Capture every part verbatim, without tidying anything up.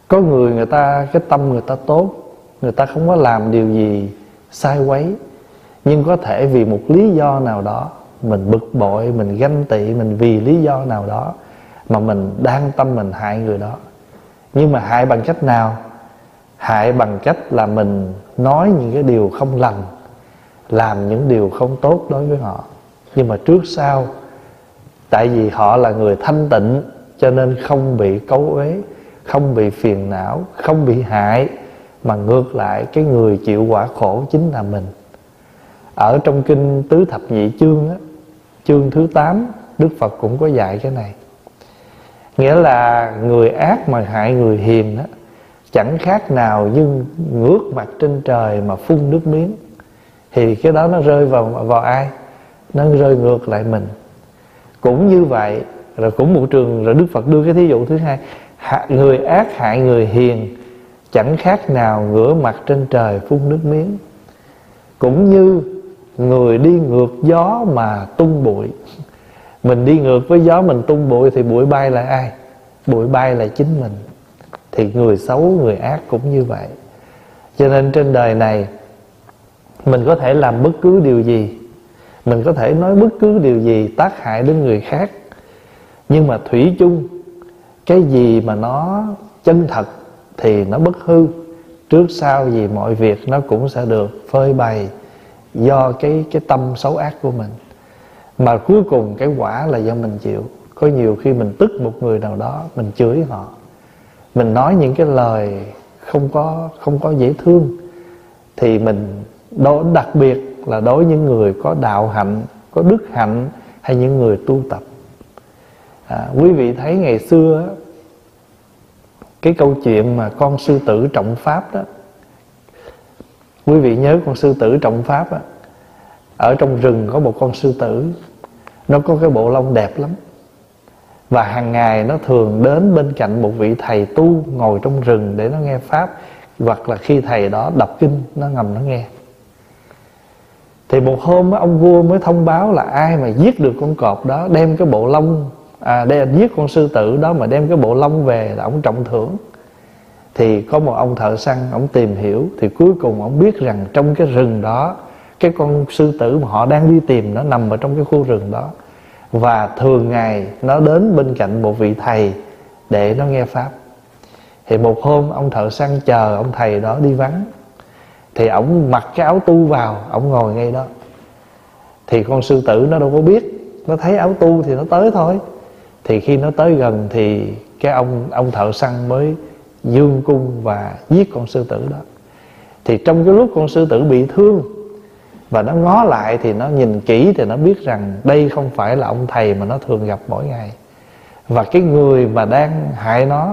Có người người ta cái tâm người ta tốt, người ta không có làm điều gì sai quấy, nhưng có thể vì một lý do nào đó, mình bực bội, mình ganh tị, mình vì lý do nào đó mà mình đang tâm mình hại người đó. Nhưng mà hại bằng cách nào? Hại bằng cách là mình nói những cái điều không lành, làm những điều không tốt đối với họ. Nhưng mà trước sau, tại vì họ là người thanh tịnh, cho nên không bị cấu uế, không bị phiền não, không bị hại, mà ngược lại cái người chịu quả khổ chính là mình. Ở trong kinh Tứ Thập Nhị Chương á, chương thứ tám, Đức Phật cũng có dạy cái này. Nghĩa là người ác mà hại người hiền á, chẳng khác nào như ngước mặt trên trời mà phun nước miếng. Thì cái đó nó rơi vào, vào ai? Nó rơi ngược lại mình. Cũng như vậy, rồi cũng một trường, rồi Đức Phật đưa cái thí dụ thứ hai. Người ác hại người hiền chẳng khác nào ngửa mặt trên trời phun nước miếng. Cũng như người đi ngược gió mà tung bụi. Mình đi ngược với gió, mình tung bụi thì bụi bay là ai? Bụi bay là chính mình. Thì người xấu, người ác cũng như vậy. Cho nên trên đời này mình có thể làm bất cứ điều gì, mình có thể nói bất cứ điều gì tác hại đến người khác, nhưng mà thủy chung cái gì mà nó chân thật thì nó bất hư. Trước sau gì mọi việc nó cũng sẽ được phơi bày do cái, cái tâm xấu ác của mình. Mà cuối cùng cái quả là do mình chịu. Có nhiều khi mình tức một người nào đó, mình chửi họ, mình nói những cái lời không có, không có dễ thương, thì mình đối, đặc biệt là đối với những người có đạo hạnh, có đức hạnh, hay những người tu tập. à, Quý vị thấy ngày xưa á, cái câu chuyện mà con sư tử trọng pháp đó, quý vị nhớ con sư tử trọng pháp á, ở trong rừng có một con sư tử, nó có cái bộ lông đẹp lắm. Và hàng ngày nó thường đến bên cạnh một vị thầy tu ngồi trong rừng để nó nghe pháp, hoặc là khi thầy đó đọc kinh, nó ngầm nó nghe. Thì một hôm ông vua mới thông báo là ai mà giết được con cọp đó, đem cái bộ lông, à, đem giết con sư tử đó mà đem cái bộ lông về là ông trọng thưởng. Thì có một ông thợ săn, ông tìm hiểu, thì cuối cùng ông biết rằng trong cái rừng đó, cái con sư tử mà họ đang đi tìm nó nằm ở trong cái khu rừng đó. Và thường ngày nó đến bên cạnh một vị thầy để nó nghe pháp. Thì một hôm ông thợ săn chờ ông thầy đó đi vắng, thì ổng mặc cái áo tu vào, ổng ngồi ngay đó. Thì con sư tử nó đâu có biết, nó thấy áo tu thì nó tới thôi. Thì khi nó tới gần thì cái ông ông thợ săn mới dương cung và giết con sư tử đó. Thì trong cái lúc con sư tử bị thương và nó ngó lại, thì nó nhìn kỹ thì nó biết rằng đây không phải là ông thầy mà nó thường gặp mỗi ngày, và cái người mà đang hại nó.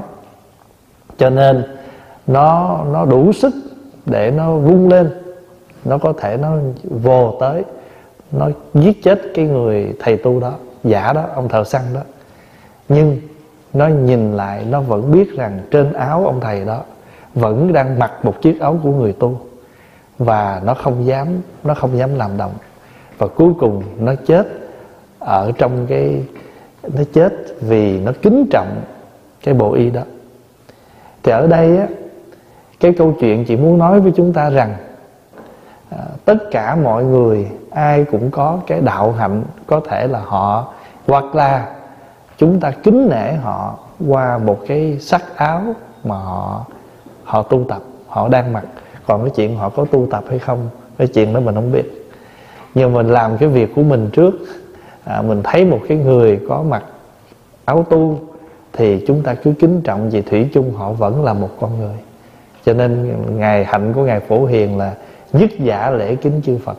Cho nên nó, nó đủ sức để nó vung lên, nó có thể nó vồ tới, nó giết chết cái người thầy tu đó, giả đó, ông thợ săn đó. Nhưng nó nhìn lại, nó vẫn biết rằng trên áo ông thầy đó vẫn đang mặc một chiếc áo của người tu. Và nó không dám, nó không dám làm động. Và cuối cùng nó chết ở trong cái, nó chết vì nó kính trọng cái bộ y đó. Thì ở đây á, cái câu chuyện chị muốn nói với chúng ta rằng à, tất cả mọi người ai cũng có cái đạo hạnh, có thể là họ, hoặc là chúng ta kính nể họ qua một cái sắc áo mà họ, họ tu tập, họ đang mặc. Còn cái chuyện họ có tu tập hay không, cái chuyện đó mình không biết. Nhưng mình làm cái việc của mình trước. à, Mình thấy một cái người có mặc áo tu thì chúng ta cứ kính trọng, vì thủy chung họ vẫn là một con người. Cho nên ngày hạnh của Ngài Phổ Hiền là nhất giả lễ kính chư Phật,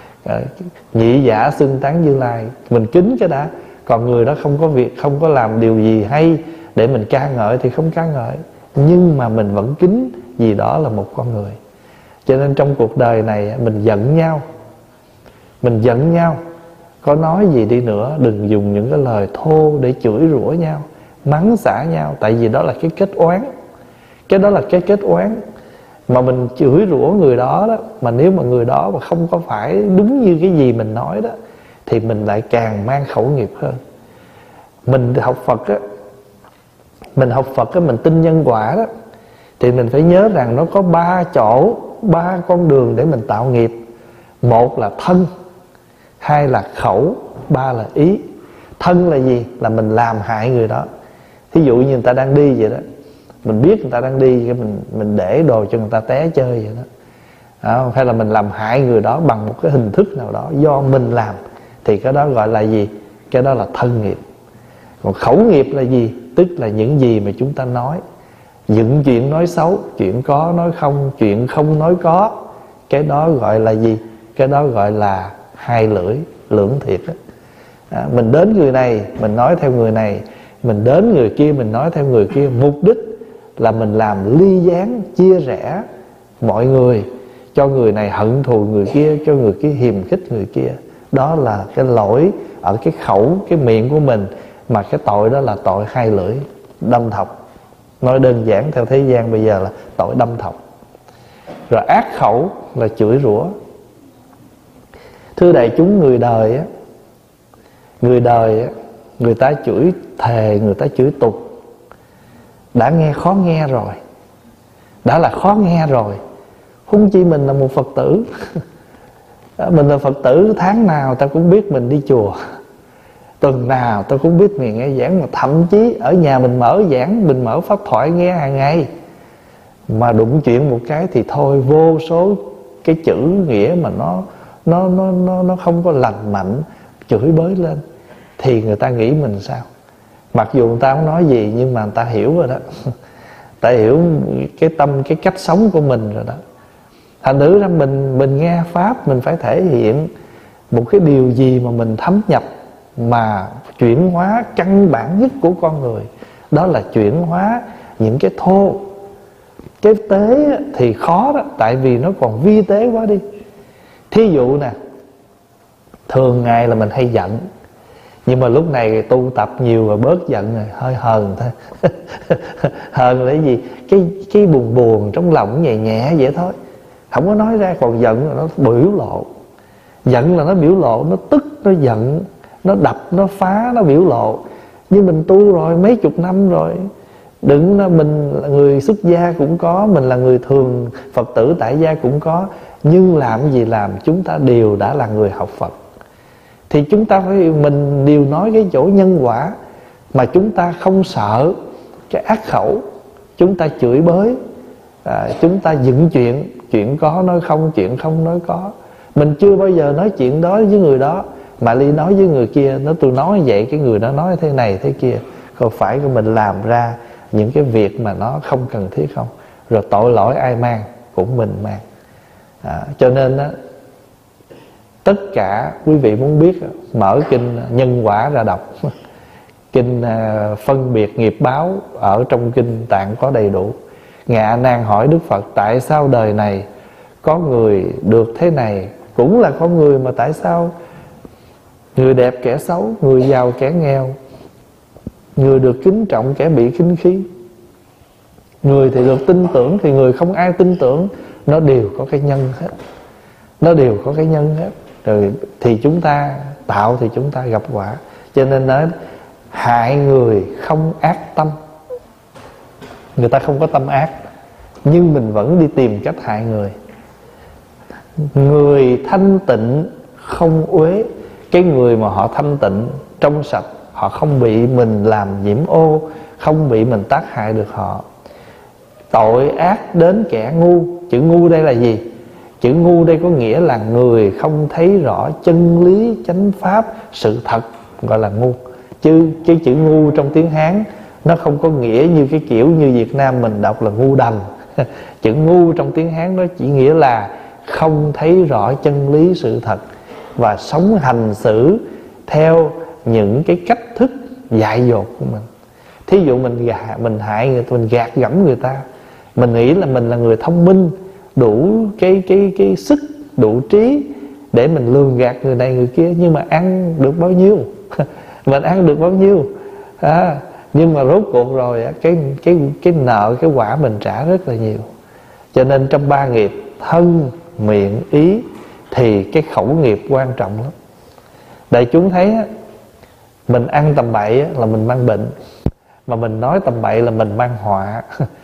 nhị giả xưng tán Như Lai. Mình kính cái đã, còn người đó không có việc, không có làm điều gì hay để mình ca ngợi thì không ca ngợi, nhưng mà mình vẫn kính vì đó là một con người. Cho nên trong cuộc đời này mình giận nhau, mình giận nhau, có nói gì đi nữa đừng dùng những cái lời thô để chửi rủa nhau, mắng xả nhau. Tại vì đó là cái kết oán. Cái đó là cái kết oán. Mà mình chửi rủa người đó đó, mà nếu mà người đó mà không có phải đúng như cái gì mình nói đó, thì mình lại càng mang khẩu nghiệp hơn. Mình học Phật á, mình học Phật á, mình tin nhân quả đó. Thì mình phải nhớ rằng nó có ba chỗ, ba con đường để mình tạo nghiệp. Một là thân, hai là khẩu, ba là ý. Thân là gì? Là mình làm hại người đó. Thí dụ như người ta đang đi vậy đó, mình biết người ta đang đi, cái mình mình để đồ cho người ta té chơi vậy đó. À, hay là mình làm hại người đó bằng một cái hình thức nào đó do mình làm, thì cái đó gọi là gì? Cái đó là thân nghiệp. Còn khẩu nghiệp là gì? Tức là những gì mà chúng ta nói. Những chuyện nói xấu, chuyện có nói không, chuyện không nói có. Cái đó gọi là gì? Cái đó gọi là hai lưỡi, lưỡng thiệt đó. À, mình đến người này mình nói theo người này, mình đến người kia mình nói theo người kia. Mục đích là mình làm ly gián, chia rẽ mọi người, cho người này hận thù người kia, cho người kia hiềm khích người kia. Đó là cái lỗi ở cái khẩu, cái miệng của mình. Mà cái tội đó là tội hai lưỡi, đâm thọc. Nói đơn giản theo thế gian bây giờ là tội đâm thọc. Rồi ác khẩu là chửi rủa. Thưa đại chúng, người đời á, người đời á, người ta chửi thề, người ta chửi tục, đã nghe khó nghe rồi, đã là khó nghe rồi. Huống chi mình là một Phật tử. Mình là Phật tử, tháng nào ta cũng biết mình đi chùa, tuần nào ta cũng biết mình nghe giảng. Mà thậm chí ở nhà mình mở giảng, mình mở pháp thoại nghe hàng ngày. Mà đụng chuyện một cái thì thôi, vô số cái chữ nghĩa mà nó Nó, nó, nó, nó không có lành mạnh, chửi bới lên, thì người ta nghĩ mình sao? Mặc dù người ta không nói gì, nhưng mà người ta hiểu rồi đó. Ta hiểu cái tâm, cái cách sống của mình rồi đó. Thành thử ra mình, mình nghe Pháp, mình phải thể hiện một cái điều gì mà mình thấm nhập, mà chuyển hóa căn bản nhất của con người. Đó là chuyển hóa những cái thô. Cái tế thì khó đó, tại vì nó còn vi tế quá đi. Thí dụ nè, thường ngày là mình hay giận, nhưng mà lúc này tu tập nhiều rồi bớt giận rồi, hơi hờn thôi. Hờn là cái gì? Cái, cái buồn buồn trong lòng nhẹ nhẹ vậy thôi, không có nói ra. Còn giận là nó biểu lộ. Giận là nó biểu lộ, nó tức, nó giận, nó đập, nó phá, nó biểu lộ. Nhưng mình tu rồi mấy chục năm rồi, đừng nói mình là người xuất gia cũng có, mình là người thường Phật tử tại gia cũng có. Nhưng làm gì làm, chúng ta đều đã là người học Phật. Thì chúng ta phải, mình đều nói cái chỗ nhân quả, mà chúng ta không sợ cái ác khẩu. Chúng ta chửi bới, à, chúng ta dựng chuyện, chuyện có nói không, chuyện không nói có. Mình chưa bao giờ nói chuyện đó với người đó, mà đi nói với người kia, nó tôi nói vậy, cái người đó nói thế này thế kia. Còn phải của mình làm ra những cái việc mà nó không cần thiết không? Rồi tội lỗi ai mang? Cũng mình mang. À, cho nên đó, tất cả quý vị muốn biết, mở kinh Nhân Quả ra đọc. Kinh uh, phân biệt nghiệp báo ở trong kinh Tạng có đầy đủ. Ngài A Nan hỏi Đức Phật, tại sao đời này có người được thế này, cũng là con người, mà tại sao người đẹp kẻ xấu, người giàu kẻ nghèo, người được kính trọng kẻ bị khinh khi, người thì được tin tưởng thì người không ai tin tưởng. Nó đều có cái nhân hết, nó đều có cái nhân hết. Rồi thì chúng ta tạo thì chúng ta gặp quả. Cho nên nói hại người không ác tâm. Người ta không có tâm ác, nhưng mình vẫn đi tìm cách hại người. Người thanh tịnh không uế. Cái người mà họ thanh tịnh, trong sạch, họ không bị mình làm nhiễm ô, không bị mình tác hại được họ. Tội ác đến kẻ ngu. Chữ ngu đây là gì? Chữ ngu đây có nghĩa là người không thấy rõ chân lý, chánh pháp, sự thật, gọi là ngu. Chứ cái chữ ngu trong tiếng Hán nó không có nghĩa như cái kiểu như Việt Nam mình đọc là ngu đần. Chữ ngu trong tiếng Hán nó chỉ nghĩa là không thấy rõ chân lý, sự thật, và sống hành xử theo những cái cách thức dại dột của mình. Thí dụ mình gạt, mình hại người ta, mình gạt gẫm người ta, mình nghĩ là mình là người thông minh, đủ cái cái cái sức, đủ trí để mình lường gạt người này người kia, nhưng mà ăn được bao nhiêu? Mình ăn được bao nhiêu? À, nhưng mà rốt cuộc rồi cái cái cái nợ, cái quả mình trả rất là nhiều. Cho nên trong ba nghiệp thân, miệng, ý thì cái khẩu nghiệp quan trọng lắm. Đại chúng thấy mình ăn tầm bậy là mình mang bệnh, mà mình nói tầm bậy là mình mang họa.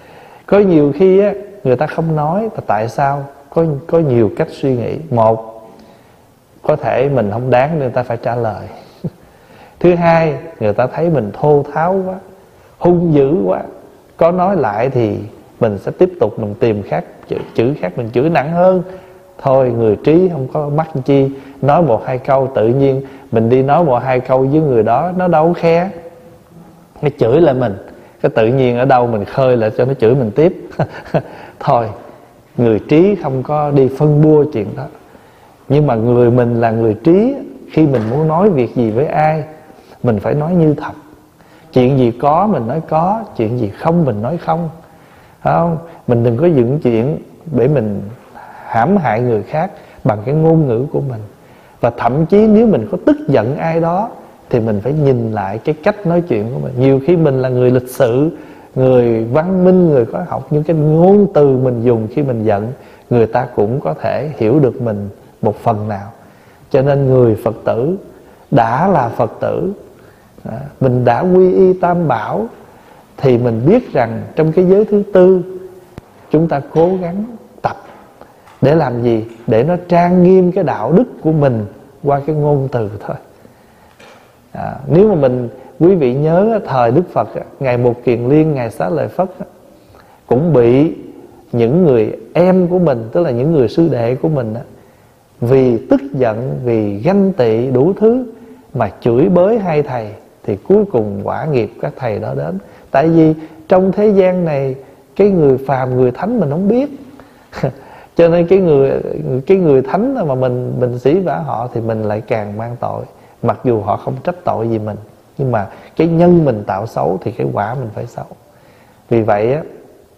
Có nhiều khi á, người ta không nói là tại sao. Có, có nhiều cách suy nghĩ. Một, có thể mình không đáng nên người ta phải trả lời. Thứ hai, người ta thấy mình thô tháo quá, hung dữ quá, có nói lại thì mình sẽ tiếp tục mình tìm khác, chữ, chữ khác mình chửi nặng hơn. Thôi người trí không có mắc chi, nói một hai câu tự nhiên mình đi nói một hai câu với người đó, nó đâu khe, nó chửi lại mình, cái tự nhiên ở đâu mình khơi lại cho nó chửi mình tiếp. Thôi người trí không có đi phân bua chuyện đó. Nhưng mà người mình là người trí, khi mình muốn nói việc gì với ai, mình phải nói như thật. Chuyện gì có mình nói có, chuyện gì không mình nói không. Phải không? Mình đừng có dựng chuyện để mình hãm hại người khác bằng cái ngôn ngữ của mình. Và thậm chí nếu mình có tức giận ai đó thì mình phải nhìn lại cái cách nói chuyện của mình. Nhiều khi mình là người lịch sự, người văn minh, người có học, nhưng cái ngôn từ mình dùng khi mình giận, người ta cũng có thể hiểu được mình một phần nào. Cho nên người Phật tử đã là Phật tử, mình đã quy y Tam Bảo, thì mình biết rằng trong cái giới thứ tư chúng ta cố gắng tập để làm gì? Để nó trang nghiêm cái đạo đức của mình qua cái ngôn từ thôi. À, nếu mà mình, quý vị nhớ thời Đức Phật, Ngài Một Kiền Liên, Ngài Xá Lợi Phất cũng bị những người em của mình, tức là những người sư đệ của mình, vì tức giận, vì ganh tị đủ thứ mà chửi bới hai thầy, thì cuối cùng quả nghiệp các thầy đó đến. Tại vì trong thế gian này, cái người phàm, người thánh mình không biết. Cho nên cái người cái người thánh mà mình mình xỉ vả họ thì mình lại càng mang tội, mặc dù họ không trách tội gì mình. Nhưng mà cái nhân mình tạo xấu thì cái quả mình phải xấu. Vì vậy á,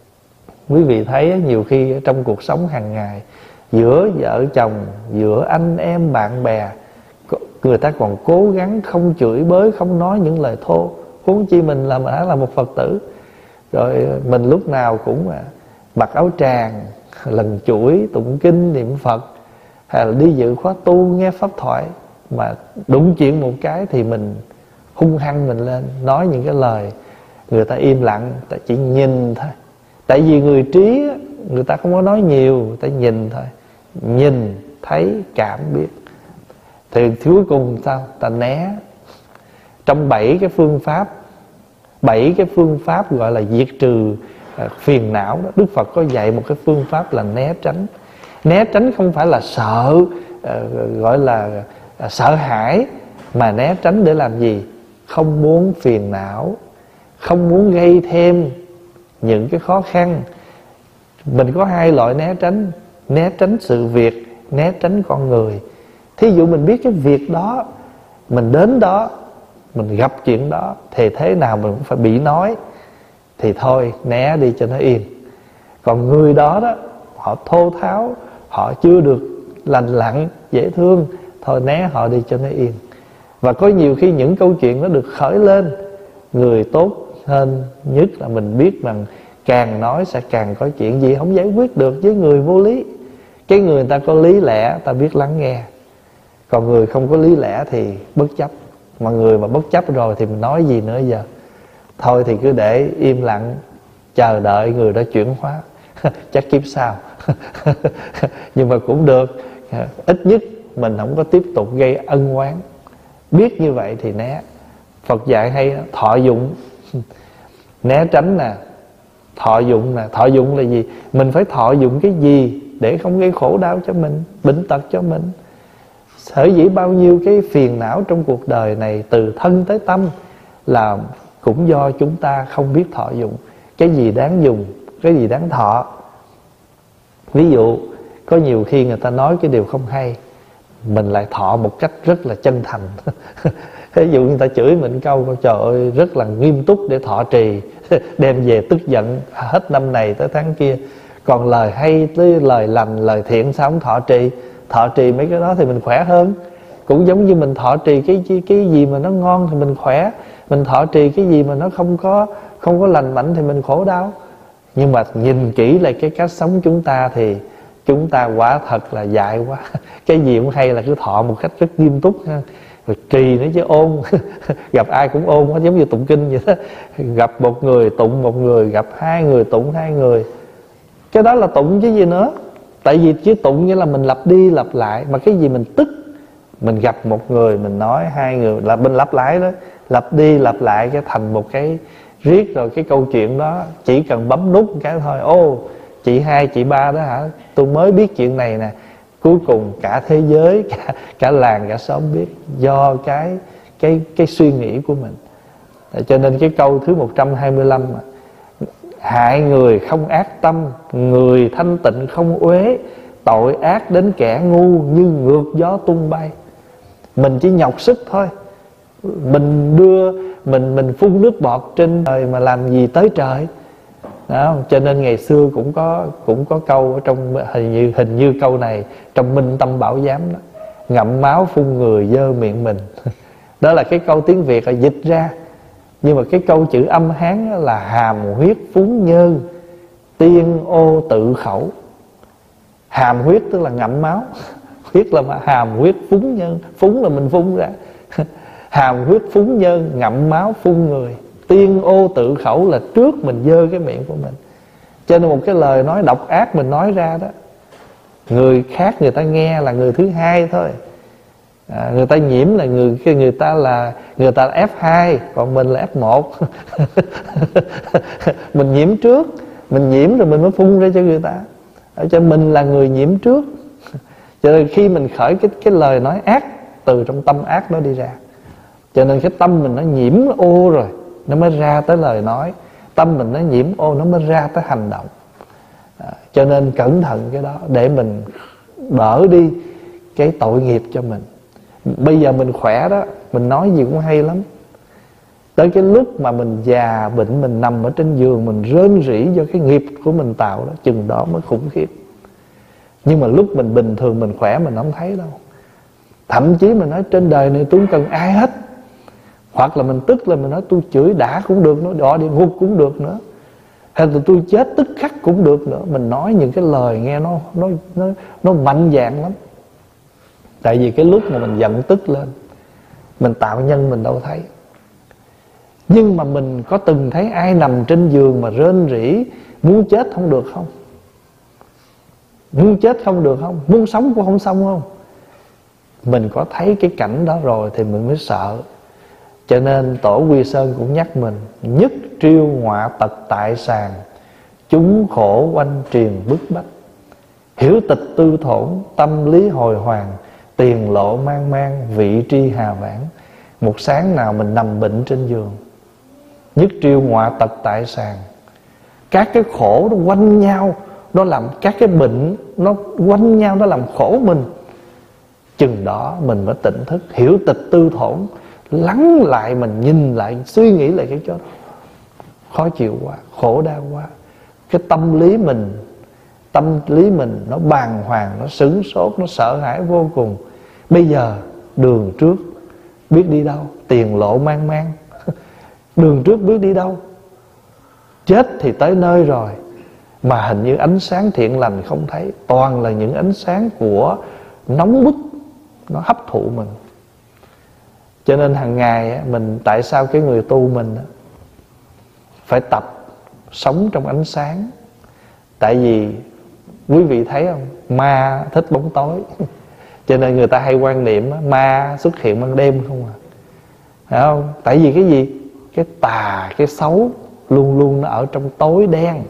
quý vị thấy nhiều khi trong cuộc sống hàng ngày, giữa vợ chồng, giữa anh em bạn bè, người ta còn cố gắng không chửi bới, không nói những lời thô. Huống chi mình là đã là một Phật tử. Rồi mình lúc nào cũng mặc áo tràng, lần chuỗi, tụng kinh, niệm Phật, hay là đi dự khóa tu, nghe pháp thoại. Mà đúng chuyện một cái thì mình hung hăng mình lên, nói những cái lời người ta im lặng, ta chỉ nhìn thôi. Tại vì người trí, người ta không có nói nhiều, người ta nhìn thôi. Nhìn, thấy, cảm, biết. Thì cuối cùng sao? Ta né. Trong bảy cái phương pháp, bảy cái phương pháp gọi là diệt trừ phiền não đó, Đức Phật có dạy một cái phương pháp là né tránh. Né tránh không phải là sợ, gọi là sợ hãi, mà né tránh để làm gì? Không muốn phiền não, không muốn gây thêm những cái khó khăn. Mình có hai loại né tránh: né tránh sự việc, né tránh con người. Thí dụ mình biết cái việc đó, mình đến đó, mình gặp chuyện đó, thì thế nào mình cũng phải bị nói, thì thôi né đi cho nó yên. Còn người đó đó, họ thô tháo, họ chưa được lành lặn, dễ thương, thôi né họ đi cho nó yên. Và có nhiều khi những câu chuyện nó được khởi lên, người tốt hơn nhất là mình biết rằng càng nói sẽ càng có chuyện gì không giải quyết được với người vô lý. Cái người người ta có lý lẽ, ta biết lắng nghe. Còn người không có lý lẽ thì bất chấp. Mà người mà bất chấp rồi thì mình nói gì nữa giờ? Thôi thì cứ để im lặng, chờ đợi người đó chuyển hóa. Chắc kiếp sau. Nhưng mà cũng được, ít nhất mình không có tiếp tục gây ân oán. Biết như vậy thì né. Phật dạy hay thọ dụng. Né tránh nè, thọ dụng nè. Thọ dụng là gì? Mình phải thọ dụng cái gì để không gây khổ đau cho mình, bệnh tật cho mình. Sở dĩ bao nhiêu cái phiền não trong cuộc đời này, từ thân tới tâm, là cũng do chúng ta không biết thọ dụng. Cái gì đáng dùng, cái gì đáng thọ. Ví dụ có nhiều khi người ta nói cái điều không hay, mình lại thọ một cách rất là chân thành. Ví dụ người ta chửi mình câu, câu trời ơi, rất là nghiêm túc để thọ trì, đem về tức giận hết năm này tới tháng kia. Còn lời hay, tới lời lành, lời thiện sao không thọ trì? Thọ trì mấy cái đó thì mình khỏe hơn. Cũng giống như mình thọ trì cái, cái, cái gì mà nó ngon thì mình khỏe. Mình thọ trì cái gì mà nó không có, không có lành mạnh thì mình khổ đau. Nhưng mà nhìn kỹ lại cái cách sống chúng ta thì chúng ta quả thật là dại quá. Cái gì cũng hay là cứ thọ một cách rất nghiêm túc ha. Rồi trì nữa chứ ôn gặp ai cũng ôn hết, giống như tụng kinh vậy đó. Gặp một người tụng một người, gặp hai người tụng hai người. Cái đó là tụng chứ gì nữa. Tại vì chứ tụng nghĩa là mình lặp đi lặp lại. Mà cái gì mình tức, mình gặp một người mình nói hai người, là mình lặp lại đó, lặp đi lặp lại cái thành một cái riết. Rồi cái câu chuyện đó chỉ cần bấm nút một cái thôi, ô chị hai chị ba đó hả, tôi mới biết chuyện này nè. Cuối cùng cả thế giới, cả, cả làng cả xóm biết, do cái cái cái suy nghĩ của mình. Cho nên cái câu thứ một trăm hai mươi lăm mà, hại người không ác tâm, người thanh tịnh không uế, tội ác đến kẻ ngu như ngược gió tung bay. Mình chỉ nhọc sức thôi, mình đưa mình mình phun nước bọt trên trời mà làm gì tới trời. Đó, cho nên ngày xưa cũng có cũng có câu ở trong hình như hình như câu này trong Minh Tâm Bảo Giám đó, ngậm máu phun người dơ miệng mình. Đó là cái câu tiếng Việt là dịch ra, nhưng mà cái câu chữ âm Hán là hàm huyết phúng nhơn, tiên ô tự khẩu. Hàm huyết tức là ngậm máu, huyết là hàm huyết, phúng nhơn, phúng là mình phun ra. Hàm huyết phúng nhơn, ngậm máu phun người, tiên ô tự khẩu là trước mình dơ cái miệng của mình. Cho nên một cái lời nói độc ác mình nói ra đó, người khác người ta nghe là người thứ hai thôi. À, người ta nhiễm là người người ta là người ta là ép hai, còn mình là ép một. Mình nhiễm trước, mình nhiễm rồi mình mới phun ra cho người ta. Ở cho mình là người nhiễm trước. Cho nên khi mình khởi cái cái lời nói ác, từ trong tâm ác đó đi ra. Cho nên cái tâm mình nó nhiễm ô rồi, nó mới ra tới lời nói. Tâm mình nó nhiễm ô, nó mới ra tới hành động. À, cho nên cẩn thận cái đó để mình đỡ đi cái tội nghiệp cho mình. Bây giờ mình khỏe đó, mình nói gì cũng hay lắm. Tới cái lúc mà mình già bệnh, mình nằm ở trên giường, mình rên rỉ do cái nghiệp của mình tạo đó, chừng đó mới khủng khiếp. Nhưng mà lúc mình bình thường, mình khỏe, mình không thấy đâu. Thậm chí mình nói trên đời này tôi không cần ai hết. Hoặc là mình tức là mình nói tôi chửi đã cũng được nữa, đọa địa ngục cũng được nữa, hay là tôi chết tức khắc cũng được nữa. Mình nói những cái lời nghe nó nó nó nó mạnh dạn lắm. Tại vì cái lúc mà mình giận tức lên, mình tạo nhân mình đâu thấy. Nhưng mà mình có từng thấy ai nằm trên giường mà rên rỉ muốn chết không được không? Muốn chết không được không? Muốn sống cũng không xong không? Mình có thấy cái cảnh đó rồi thì mình mới sợ. Cho nên Tổ Quy Sơn cũng nhắc mình: nhất triêu ngọa tật tại sàng, chúng khổ quanh triền bức bách. Hiểu tịch tư thổn, tâm lý hồi hoàng, tiền lộ mang mang, vị tri hà vãn. Một sáng nào mình nằm bệnh trên giường, nhất triêu ngọa tật tại sàng, các cái khổ nó quanh nhau, nó làm các cái bệnh nó quanh nhau, nó làm khổ mình. Chừng đó mình mới tỉnh thức, hiểu tịch tư thổn, lắng lại, mình nhìn lại, suy nghĩ lại cái chỗ đó. Khó chịu quá, khổ đau quá. Cái tâm lý mình Tâm lý mình nó bàng hoàng, nó sửng sốt, nó sợ hãi vô cùng. Bây giờ đường trước biết đi đâu, tiền lộ mang mang. Đường trước biết đi đâu, chết thì tới nơi rồi, mà hình như ánh sáng thiện lành không thấy. Toàn là những ánh sáng của nóng bức, nó hấp thụ mình. Cho nên hàng ngày mình, tại sao cái người tu mình phải tập sống trong ánh sáng? Tại vì quý vị thấy không, ma thích bóng tối. Cho nên người ta hay quan niệm ma xuất hiện ban đêm không à. Phải không? Tại vì cái gì? Cái tà, cái xấu luôn luôn nó ở trong tối đen.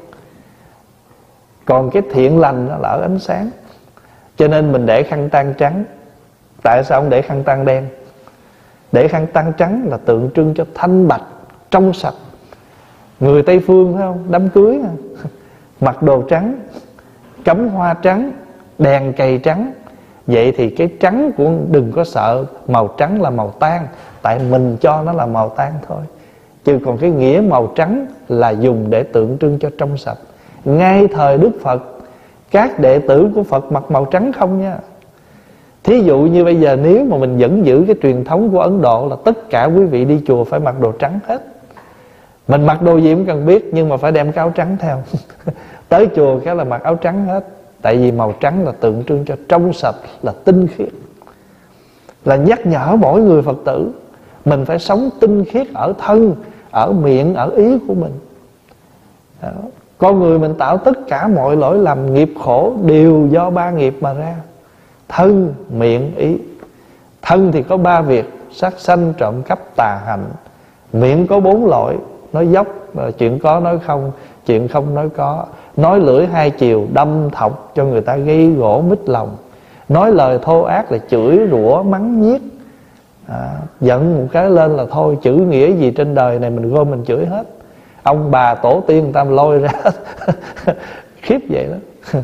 Còn cái thiện lành nó là ở ánh sáng. Cho nên mình để khăn tang trắng. Tại sao không để khăn tang đen? Để khăn tang trắng là tượng trưng cho thanh bạch, trong sạch. Người Tây Phương phải không? Đám cưới à, mặc đồ trắng, cắm hoa trắng, đèn cầy trắng. Vậy thì cái trắng của đừng có sợ, màu trắng là màu tang. Tại mình cho nó là màu tang thôi. Chứ còn cái nghĩa màu trắng là dùng để tượng trưng cho trong sạch. Ngay thời Đức Phật, các đệ tử của Phật mặc màu trắng không nha. Thí dụ như bây giờ nếu mà mình vẫn giữ cái truyền thống của Ấn Độ là tất cả quý vị đi chùa phải mặc đồ trắng hết. Mình mặc đồ gì cũng cần biết, nhưng mà phải đem cái áo trắng theo. Tới chùa cái là mặc áo trắng hết. Tại vì màu trắng là tượng trưng cho trong sạch, là tinh khiết. là nhắc nhở mỗi người Phật tử mình phải sống tinh khiết ở thân, ở miệng, ở ý của mình. Đó. Con người mình tạo tất cả mọi lỗi lầm nghiệp khổ đều do ba nghiệp mà ra: thân, miệng, ý. Thân thì có ba việc: sát sanh, trộm cắp, tà hạnh. Miệng có bốn lỗi: nói dốc, chuyện có nói không, chuyện không nói có. Nói lưỡi hai chiều, đâm thọc cho người ta gây gỗ mít lòng. Nói lời thô ác là chửi rủa mắng nhiếc. à, Giận một cái lên là thôi, chữ nghĩa gì trên đời này mình gom mình chửi hết. Ông bà tổ tiên người ta lôi ra khiếp vậy đó.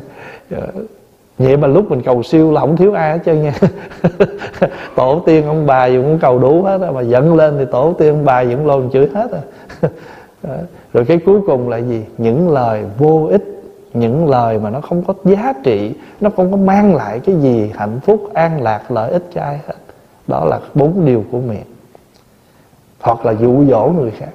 Vậy mà lúc mình cầu siêu là không thiếu ai hết trơn nha. Tổ tiên ông bà gì cũng cầu đủ hết á, mà giận lên thì tổ tiên ông bà vẫn lôi mình chửi hết à. Rồi cái cuối cùng là gì? Những lời vô ích, những lời mà nó không có giá trị, nó không có mang lại cái gì hạnh phúc, an lạc, lợi ích cho ai hết. Đó là bốn điều của miệng. Hoặc là dụ dỗ người khác.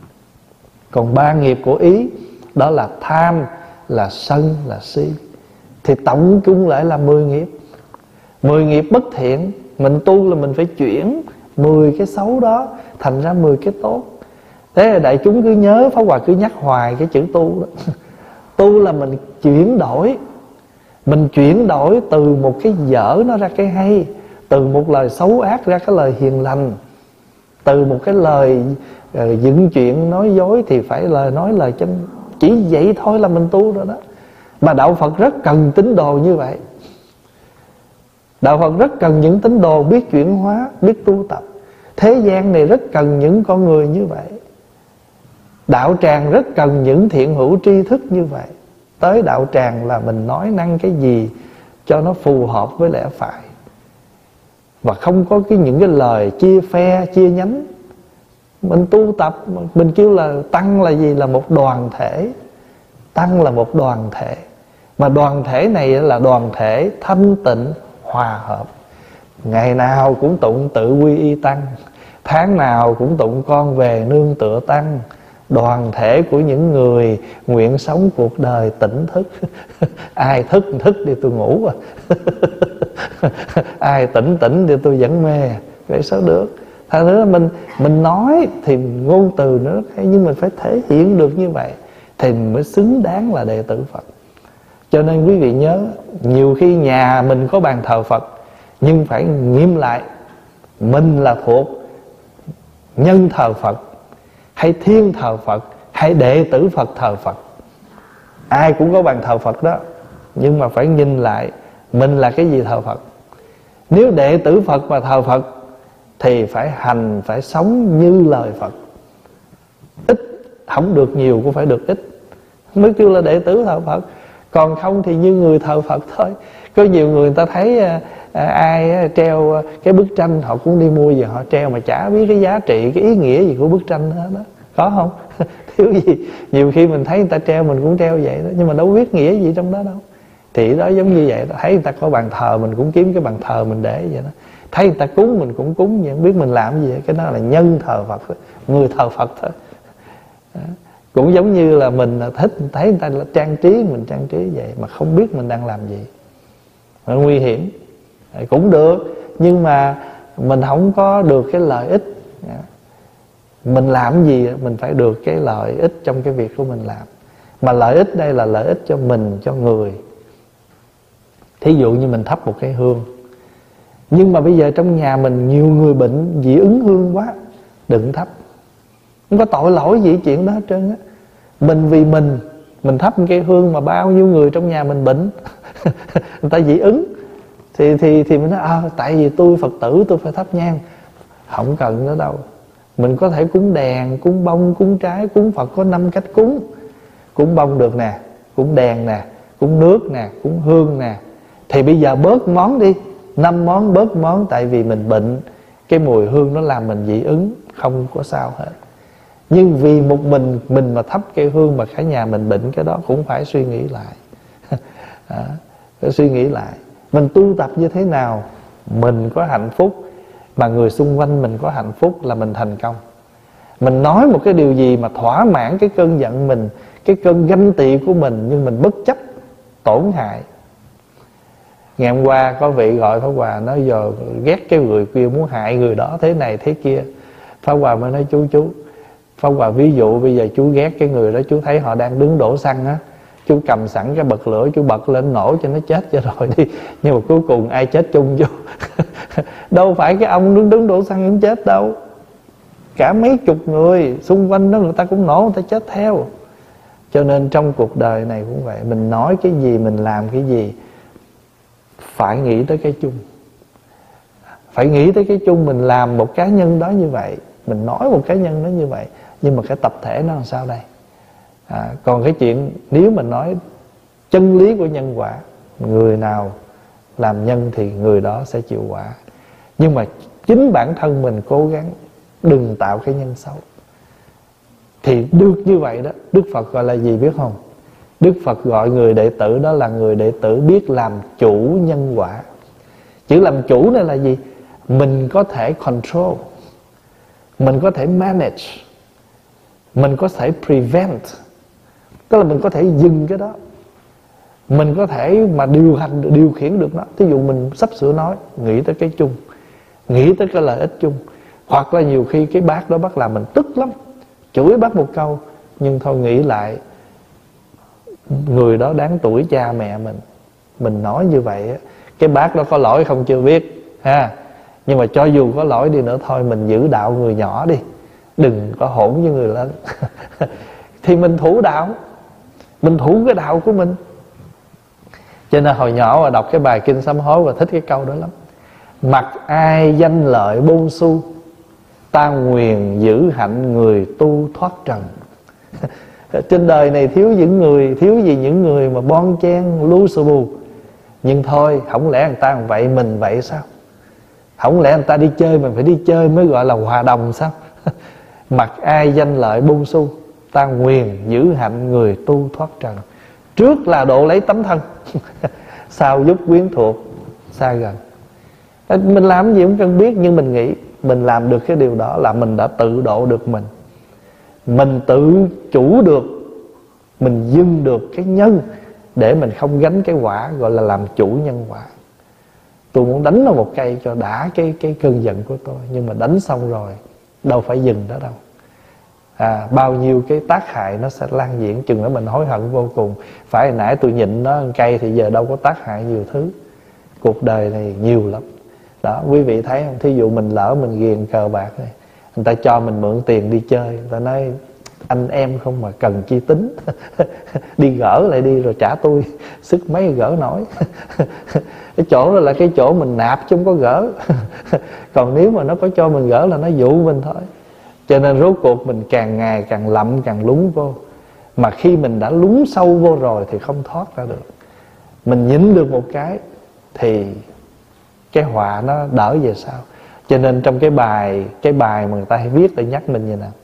Còn ba nghiệp của ý, đó là tham, là sân, là si. Thì tổng chung lại là mười nghiệp. Mười nghiệp bất thiện. Mình tu là mình phải chuyển mười cái xấu đó thành ra mười cái tốt. Thế là đại chúng cứ nhớ, Pháp Hòa cứ nhắc hoài cái chữ tu đó. Tu là mình chuyển đổi. Mình chuyển đổi từ một cái dở nó ra cái hay, từ một lời xấu ác ra cái lời hiền lành, từ một cái lời uh, dựng chuyện nói dối thì phải lời nói lời chân. Chỉ vậy thôi là mình tu rồi đó. Mà đạo Phật rất cần tín đồ như vậy. Đạo Phật rất cần những tín đồ biết chuyển hóa, biết tu tập. Thế gian này rất cần những con người như vậy. Đạo tràng rất cần những thiện hữu tri thức như vậy. Tới đạo tràng là mình nói năng cái gì cho nó phù hợp với lẽ phải, và không có cái những cái lời chia phe, chia nhánh. Mình tu tập, mình kêu là tăng là gì? Là một đoàn thể. Tăng là một đoàn thể. Mà đoàn thể này là đoàn thể thanh tịnh, hòa hợp. Ngày nào cũng tụng tự quy y tăng, tháng nào cũng tụng con về nương tựa tăng. Đoàn thể của những người nguyện sống cuộc đời tỉnh thức. Ai thức thức đi tôi ngủ à. Ai tỉnh tỉnh thì tôi vẫn mê. Vậy sao được? Thật ra mình mình nói thì ngôn từ nó rất hay, nhưng mình phải thể hiện được như vậy thì mới xứng đáng là đệ tử Phật. Cho nên quý vị nhớ, nhiều khi nhà mình có bàn thờ Phật, nhưng phải nghiêm lại mình là thuộc nhân thờ Phật, hay thiên thờ Phật, hay đệ tử Phật thờ Phật. Ai cũng có bàn thờ Phật đó, nhưng mà phải nhìn lại mình là cái gì thờ Phật. Nếu đệ tử Phật mà thờ Phật thì phải hành, phải sống như lời Phật. Ít, không được nhiều cũng phải được ít, mới kêu là đệ tử thờ Phật. Còn không thì như người thờ Phật thôi. Có nhiều người người ta thấy à, à, ai treo cái bức tranh họ cũng đi mua về họ treo, mà chả biết cái giá trị, cái ý nghĩa gì của bức tranh hết đó. Có không? Thiếu gì. Nhiều khi mình thấy người ta treo mình cũng treo vậy đó, nhưng mà đâu biết nghĩa gì trong đó đâu. Thì đó giống như vậy đó. Thấy người ta có bàn thờ mình cũng kiếm cái bàn thờ mình để vậy đó. Thấy người ta cúng mình cũng cúng vậy, không biết mình làm gì. Cái đó là nhân thờ Phật thôi, người thờ Phật thôi. Đó. Cũng giống như là mình thích thấy người ta trang trí, mình trang trí vậy mà không biết mình đang làm gì. Nó nguy hiểm. Cũng được, nhưng mà mình không có được cái lợi ích. Mình làm gì mình phải được cái lợi ích trong cái việc của mình làm. Mà lợi ích đây là lợi ích cho mình, cho người. Thí dụ như mình thắp một cái hương, nhưng mà bây giờ trong nhà mình nhiều người bệnh dị ứng hương quá, đừng thắp. Không có tội lỗi gì chuyện đó hết trơn á. Mình vì mình Mình thắp một cây hương mà bao nhiêu người trong nhà mình bệnh người ta dị ứng. Thì thì thì mình nói à, tại vì tôi Phật tử tôi phải thắp nhang. Không cần nữa đâu. Mình có thể cúng đèn, cúng bông, cúng trái. Cúng Phật có năm cách cúng. Cúng bông được nè, cúng đèn nè, cúng nước nè, cúng hương nè. Thì bây giờ bớt món đi, năm món bớt món. Tại vì mình bệnh, cái mùi hương nó làm mình dị ứng, không có sao hết. Nhưng vì một mình mình mà thắp cây hương mà cả nhà mình bệnh, cái đó cũng phải suy nghĩ lại. Đó, phải suy nghĩ lại. Mình tu tập như thế nào mình có hạnh phúc, mà người xung quanh mình có hạnh phúc là mình thành công. Mình nói một cái điều gì mà thỏa mãn cái cơn giận mình, cái cơn ganh tị của mình, nhưng mình bất chấp tổn hại. Ngày hôm qua có vị gọi Pháp Hòa nói giờ ghét cái người kia, muốn hại người đó thế này thế kia. Pháp Hòa mới nói chú chú Pháp Hòa ví dụ bây giờ chú ghét cái người đó, chú thấy họ đang đứng đổ xăng á, chú cầm sẵn cái bật lửa, chú bật lên nổ cho nó chết cho rồi đi. Nhưng mà cuối cùng ai chết chung chú? Đâu phải cái ông đứng đứng đổ xăng cũng chết đâu, cả mấy chục người xung quanh đó người ta cũng nổ, người ta chết theo. Cho nên trong cuộc đời này cũng vậy, mình nói cái gì, mình làm cái gì phải nghĩ tới cái chung. Phải nghĩ tới cái chung. Mình làm một cá nhân đó như vậy, mình nói một cá nhân đó như vậy, nhưng mà cái tập thể nó làm sao đây? À, còn cái chuyện nếu mình nói chân lý của nhân quả, người nào làm nhân thì người đó sẽ chịu quả. Nhưng mà chính bản thân mình cố gắng đừng tạo cái nhân xấu thì được như vậy đó. Đức Phật gọi là gì biết không? Đức Phật gọi người đệ tử đó là người đệ tử biết làm chủ nhân quả. Chữ làm chủ này là gì? Mình có thể control, mình có thể manage, mình có thể prevent, tức là mình có thể dừng cái đó, mình có thể mà điều hành, điều khiển được nó. Ví dụ mình sắp sửa nói, nghĩ tới cái chung, nghĩ tới cái lợi ích chung. Hoặc là nhiều khi cái bác đó bác làm mình tức lắm, chửi bác một câu, nhưng thôi nghĩ lại, người đó đáng tuổi cha mẹ mình, mình nói như vậy á, cái bác đó có lỗi không chưa biết ha, nhưng mà cho dù có lỗi đi nữa thôi, mình giữ đạo người nhỏ đi, đừng có hỗn với người lớn. Thì mình thủ đạo, mình thủ cái đạo của mình. Cho nên hồi nhỏ mà đọc cái bài Kinh Sám Hối và thích cái câu đó lắm. Mặc ai danh lợi bôn su, ta nguyền giữ hạnh người tu thoát trần. Trên đời này thiếu những người, thiếu gì những người mà bon chen lu sù bù. Nhưng thôi, không lẽ người ta vậy mình vậy sao? Không lẽ người ta đi chơi mình phải đi chơi mới gọi là hòa đồng sao? Mặc ai danh lợi bôn su, ta nguyền giữ hạnh người tu thoát trần. Trước là độ lấy tấm thân, sau giúp quyến thuộc xa gần. Mình làm gì cũng cần biết, nhưng mình nghĩ mình làm được cái điều đó là mình đã tự độ được mình. Mình tự chủ được, mình dưng được cái nhân để mình không gánh cái quả, gọi là làm chủ nhân quả. Tôi muốn đánh nó một cây cho đã cái, cái cơn giận của tôi, nhưng mà đánh xong rồi đâu phải dừng đó đâu. À, bao nhiêu cái tác hại nó sẽ lan diễn, chừng đó mình hối hận vô cùng. Phải hồi nãy tôi nhịn nó một cây thì giờ đâu có tác hại nhiều thứ. Cuộc đời này nhiều lắm. Đó, quý vị thấy không? Thí dụ mình lỡ mình ghiền cờ bạc này, người ta cho mình mượn tiền đi chơi, người ta nói anh em không mà cần chi tính. Đi gỡ lại đi rồi trả tôi, sức mấy gỡ nổi. Cái chỗ đó là cái chỗ mình nạp chứ không có gỡ. Còn nếu mà nó có cho mình gỡ là nó dụ mình thôi. Cho nên rốt cuộc mình càng ngày càng lậm, càng lún vô. Mà khi mình đã lún sâu vô rồi thì không thoát ra được. Mình nhịn được một cái thì cái họa nó đỡ về sau. Cho nên trong cái bài Cái bài mà người ta hay viết để nhắc mình như nào: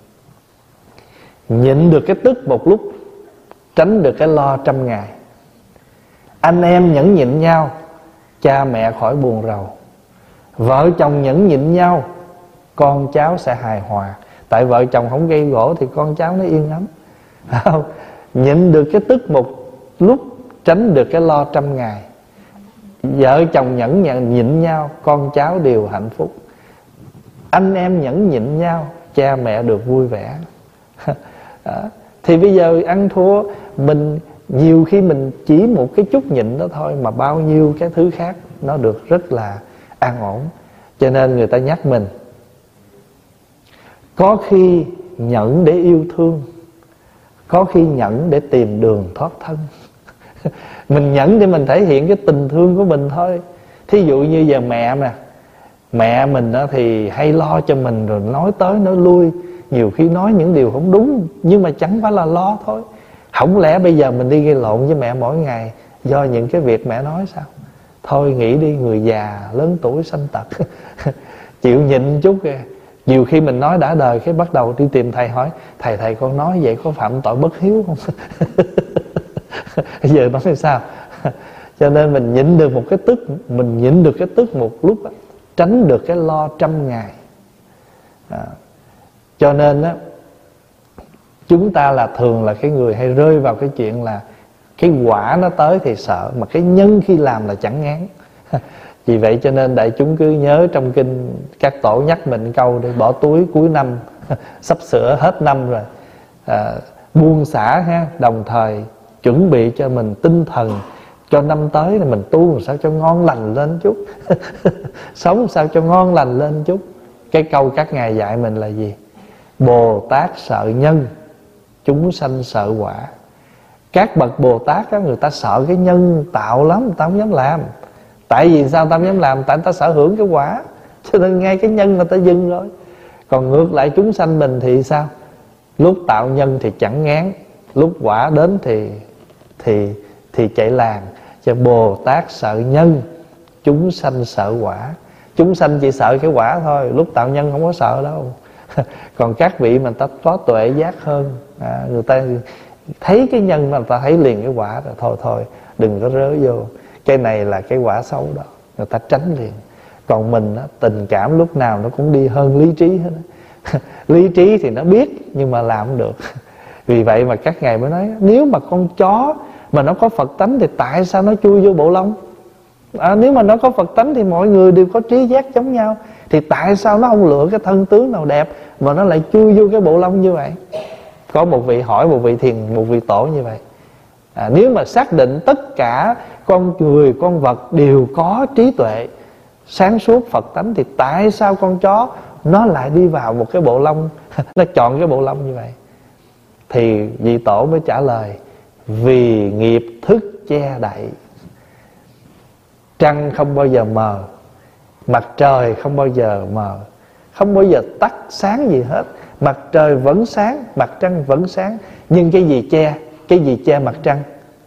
nhịn được cái tức một lúc, tránh được cái lo trăm ngày. Anh em nhẫn nhịn nhau, cha mẹ khỏi buồn rầu. Vợ chồng nhẫn nhịn nhau, con cháu sẽ hài hòa. Tại vợ chồng không gây gỗ thì con cháu nó yên ấm. Không? Nhịn được cái tức một lúc, tránh được cái lo trăm ngày. Vợ chồng nhẫn nhịn nhau, con cháu đều hạnh phúc. Anh em nhẫn nhịn nhau, cha mẹ được vui vẻ. Đó. Thì bây giờ ăn thua, mình nhiều khi mình chỉ một cái chút nhịn đó thôi mà bao nhiêu cái thứ khác nó được rất là an ổn. Cho nên người ta nhắc mình, có khi nhẫn để yêu thương, có khi nhẫn để tìm đường thoát thân. Mình nhẫn để mình thể hiện cái tình thương của mình thôi. Thí dụ như giờ mẹ mà mẹ mình đó thì hay lo cho mình, rồi nói tới nói lui, nhiều khi nói những điều không đúng, nhưng mà chẳng phải là lo thôi. Không lẽ bây giờ mình đi gây lộn với mẹ mỗi ngày do những cái việc mẹ nói sao? Thôi nghĩ đi, người già lớn tuổi sanh tật. Chịu nhịn chút kìa. Nhiều khi mình nói đã đời, cái bắt đầu đi tìm thầy hỏi: Thầy thầy con nói vậy có phạm tội bất hiếu không? Giờ nói sao? Cho nên mình nhịn được một cái tức, mình nhịn được cái tức một lúc đó, tránh được cái lo trăm ngày. À, cho nên á, chúng ta là thường là cái người hay rơi vào cái chuyện là cái quả nó tới thì sợ, mà cái nhân khi làm là chẳng ngán. Vì vậy cho nên đại chúng cứ nhớ trong kinh các tổ nhắc mình câu để bỏ túi cuối năm sắp sửa hết năm rồi, à, buông xả ha, đồng thời chuẩn bị cho mình tinh thần cho năm tới này mình tu làm sao cho ngon lành lên chút sống sao cho ngon lành lên chút. Cái câu các ngài dạy mình là gì? Bồ Tát sợ nhân, chúng sanh sợ quả. Các bậc Bồ Tát á, người ta sợ cái nhân tạo lắm, người ta không dám làm. Tại vì sao ta không dám làm? Tại người ta sợ hưởng cái quả, cho nên ngay cái nhân người ta dừng rồi. Còn ngược lại chúng sanh mình thì sao? Lúc tạo nhân thì chẳng ngán, lúc quả đến thì thì thì chạy làng. Cho Bồ Tát sợ nhân, chúng sanh sợ quả. Chúng sanh chỉ sợ cái quả thôi, lúc tạo nhân không có sợ đâu. Còn các vị mà ta có tuệ giác hơn, à, người ta thấy cái nhân mà người ta thấy liền cái quả rồi. Thôi thôi đừng có rớ vô, cái này là cái quả xấu đó, người ta tránh liền. Còn mình á, tình cảm lúc nào nó cũng đi hơn lý trí hết. Lý trí thì nó biết nhưng mà làm không được. Vì vậy mà các ngài mới nói, nếu mà con chó mà nó có Phật tánh thì tại sao nó chui vô bộ lông? À, nếu mà nó có Phật tánh thì mọi người đều có trí giác giống nhau, thì tại sao nó không lựa cái thân tướng nào đẹp mà nó lại chui vô cái bộ lông như vậy? Có một vị hỏi một vị thiền, một vị tổ như vậy, à, nếu mà xác định tất cả con người, con vật đều có trí tuệ sáng suốt Phật tánh, thì tại sao con chó nó lại đi vào một cái bộ lông nó chọn cái bộ lông như vậy? Thì vị tổ mới trả lời, vì nghiệp thức che đậy. Trăng không bao giờ mờ, mặt trời không bao giờ mờ, không bao giờ tắt sáng gì hết. Mặt trời vẫn sáng, mặt trăng vẫn sáng. Nhưng cái gì che? Cái gì che mặt trăng?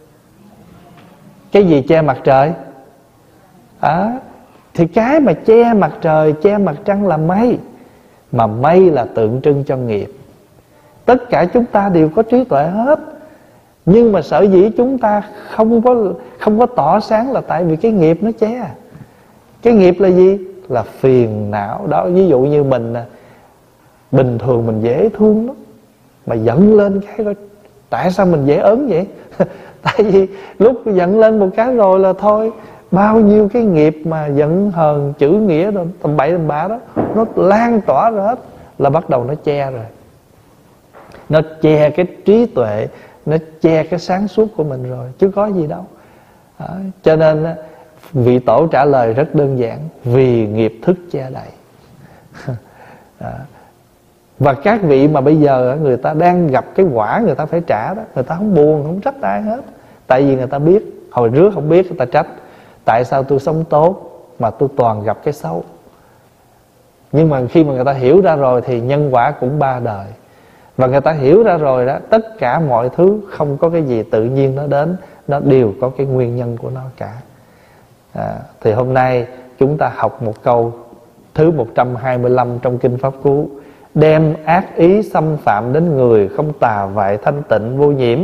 Cái gì che mặt trời? À, thì cái mà che mặt trời, che mặt trăng là mây. Mà mây là tượng trưng cho nghiệp. Tất cả chúng ta đều có trí tuệ hết, nhưng mà sở dĩ chúng ta không có không có tỏ sáng là tại vì cái nghiệp nó che. Cái nghiệp là gì? Là phiền não đó. Ví dụ như mình bình thường mình dễ thương lắm, mà giận lên cái rồi, tại sao mình dễ ớn vậy? Tại vì lúc giận lên một cái rồi là thôi, bao nhiêu cái nghiệp mà giận hờn, chữ nghĩa rồi tầm bậy tầm bạ đó, nó lan tỏa ra hết, là bắt đầu nó che rồi. Nó che cái trí tuệ, nó che cái sáng suốt của mình rồi, chứ có gì đâu. Đó. Cho nên vị tổ trả lời rất đơn giản, vì nghiệp thức che đậy. Đó. Và các vị mà bây giờ người ta đang gặp cái quả người ta phải trả đó, người ta không buồn, không trách ai hết. Tại vì người ta biết, hồi trước không biết người ta trách, tại sao tôi sống tốt mà tôi toàn gặp cái xấu. Nhưng mà khi mà người ta hiểu ra rồi thì nhân quả cũng ba đời. Và người ta hiểu ra rồi đó, tất cả mọi thứ không có cái gì tự nhiên nó đến, nó đều có cái nguyên nhân của nó cả. À, thì hôm nay chúng ta học một câu thứ một trăm hai mươi lăm trong Kinh Pháp Cú: đem ác ý xâm phạm đến người không tà vại thanh tịnh vô nhiễm,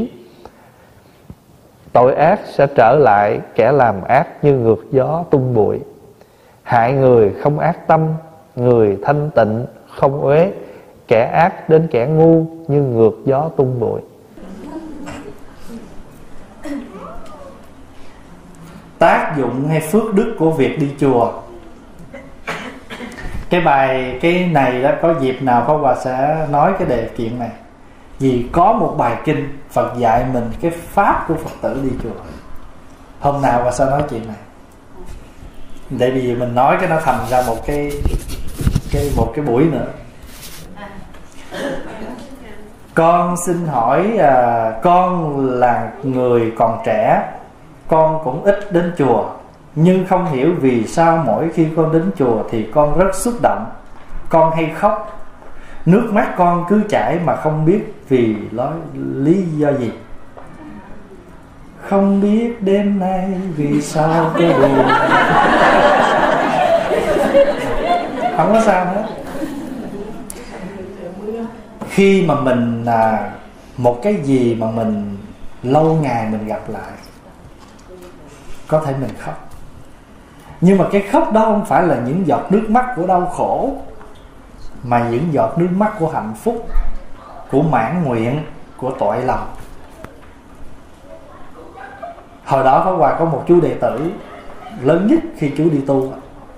tội ác sẽ trở lại kẻ làm ác như ngược gió tung bụi. Hại người không ác tâm, người thanh tịnh không uế, kẻ ác đến kẻ ngu như ngược gió tung bụi. Tác dụng hay phước đức của việc đi chùa. Cái bài cái này đó, có dịp nào Pháp Hòa sẽ nói cái đề kiện này. Vì có một bài kinh Phật dạy mình cái pháp của Phật tử đi chùa. Hôm nào Hòa sẽ nói chuyện này, để vì mình nói cái nó thành ra một cái cái một cái buổi nữa. Con xin hỏi, à, con là người còn trẻ, con cũng ít đến chùa, nhưng không hiểu vì sao mỗi khi con đến chùa thì con rất xúc động, con hay khóc, nước mắt con cứ chảy mà không biết vì nói lý do gì. Không biết đêm nay vì sao cái buồn. Không có sao hết. Khi mà mình à, một cái gì mà mình lâu ngày mình gặp lại, có thể mình khóc, nhưng mà cái khóc đó không phải là những giọt nước mắt của đau khổ, mà những giọt nước mắt của hạnh phúc, của mãn nguyện, của tội lòng. Hồi đó Pháp Hòa có một chú đệ tử, lớn nhất khi chú đi tu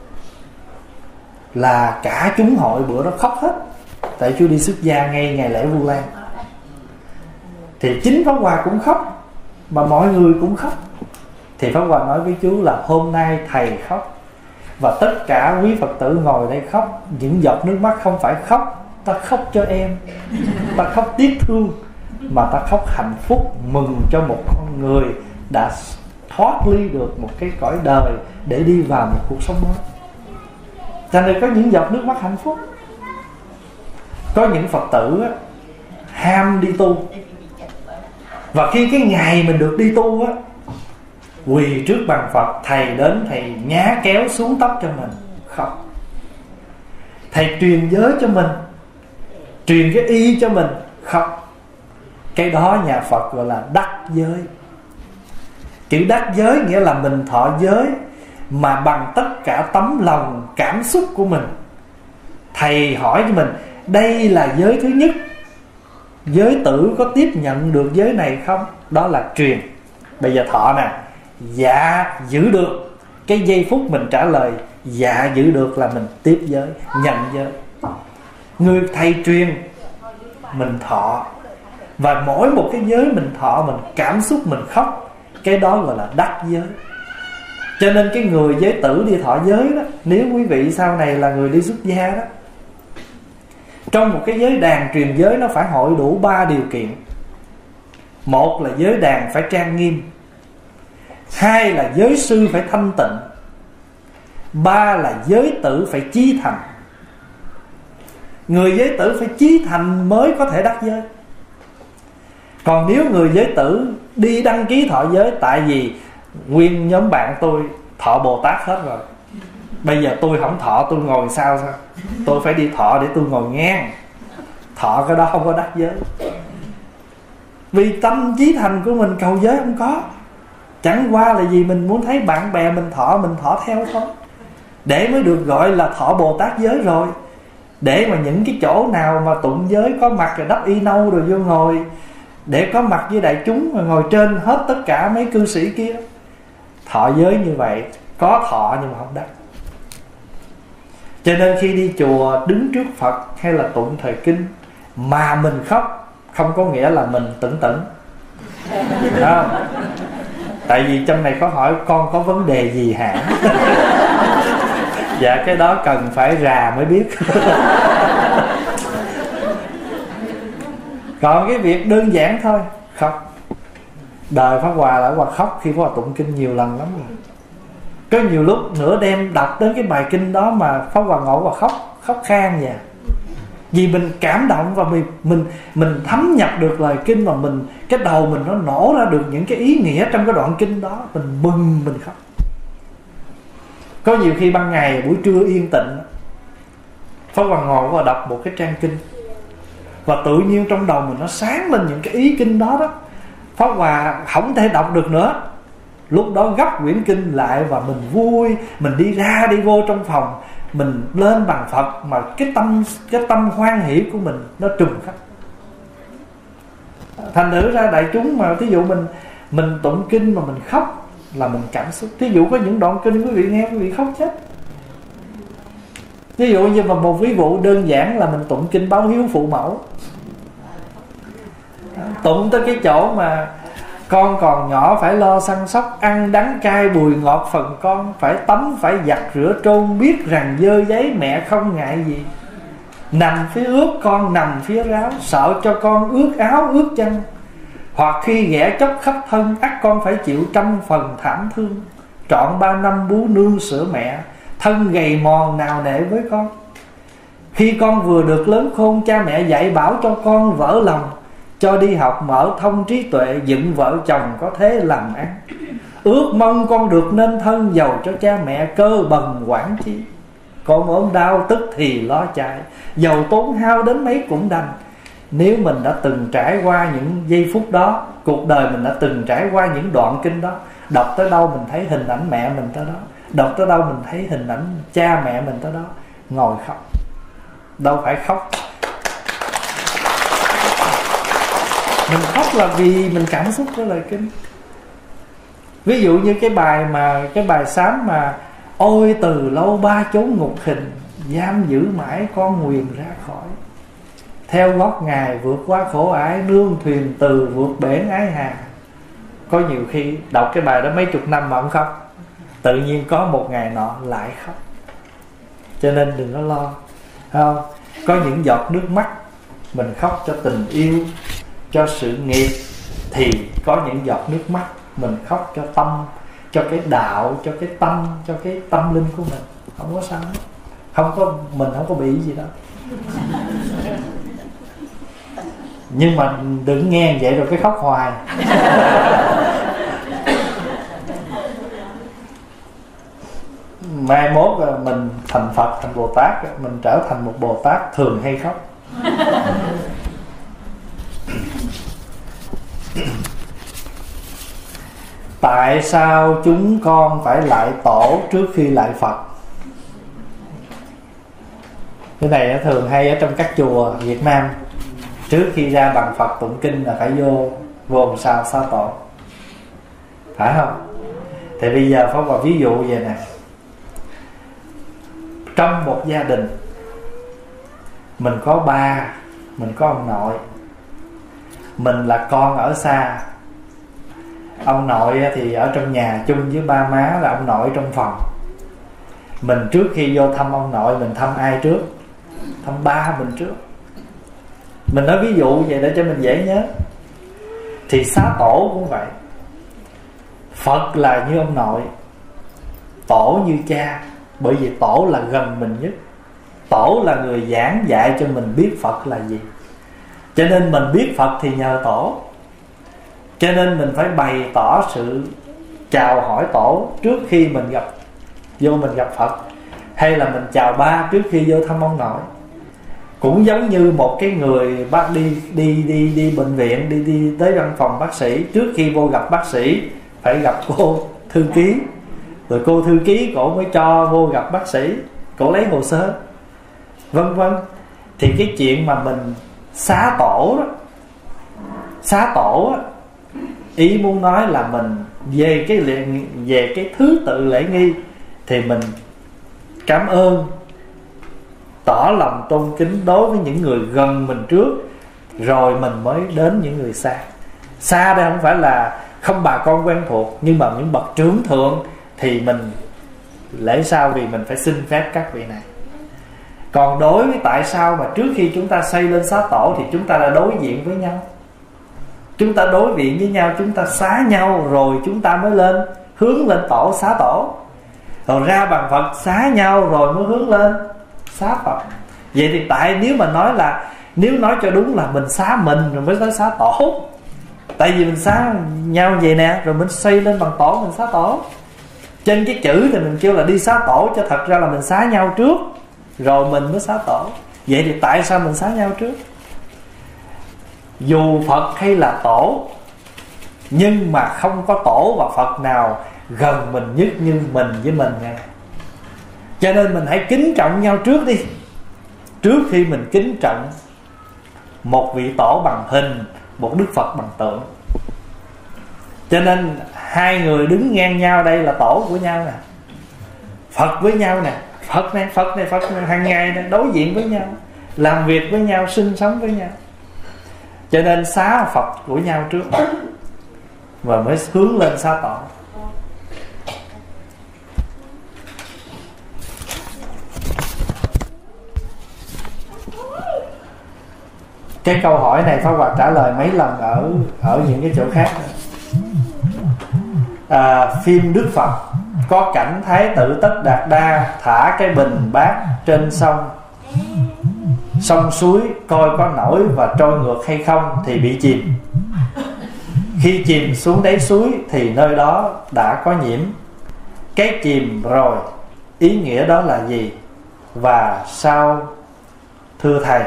là cả chúng hội bữa đó khóc hết. Tại chú đi xuất gia ngay ngày lễ Vu Lan, thì chính Pháp Hòa cũng khóc, mà mọi người cũng khóc. Thì Pháp Hòa nói với chú là hôm nay thầy khóc, và tất cả quý Phật tử ngồi đây khóc. Những giọt nước mắt không phải khóc ta khóc cho em, ta khóc tiếc thương, mà ta khóc hạnh phúc, mừng cho một con người đã thoát ly được một cái cõi đời để đi vào một cuộc sống mới. Cho nên có những giọt nước mắt hạnh phúc. Có những Phật tử á, ham đi tu, và khi cái ngày mình được đi tu á, quỳ trước bàn Phật, thầy đến thầy nhá kéo xuống tóc cho mình khóc. Thầy truyền giới cho mình, truyền cái y cho mình khóc. Cái đó nhà Phật gọi là đắc giới. Chữ đắc giới nghĩa là mình thọ giới mà bằng tất cả tấm lòng cảm xúc của mình. Thầy hỏi cho mình, đây là giới thứ nhất, giới tử có tiếp nhận được giới này không? Đó là truyền. Bây giờ thọ nè, dạ giữ được. Cái giây phút mình trả lời dạ giữ được là mình tiếp giới, nhận giới. Người thầy truyền mình thọ, và mỗi một cái giới mình thọ, mình cảm xúc mình khóc, cái đó gọi là đắc giới. Cho nên cái người giới tử đi thọ giới đó, nếu quý vị sau này là người đi xuất gia đó, trong một cái giới đàn truyền giới nó phải hội đủ ba điều kiện. Một là giới đàn phải trang nghiêm, hai là giới sư phải thanh tịnh, ba là giới tử phải chí thành. Người giới tử phải chí thành mới có thể đắc giới. Còn nếu người giới tử đi đăng ký thọ giới, tại vì nguyên nhóm bạn tôi thọ Bồ Tát hết rồi, bây giờ tôi không thọ, tôi ngồi sao sao? Tôi phải đi thọ để tôi ngồi ngang. Thọ cái đó không có đắc giới. Vì tâm chí thành của mình cầu giới không có. Chẳng qua là gì mình muốn thấy bạn bè mình thọ, mình thọ theo thôi, để mới được gọi là thọ Bồ Tát giới rồi. Để mà những cái chỗ nào mà tụng giới có mặt rồi đắp y nâu rồi vô ngồi, để có mặt với đại chúng mà ngồi trên hết tất cả mấy cư sĩ kia. Thọ giới như vậy, có thọ nhưng mà không đắc. Cho nên khi đi chùa đứng trước Phật hay là tụng thời kinh mà mình khóc, không có nghĩa là mình tửng tửng, không? Tại vì trong này có hỏi con có vấn đề gì hả? Dạ cái đó cần phải rà mới biết. Còn cái việc đơn giản thôi, khóc. Đời Pháp Hòa là Pháp Hòa khóc khi Pháp Hòa tụng kinh nhiều lần lắm rồi. Có nhiều lúc nửa đêm đọc đến cái bài kinh đó mà Pháp Hòa ngồi và khóc, khóc khan vậy. Vì mình cảm động và mình mình mình thấm nhập được lời kinh, và mình cái đầu mình nó nổ ra được những cái ý nghĩa trong cái đoạn kinh đó, mình mừng, mình khóc. Có nhiều khi ban ngày buổi trưa yên tĩnh, Pháp Hòa ngồi và đọc một cái trang kinh, và tự nhiên trong đầu mình nó sáng lên những cái ý kinh đó đó. Pháp Hòa không thể đọc được nữa, lúc đó gấp quyển kinh lại và mình vui, mình đi ra đi vô trong phòng, mình lên bàn Phật, mà cái tâm cái tâm hoan hỷ của mình nó trùng khắp. Thành thử ra đại chúng mà thí dụ mình mình tụng kinh mà mình khóc là mình cảm xúc. Thí dụ có những đoạn kinh quý vị nghe quý vị khóc chết. Ví dụ như mà một ví dụ đơn giản là mình tụng kinh báo hiếu phụ mẫu, tụng tới cái chỗ mà con còn nhỏ phải lo săn sóc, ăn đắng cay bùi ngọt phần con, phải tắm phải giặt rửa trôn, biết rằng dơ giấy mẹ không ngại gì. Nằm phía ướt con nằm phía ráo, sợ cho con ướt áo ướt chân. Hoặc khi ghẻ chóc khắp thân, ắt con phải chịu trăm phần thảm thương. Trọn ba năm bú nương sữa mẹ, thân gầy mòn nào nể với con. Khi con vừa được lớn khôn, cha mẹ dạy bảo cho con vỡ lòng, cho đi học mở thông trí tuệ, dựng vợ chồng có thế làm ăn. Ước mong con được nên thân, giàu cho cha mẹ cơ bần quản chi. Con ốm đau tức thì lo chạy, giàu tốn hao đến mấy cũng đành. Nếu mình đã từng trải qua những giây phút đó, cuộc đời mình đã từng trải qua những đoạn kinh đó, đọc tới đâu mình thấy hình ảnh mẹ mình tới đó, đọc tới đâu mình thấy hình ảnh cha mẹ mình tới đó, ngồi khóc. Đâu phải khóc, mình khóc là vì mình cảm xúc với lời kinh. Ví dụ như cái bài mà cái bài sám mà ôi từ lâu ba chốn ngục hình, giam giữ mãi con nguyền ra khỏi. Theo gót Ngài vượt qua khổ ải, nương thuyền từ vượt bể ái hà. Có nhiều khi đọc cái bài đó mấy chục năm mà không khóc, tự nhiên có một ngày nọ lại khóc. Cho nên đừng có lo, không? Có những giọt nước mắt mình khóc cho tình yêu, cho sự nghiệp, thì có những giọt nước mắt mình khóc cho tâm, cho cái đạo, cho cái tâm, cho cái tâm linh của mình. Không có sao hết. Không có, mình không có bị gì đâu. Nhưng mà đừng nghe vậy rồi cái khóc hoài. Mai mốt mình thành Phật, thành Bồ Tát, mình trở thành một Bồ Tát thường hay khóc. Tại sao chúng con phải lại tổ trước khi lại Phật? Cái này thường hay ở trong các chùa Việt Nam, trước khi ra bằng Phật tụng kinh là phải vô vô làm sao xá tổ, phải không? Thì bây giờ Pháp vào ví dụ vậy nè. Trong một gia đình mình có ba, mình có ông nội, mình là con ở xa. Ông nội thì ở trong nhà chung với ba má là ông nội trong phòng. Mình trước khi vô thăm ông nội, mình thăm ai trước? Thăm ba mình trước. Mình nói ví dụ vậy để cho mình dễ nhớ. Thì xá tổ cũng vậy. Phật là như ông nội, tổ như cha. Bởi vì tổ là gần mình nhất. Tổ là người giảng dạy cho mình biết Phật là gì. Cho nên mình biết Phật thì nhờ tổ. Cho nên mình phải bày tỏ sự chào hỏi tổ trước khi mình gặp vô mình gặp Phật, hay là mình chào ba trước khi vô thăm ông nội. Cũng giống như một cái người bác đi đi đi đi bệnh viện, đi đi tới văn phòng bác sĩ, trước khi vô gặp bác sĩ phải gặp cô thư ký, rồi cô thư ký cổ mới cho vô gặp bác sĩ, cổ lấy hồ sơ, vân vân. Thì cái chuyện mà mình xá tổ đó, xá tổ đó, ý muốn nói là mình về cái về cái thứ tự lễ nghi thì mình cảm ơn, tỏ lòng tôn kính đối với những người gần mình trước, rồi mình mới đến những người xa. Xa đây không phải là không bà con quen thuộc, nhưng mà những bậc trưởng thượng thì mình lễ sau, vì mình phải xin phép các vị này. Còn đối với tại sao mà trước khi chúng ta xây lên xá tổ thì chúng ta đã đối diện với nhau, chúng ta đối diện với nhau, chúng ta xá nhau rồi chúng ta mới lên hướng lên tổ xá tổ, rồi ra bằng Phật xá nhau rồi mới hướng lên xá Phật. Vậy thì tại nếu mà nói là, nếu nói cho đúng là mình xá mình rồi mới tới xá tổ. Tại vì mình xá nhau vậy nè, rồi mình xây lên bằng tổ mình xá tổ. Trên cái chữ thì mình kêu là đi xá tổ, cho thật ra là mình xá nhau trước rồi mình mới xá tổ. Vậy thì tại sao mình xá nhau trước? Dù Phật hay là tổ, nhưng mà không có tổ và Phật nào gần mình nhất như mình với mình nha. Cho nên mình hãy kính trọng nhau trước đi, trước khi mình kính trọng một vị tổ bằng hình, một Đức Phật bằng tượng. Cho nên hai người đứng ngang nhau đây là tổ của nhau nè, Phật với nhau nè, Phật này, Phật này, Phật này, hàng ngày này, đối diện với nhau, làm việc với nhau, sinh sống với nhau. Cho nên xá Phật của nhau trước và mới hướng lên xá tổ. Cái câu hỏi này Pháp Hòa trả lời mấy lần ở ở những cái chỗ khác. À, phim Đức Phật có cảnh Thái tử Tất Đạt Đa thả cái bình bát trên sông sông suối coi có nổi và trôi ngược hay không thì bị chìm. Khi chìm xuống đáy suối thì nơi đó đã có nhiễm. Cái chìm rồi ý nghĩa đó là gì và sao thưa thầy?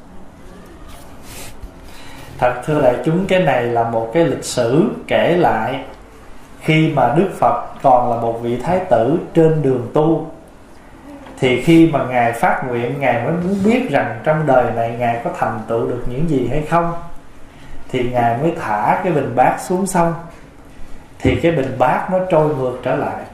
Thật thưa đại chúng, cái này là một cái lịch sử kể lại khi mà Đức Phật còn là một vị thái tử trên đường tu. Thì khi mà Ngài phát nguyện, Ngài mới muốn biết rằng trong đời này Ngài có thành tựu được những gì hay không, thì Ngài mới thả cái bình bát xuống sông. thì cái bình bát nó trôi ngược trở lại.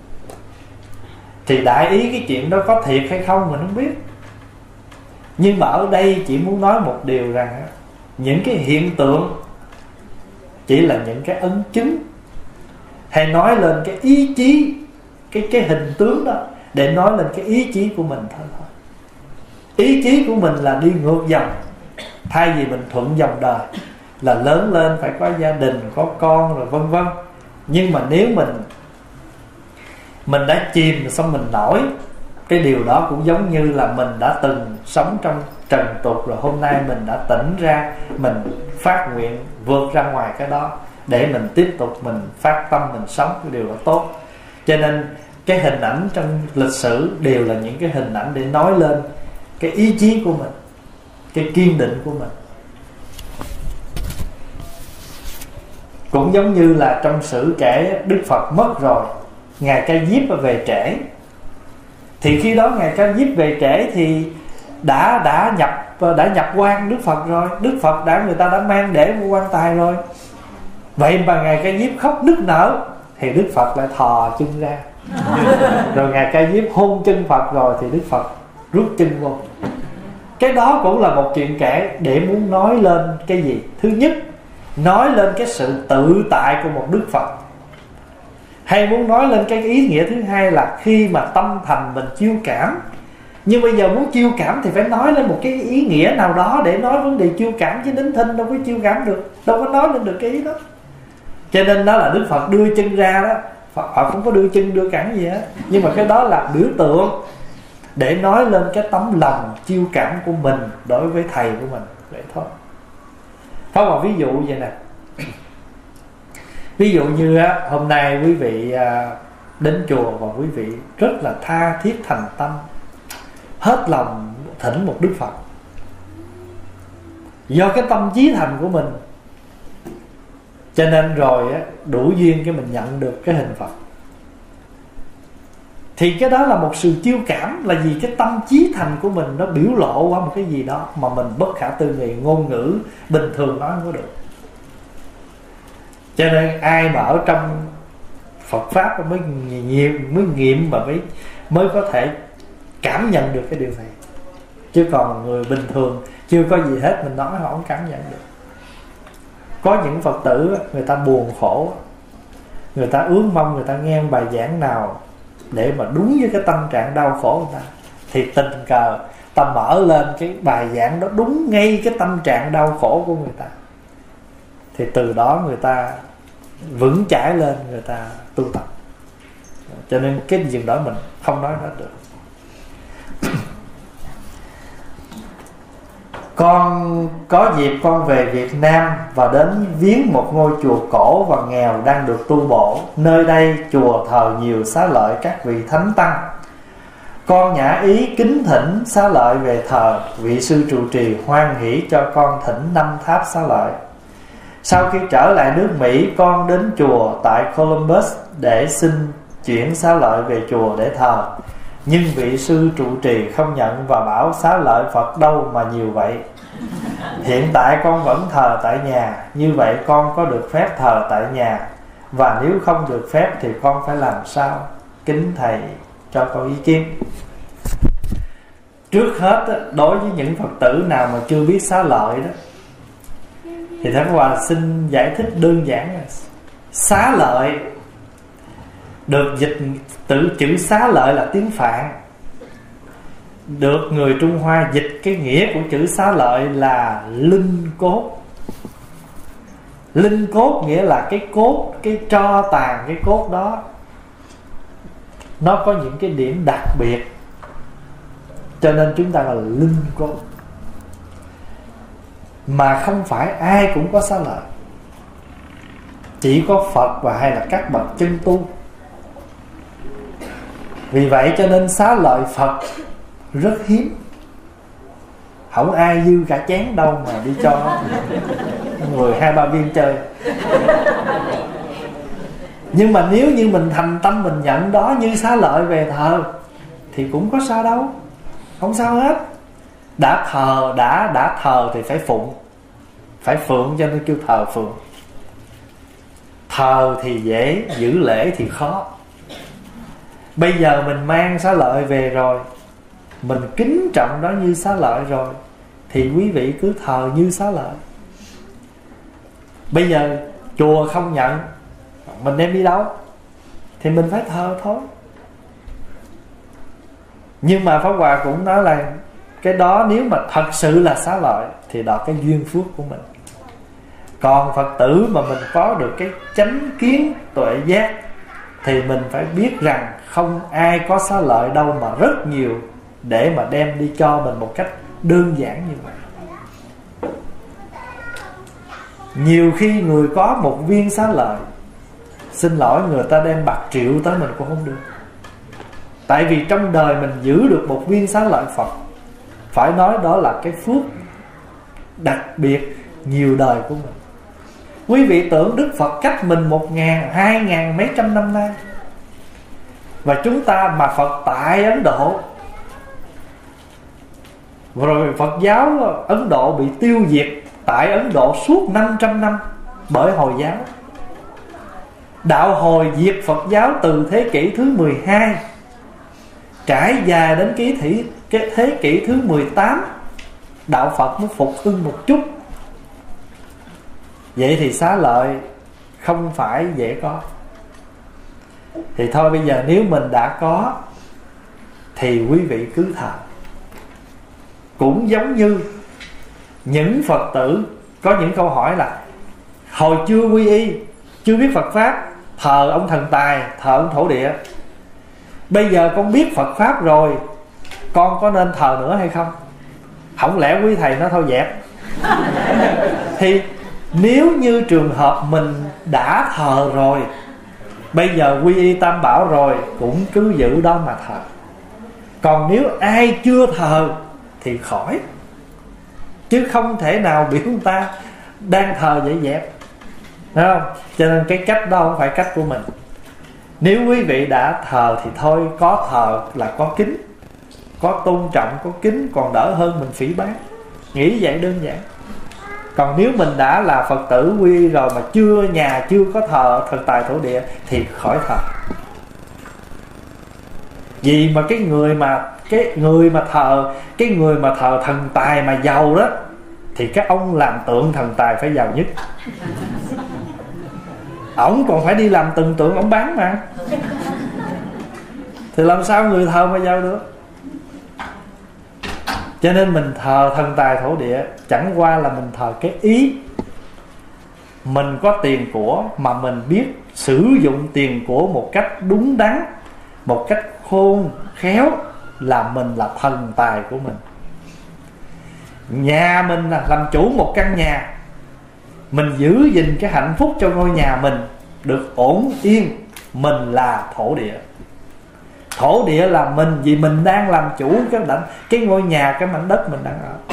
Thì đại ý cái chuyện đó có thiệt hay không mình không biết. Nhưng mà ở đây chỉ muốn nói một điều rằng những cái hiện tượng chỉ là những cái ấn chứng, hay nói lên cái ý chí, cái cái hình tướng đó để nói lên cái ý chí của mình thôi thôi. Ý chí của mình là đi ngược dòng, thay vì mình thuận dòng đời, là lớn lên phải có gia đình, có con rồi vân vân. Nhưng mà nếu mình mình đã chìm xong mình nổi, cái điều đó cũng giống như là mình đã từng sống trong trần tục, rồi hôm nay mình đã tỉnh ra, mình phát nguyện vượt ra ngoài cái đó để mình tiếp tục mình phát tâm mình sống, cái điều đó tốt. Cho nên cái hình ảnh trong lịch sử đều là những cái hình ảnh để nói lên cái ý chí của mình, cái kiên định của mình. Cũng giống như là trong sử kể Đức Phật mất rồi, Ngài Ca Diếp về trễ. Thì khi đó Ngài Ca Diếp về trễ thì đã đã nhập đã nhập quan Đức Phật rồi. Đức Phật đã người ta đã mang để vô quan tài rồi. Vậy mà Ngài Ca Diếp khóc nức nở, thì Đức Phật lại thò chân ra. Rồi Ngài Ca Diếp hôn chân Phật rồi thì Đức Phật rút chân vô. Cái đó cũng là một chuyện kể để muốn nói lên cái gì? Thứ nhất, nói lên cái sự tự tại của một Đức Phật. Hay muốn nói lên cái ý nghĩa thứ hai là khi mà tâm thành mình chiêu cảm. Nhưng bây giờ muốn chiêu cảm thì phải nói lên một cái ý nghĩa nào đó để nói vấn đề chiêu cảm, chứ nín thinh đâu có chiêu cảm được, đâu có nói lên được cái ý đó. Cho nên đó là Đức Phật đưa chân ra đó, Phật không có đưa chân đưa cẳng gì hết. Nhưng mà cái đó là biểu tượng để nói lên cái tấm lòng chiêu cảm của mình đối với thầy của mình. Vậy thôi. Không, mà ví dụ vậy nè. Ví dụ như hôm nay quý vị đến chùa và quý vị rất là tha thiết thành tâm, hết lòng thỉnh một Đức Phật. Do cái tâm chí thành của mình, cho nên rồi đủ duyên cái mình nhận được cái hình Phật. Thì cái đó là một sự chiêu cảm, là vì cái tâm chí thành của mình nó biểu lộ qua một cái gì đó mà mình bất khả tư nghị, ngôn ngữ bình thường nói không có được. Cho nên ai mà ở trong Phật Pháp mới nghiệm, mới nghiệm và mới, mới có thể cảm nhận được cái điều này. Chứ còn người bình thường chưa có gì hết, mình nói họ không cảm nhận được. Có những Phật tử người ta buồn khổ, người ta ước mong người ta nghe bài giảng nào để mà đúng với cái tâm trạng đau khổ người ta, thì tình cờ ta mở lên cái bài giảng đó đúng ngay cái tâm trạng đau khổ của người ta, thì từ đó người ta vững chãi lên, người ta tu tập. Cho nên cái chuyện đó mình không nói hết được. Con có dịp con về Việt Nam và đến viếng một ngôi chùa cổ và nghèo đang được tu bổ. Nơi đây chùa thờ nhiều xá lợi các vị thánh tăng. Con nhã ý kính thỉnh xá lợi về thờ. Vị sư trụ trì hoan hỷ cho con thỉnh năm tháp xá lợi. Sau khi trở lại nước Mỹ, con đến chùa tại Columbus để xin chuyển xá lợi về chùa để thờ. Nhưng vị sư trụ trì không nhận và bảo xá lợi Phật đâu mà nhiều vậy. Hiện tại con vẫn thờ tại nhà. Như vậy con có được phép thờ tại nhà, và nếu không được phép thì con phải làm sao? Kính thầy cho con ý kiến. Trước hết, đối với những Phật tử nào mà chưa biết xá lợi đó, thì Thánh Hòa xin giải thích đơn giản là xá lợi được dịch từ chữ xá lợi là tiếng Phạn, được người Trung Hoa dịch cái nghĩa của chữ xá lợi là linh cốt. Linh cốt nghĩa là cái cốt, cái tro tàn cái cốt đó nó có những cái điểm đặc biệt, cho nên chúng ta gọi là linh cốt. Mà không phải ai cũng có xá lợi, chỉ có Phật và hay là các bậc chân tu. Vì vậy cho nên xá lợi Phật rất hiếm, không ai dư cả chén đâu mà đi cho người hai ba viên chơi. Nhưng mà nếu như mình thành tâm mình nhận đó như xá lợi về thờ thì cũng có sao đâu, không sao hết. Đã thờ đã đã thờ thì phải phụng, phải phượng, cho nên kêu thờ phượng. thờ thì dễ, giữ lễ thì khó. Bây giờ mình mang xá lợi về rồi, mình kính trọng đó như xá lợi rồi, thì quý vị cứ thờ như xá lợi. Bây giờ chùa không nhận, mình đem đi đâu thì mình phải thờ thôi. Nhưng mà Pháp Hòa cũng nói là cái đó nếu mà thật sự là xá lợi thì đó cái duyên phước của mình. Còn Phật tử mà mình có được cái chánh kiến tuệ giác thì mình phải biết rằng không ai có xá lợi đâu mà rất nhiều để mà đem đi cho mình một cách đơn giản như vậy. Nhiều khi người có một viên xá lợi, xin lỗi, người ta đem bạc triệu tới mình cũng không được. Tại vì trong đời mình giữ được một viên xá lợi Phật, phải nói đó là cái phước đặc biệt nhiều đời của mình. Quý vị tưởng Đức Phật cách mình một ngàn, hai ngàn mấy trăm năm nay, và chúng ta mà Phật tại Ấn Độ, rồi Phật giáo Ấn Độ bị tiêu diệt tại Ấn Độ suốt năm trăm năm bởi Hồi giáo. Đạo Hồi diệt Phật giáo từ thế kỷ thứ mười hai, trải dài đến kỷ thị, cái thế kỷ thứ mười tám đạo Phật mới phục hưng một chút. Vậy thì xá lợi không phải dễ có. Thì thôi bây giờ nếu mình đã có thì quý vị cứ thờ. Cũng giống như những Phật tử có những câu hỏi là hồi chưa quy y, chưa biết Phật Pháp, thờ ông thần tài, thờ ông thổ địa. Bây giờ con biết Phật Pháp rồi, con có nên thờ nữa hay không? Không lẽ quý thầy nói thôi dẹp. Thì nếu như trường hợp mình đã thờ rồi, bây giờ quy y Tam Bảo rồi, cũng cứ giữ đó mà thờ. Còn nếu ai chưa thờ thì khỏi, chứ không thể nào biểu người ta đang thờ dễ dẹp, đúng không? Cho nên cái cách đó không phải cách của mình. Nếu quý vị đã thờ thì thôi, có thờ là có kính, có tôn trọng, có kính, còn đỡ hơn mình phỉ báng. Nghĩ vậy đơn giản. Còn nếu mình đã là Phật tử quy y rồi mà chưa, nhà chưa có thờ thần tài thổ địa thì khỏi thờ. Vì mà cái người mà cái người mà thờ cái người mà thờ thần tài mà giàu đó, thì các ông làm tượng thần tài phải giàu nhất. Ổng còn phải đi làm từng tượng ổng bán mà, thì làm sao người thờ mà giàu được? Cho nên mình thờ thần tài thổ địa chẳng qua là mình thờ cái ý. Mình có tiền của mà mình biết sử dụng tiền của một cách đúng đắn, một cách khôn khéo, là mình là thần tài của mình. Nhà mình là làm chủ một căn nhà, mình giữ gìn cái hạnh phúc cho ngôi nhà mình được ổn yên, mình là thổ địa. Thổ địa là mình, vì mình đang làm chủ cái đảnh, cái ngôi nhà, cái mảnh đất mình đang ở.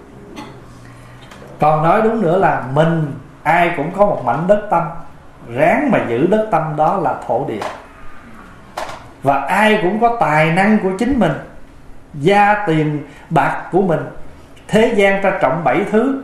Còn nói đúng nữa là mình, ai cũng có một mảnh đất tâm, ráng mà giữ đất tâm đó là thổ địa. Và ai cũng có tài năng của chính mình, gia tiền bạc của mình. Thế gian ta trọng bảy thứ: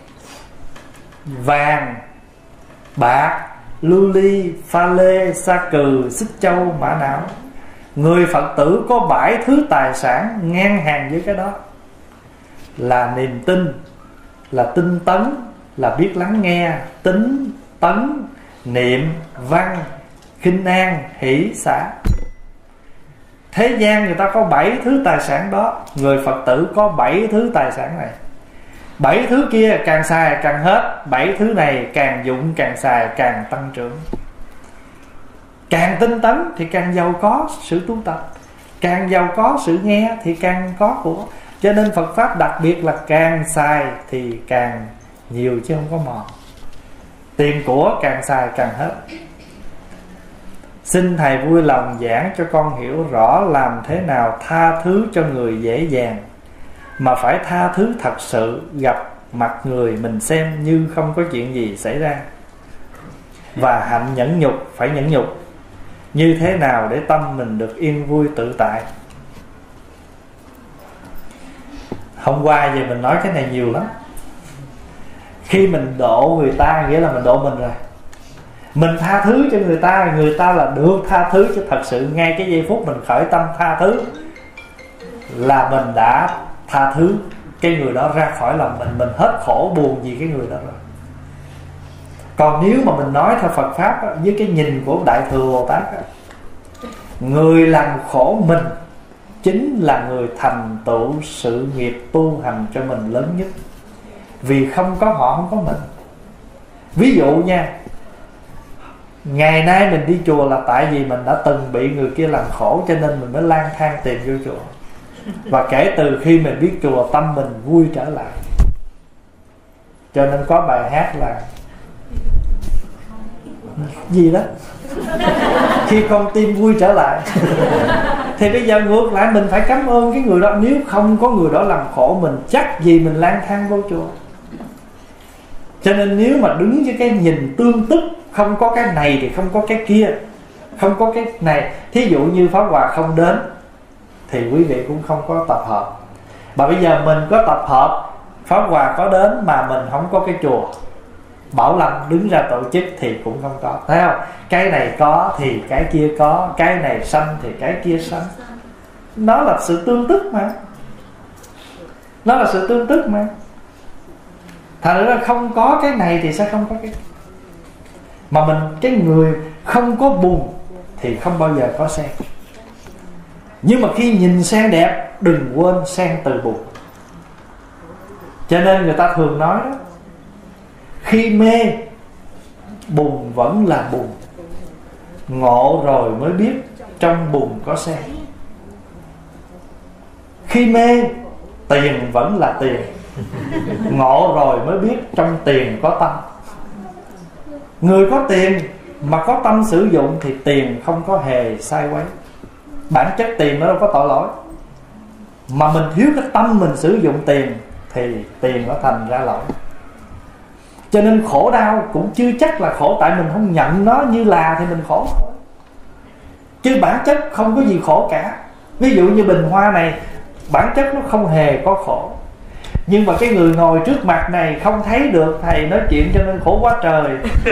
vàng, bạc, lưu ly, pha lê, sa cừ, xích châu, mã não. Người Phật tử có bảy thứ tài sản ngang hàng với cái đó, là niềm tin, là tinh tấn, là biết lắng nghe, tính, tấn, niệm, văn, khinh an, hỷ, xả. Thế gian người ta có bảy thứ tài sản đó, người Phật tử có bảy thứ tài sản này. Bảy thứ kia càng xài càng hết, bảy thứ này càng dụng càng xài càng tăng trưởng. Càng tinh tấn thì càng giàu có sự tu tập, càng giàu có sự nghe thì càng có của. Cho nên Phật Pháp đặc biệt là càng xài thì càng nhiều chứ không có mòn. Tiền của càng xài càng hết. Xin Thầy vui lòng giảng cho con hiểu rõ làm thế nào tha thứ cho người dễ dàng, mà phải tha thứ thật sự, gặp mặt người mình xem như không có chuyện gì xảy ra. Và hạnh nhẫn nhục, phải nhẫn nhục. Như thế nào để tâm mình được yên vui tự tại? Hôm qua giờ mình nói cái này nhiều lắm. Khi mình độ người ta nghĩa là mình độ mình rồi. Mình tha thứ cho người ta, người ta là được tha thứ. Chứ thật sự ngay cái giây phút mình khởi tâm tha thứ là mình đã tha thứ cái người đó ra khỏi lòng mình. Mình hết khổ buồn vì cái người đó rồi. Còn nếu mà mình nói theo Phật Pháp á, với cái nhìn của Đại Thừa Bồ Tát á, người làm khổ mình chính là người thành tựu sự nghiệp tu hành cho mình lớn nhất. Vì không có họ không có mình. Ví dụ nha, ngày nay mình đi chùa là tại vì mình đã từng bị người kia làm khổ, cho nên mình mới lang thang tìm vô chùa. Và kể từ khi mình biết chùa, tâm mình vui trở lại. Cho nên có bài hát là gì đó khi con tim vui trở lại. Thì bây giờ ngược lại mình phải cảm ơn cái người đó. Nếu không có người đó làm khổ mình, chắc gì mình lang thang vô chùa. Cho nên nếu mà đứng với cái nhìn tương tức, không có cái này thì không có cái kia, không có cái này. Thí dụ như Pháp Hòa không đến thì quý vị cũng không có tập hợp. Mà bây giờ mình có tập hợp, Pháp Hòa có đến mà mình không có cái chùa, Bảo Lâm đứng ra tổ chức thì cũng không có. Thấy không? Cái này có thì cái kia có, cái này sanh thì cái kia sanh. Nó là sự tương tức mà. Nó là sự tương tức mà. Thành ra không có cái này thì sẽ không có cái. Mà mình, cái người không có buồn thì không bao giờ có sen. Nhưng mà khi nhìn sen đẹp, đừng quên sen từ buồn. Cho nên người ta thường nói đó, khi mê buồn vẫn là buồn, ngộ rồi mới biết trong buồn có sen. Khi mê tiền vẫn là tiền, ngộ rồi mới biết trong tiền có tâm. Người có tiền mà có tâm sử dụng thì tiền không có hề sai quấy. Bản chất tiền nó đâu có tội lỗi. Mà mình thiếu cái tâm mình sử dụng tiền thì tiền nó thành ra lỗi. Cho nên khổ đau cũng chưa chắc là khổ, tại mình không nhận nó như là thì mình khổ. Chứ bản chất không có gì khổ cả. Ví dụ như bình hoa này, bản chất nó không hề có khổ. Nhưng mà cái người ngồi trước mặt này không thấy được thầy nói chuyện cho nên khổ quá trời.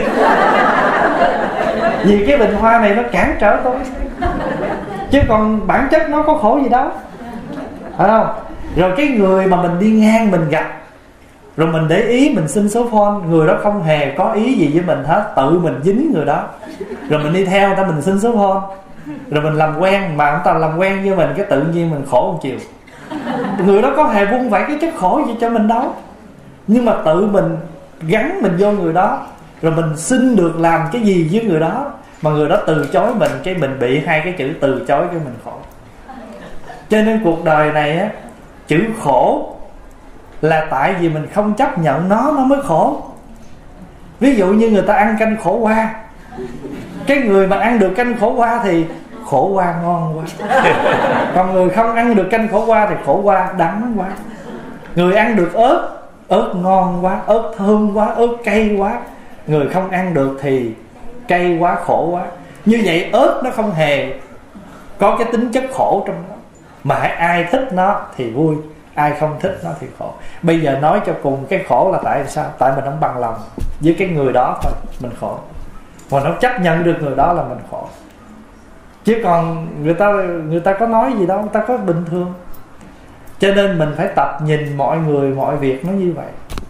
Vì cái bình hoa này nó cản trở tôi. Chứ còn bản chất nó có khổ gì đâu, phải không? Rồi cái người mà mình đi ngang mình gặp, rồi mình để ý mình xin số phone, người đó không hề có ý gì với mình hết, tự mình dính người đó. Rồi mình đi theo người ta mình xin số phone, rồi mình làm quen, mà người ta làm quen với mình cái tự nhiên mình khổ một chiều. Người đó có hề vung vẩy cái chất khổ gì cho mình đâu, nhưng mà tự mình gắn mình vô người đó, rồi mình xin được làm cái gì với người đó, mà người đó từ chối mình, cái mình bị hai cái chữ từ chối cái mình khổ. Cho nên cuộc đời này á, chữ khổ là tại vì mình không chấp nhận nó, nó mới khổ. Ví dụ như người ta ăn canh khổ qua, cái người mà ăn được canh khổ qua thì khổ qua ngon quá. Còn người không ăn được canh khổ qua thì khổ qua đắng quá. Người ăn được ớt, ớt ngon quá, ớt thơm quá, ớt cay quá. Người không ăn được thì cay quá, khổ quá. Như vậy ớt nó không hề có cái tính chất khổ trong nó, mà ai thích nó thì vui, ai không thích nó thì khổ. Bây giờ nói cho cùng, cái khổ là tại sao? Tại mình không bằng lòng với cái người đó thôi, mình khổ. Mà nó chấp nhận được người đó là mình khổ. Chứ còn người ta người ta có nói gì đâu, người ta có bình thường. Cho nên mình phải tập nhìn mọi người, mọi việc nó như vậy.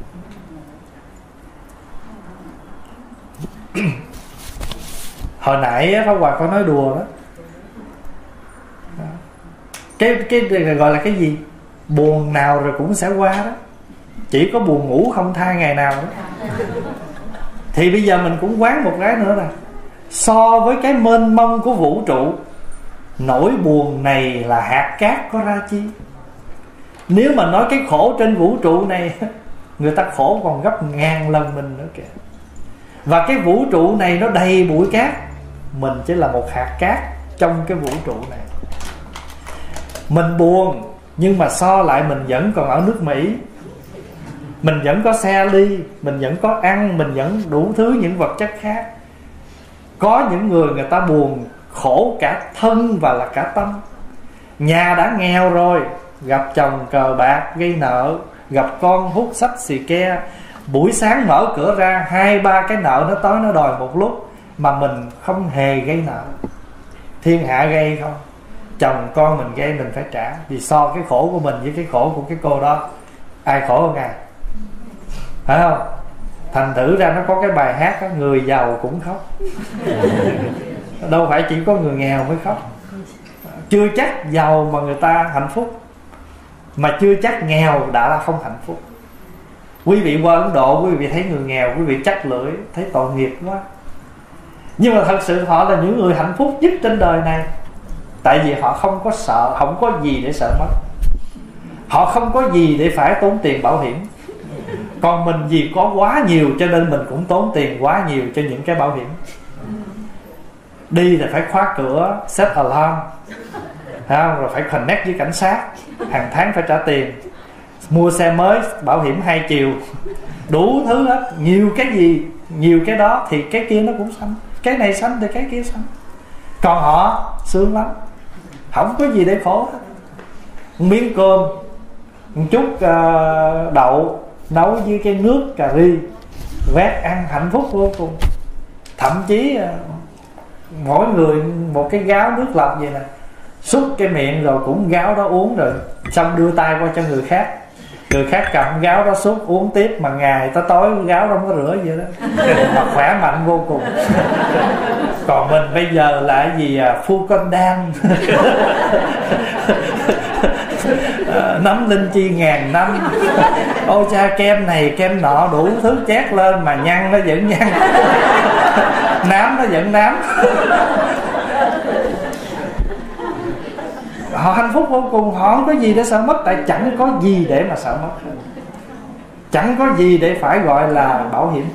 Hồi nãy Pháp Hòa có nói đùa đó, cái cái gọi là cái gì, buồn nào rồi cũng sẽ qua đó, chỉ có buồn ngủ không tha ngày nào đó. Thì bây giờ mình cũng quán một cái nữa là so với cái mênh mông của vũ trụ, nỗi buồn này là hạt cát có ra chi. Nếu mà nói cái khổ trên vũ trụ này, người ta khổ còn gấp ngàn lần mình nữa kìa. Và cái vũ trụ này nó đầy bụi cát, mình chỉ là một hạt cát trong cái vũ trụ này. Mình buồn, nhưng mà so lại mình vẫn còn ở nước Mỹ, mình vẫn có xe ly, mình vẫn có ăn, mình vẫn đủ thứ những vật chất khác. Có những người người ta buồn khổ cả thân và là cả tâm. Nhà đã nghèo rồi, gặp chồng cờ bạc gây nợ, gặp con hút sách xì ke, buổi sáng mở cửa ra hai ba cái nợ nó tới nó đòi một lúc, mà mình không hề gây nợ. Thiên hạ gây không, chồng con mình gây mình phải trả. Vì so cái khổ của mình với cái khổ của cái cô đó, ai khổ hơn ai, phải không? Thành thử ra nó có cái bài hát đó, người giàu cũng khóc. Đâu phải chỉ có người nghèo mới khóc. Chưa chắc giàu mà người ta hạnh phúc, mà chưa chắc nghèo đã là không hạnh phúc. Quý vị qua Ấn Độ, quý vị thấy người nghèo, quý vị chắc lưỡi, thấy tội nghiệp quá. Nhưng mà thật sự họ là những người hạnh phúc nhất trên đời này. Tại vì họ không có sợ, không có gì để sợ mất. Họ không có gì để phải tốn tiền bảo hiểm. Còn mình vì có quá nhiều cho nên mình cũng tốn tiền quá nhiều cho những cái bảo hiểm. Đi thì phải khóa cửa, set alarm, không? Rồi phải connect với cảnh sát, hàng tháng phải trả tiền. Mua xe mới, bảo hiểm hai chiều, đủ thứ hết. Nhiều cái gì, nhiều cái đó thì cái kia nó cũng sanh. Cái này sanh thì cái kia sanh. Còn họ sướng lắm, không có gì để khổ hết. Một miếng cơm, một chút uh, đậu nấu với cái nước cà ri, vét ăn hạnh phúc vô cùng. Thậm chí uh, mỗi người một cái gáo nước lọc vậy nè, xúc cái miệng rồi cũng gáo đó uống, rồi xong đưa tay qua cho người khác, người khác cầm gáo đó xúc uống tiếp. Mà ngày tới tối gáo không có rửa vậy đó, mà khỏe mạnh vô cùng. Còn mình bây giờ là cái gì à, phu con đan à, nấm linh chi ngàn năm, ôi cha kem này kem nọ đủ thứ chét lên mà nhăn nó vẫn nhăn, nám nó vẫn nám. Họ hạnh phúc vô cùng, họ không có gì để sợ mất. Tại chẳng có gì để mà sợ mất, chẳng có gì để phải gọi là bảo hiểm.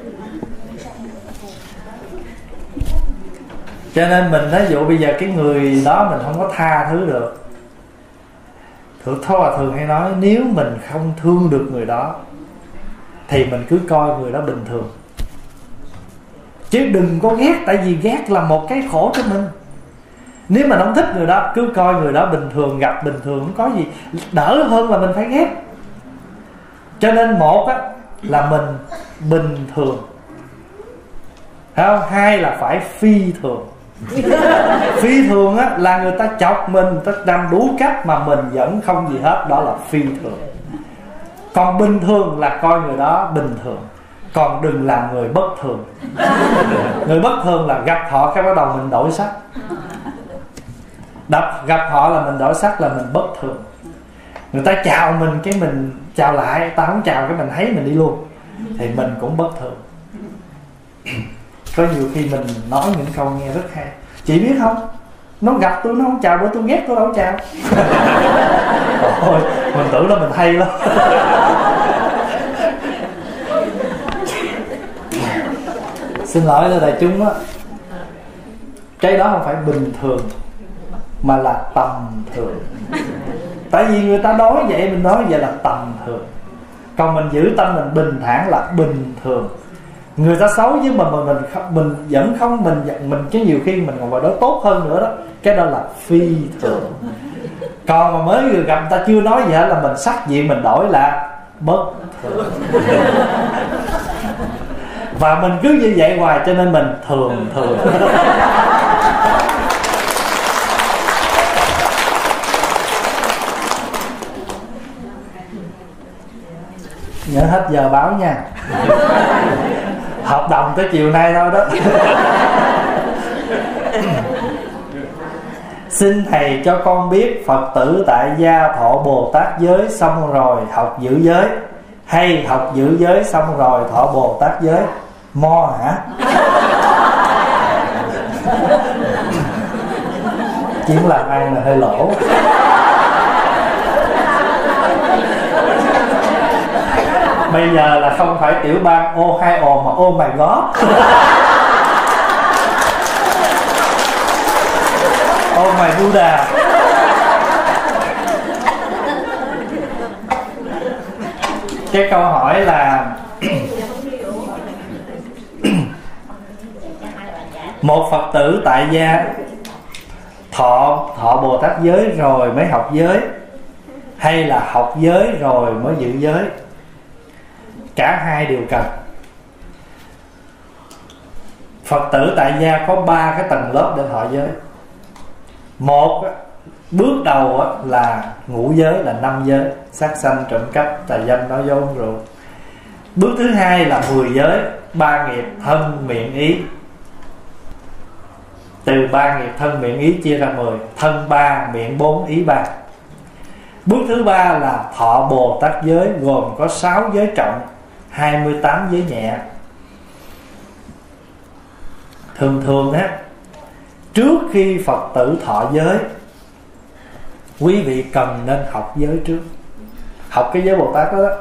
Cho nên mình ví dụ bây giờ cái người đó mình không có tha thứ được. Thường thôi là thường hay nói, nếu mình không thương được người đó thì mình cứ coi người đó bình thường, chứ đừng có ghét. Tại vì ghét là một cái khổ cho mình. Nếu mà không thích người đó, cứ coi người đó bình thường, gặp bình thường, không có gì, đỡ hơn là mình phải ghét. Cho nên một á, là mình bình thường, không? Hai là phải phi thường. Phi thường á, là người ta chọc mình, người ta làm đủ cách mà mình vẫn không gì hết, đó là phi thường. Còn bình thường là coi người đó bình thường, còn đừng làm người bất thường. Người bất thường là gặp họ cái bắt đầu mình đổi sắc. Đập, gặp họ là mình đổi sắc, là mình bất thường. Người ta chào mình cái mình chào lại, ta không chào cái mình thấy mình đi luôn, thì mình cũng bất thường. Có nhiều khi mình nói những câu nghe rất hay. Chị biết không, nó gặp tôi nó không chào, bữa tôi ghét tôi đâu chào. Ôi, mình tưởng là mình hay lắm. Xin lỗi là đại chúng á, cái đó không phải bình thường mà là tầm thường. Tại vì người ta nói vậy, mình nói vậy là tầm thường. Còn mình giữ tâm mình bình thản là bình thường. Người ta xấu với mình mà mình mình vẫn không, mình mình chứ nhiều khi mình còn vào đó tốt hơn nữa đó, cái đó là phi thường. Còn mà mới vừa gặp người ta chưa nói gì hết là mình sắc diện mình đổi là bất thường. Và mình cứ như vậy hoài, cho nên mình thường thường. Nhớ hết giờ báo nha. Hợp đồng tới chiều nay thôi đó. Xin thầy cho con biết Phật tử tại gia thọ Bồ Tát giới xong rồi học giữ giới, hay học giữ giới xong rồi thọ Bồ Tát giới? Mo hả? Chuyện làm ăn là hơi lỗ. Bây giờ là không phải tiểu bang ô hai ồ mà oh my god. Oh my Buddha. Cái câu hỏi là một Phật tử tại gia thọ thọ Bồ Tát giới rồi mới học giới, hay là học giới rồi mới giữ giới? Cả hai đều cần. Phật tử tại gia có ba cái tầng lớp để thọ giới. Một, bước đầu là ngũ giới, là năm giới: sát sanh, trộm cắp, tà dâm, nói dối, uống rượu. Bước thứ hai là mười giới: ba nghiệp thân miệng ý. Từ ba nghiệp thân miệng ý chia ra mười: thân ba, miệng bốn, ý ba. Bước thứ ba là thọ Bồ Tát giới, gồm có sáu giới trọng, hai mươi tám giới nhẹ. Thường thường á, trước khi Phật tử thọ giới, quý vị cần nên học giới trước. Học cái giới Bồ Tát đó, đó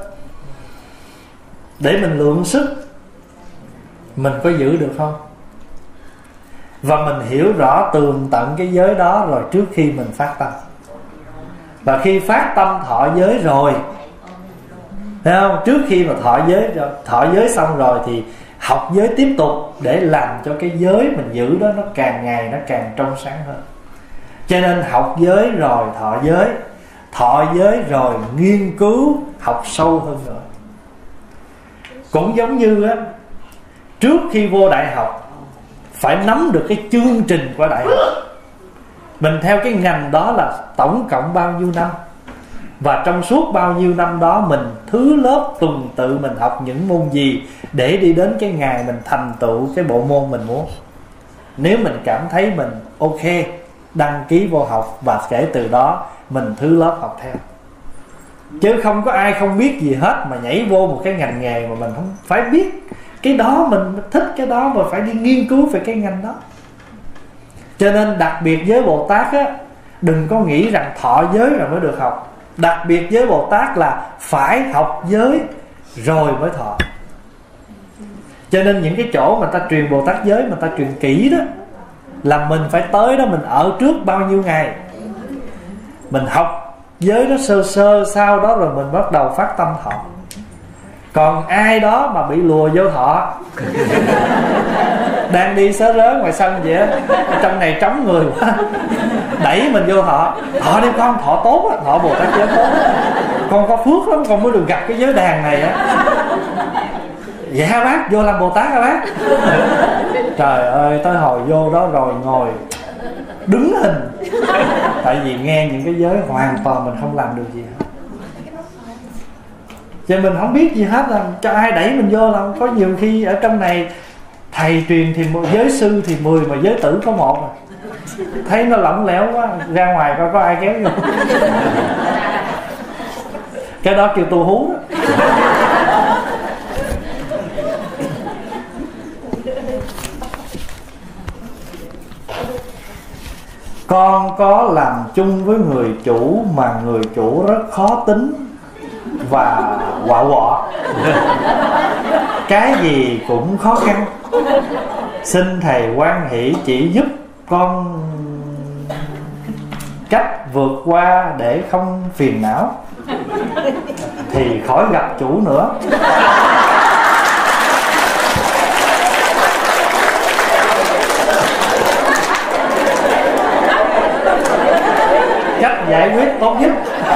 để mình lượng sức mình có giữ được không, và mình hiểu rõ tường tận cái giới đó rồi trước khi mình phát tâm. Và khi phát tâm thọ giới rồi, thấy không, trước khi mà thọ giới thọ giới xong rồi thì học giới tiếp tục, để làm cho cái giới mình giữ đó nó càng ngày nó càng trong sáng hơn. Cho nên học giới rồi thọ giới, thọ giới rồi nghiên cứu học sâu hơn nữa. Cũng giống như á, trước khi vô đại học phải nắm được cái chương trình của đại học. Mình theo cái ngành đó là tổng cộng bao nhiêu năm, và trong suốt bao nhiêu năm đó mình thứ lớp tuần tự mình học những môn gì, để đi đến cái ngày mình thành tựu cái bộ môn mình muốn. Nếu mình cảm thấy mình ok, đăng ký vô học, và kể từ đó mình thứ lớp học theo. Chứ không có ai không biết gì hết mà nhảy vô một cái ngành nghề mà mình không phải biết cái đó, mình thích cái đó mà phải đi nghiên cứu về cái ngành đó. Cho nên đặc biệt giới Bồ Tát á, đừng có nghĩ rằng thọ giới rồi mới được học. Đặc biệt giới Bồ Tát là phải học giới rồi mới thọ. Cho nên những cái chỗ mà ta truyền Bồ Tát giới, mà ta truyền kỹ đó, là mình phải tới đó, mình ở trước bao nhiêu ngày, mình học giới đó sơ sơ, sau đó rồi mình bắt đầu phát tâm thọ. Còn ai đó mà bị lùa vô thọ đang đi sớ rớ ngoài sân vậy á, trong này trống người quá, đẩy mình vô thọ. Thọ đi con, thọ tốt á, thọ Bồ Tát giới tốt á, con có phước lắm, con mới được gặp cái giới đàn này á. Dạ bác, vô làm Bồ Tát hả bác? Trời ơi, tới hồi vô đó rồi ngồi đứng hình. Tại vì nghe những cái giới hoàn toàn mình không làm được gì hết, cho mình không biết gì hết, là cho ai đẩy mình vô làm. Có nhiều khi ở trong này thầy truyền thì một giới sư thì mười, mà giới tử có một à. Thấy nó lỏng lẻo quá, ra ngoài coi có ai kéo vô. Cái đó kêu tu hú đó. Con có làm chung với người chủ mà người chủ rất khó tính và quạ quọ, cái gì cũng khó khăn. Xin thầy hoan hỷ chỉ giúp con cách vượt qua để không phiền não, thì khỏi gặp chủ nữa. Cách giải quyết tốt nhất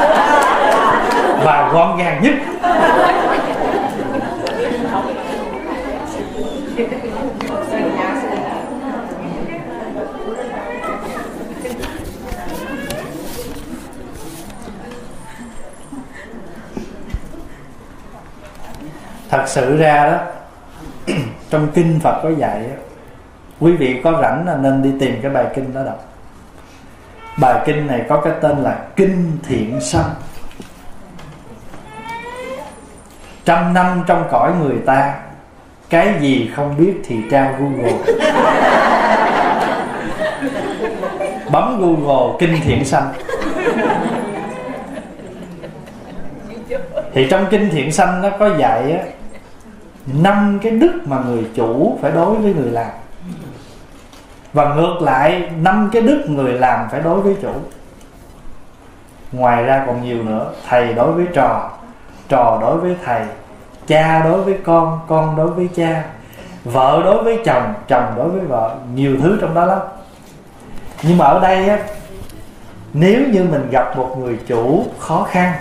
và gọn gàng nhất. Thật sự ra đó, trong kinh Phật có dạy đó, quý vị có rảnh là nên đi tìm cái bài kinh đó đọc. Bài kinh này có cái tên là Kinh Thiện Sanh. Trăm năm trong cõi người ta, cái gì không biết thì tra Google. Bấm Google Kinh Thiện Sanh. Thì trong Kinh Thiện Sanh nó có dạy á, năm cái đức mà người chủ phải đối với người làm, và ngược lại năm cái đức người làm phải đối với chủ. Ngoài ra còn nhiều nữa. Thầy đối với trò, trò đối với thầy, cha đối với con, con đối với cha, vợ đối với chồng, chồng đối với vợ. Nhiều thứ trong đó lắm. Nhưng mà ở đây á, nếu như mình gặp một người chủ khó khăn,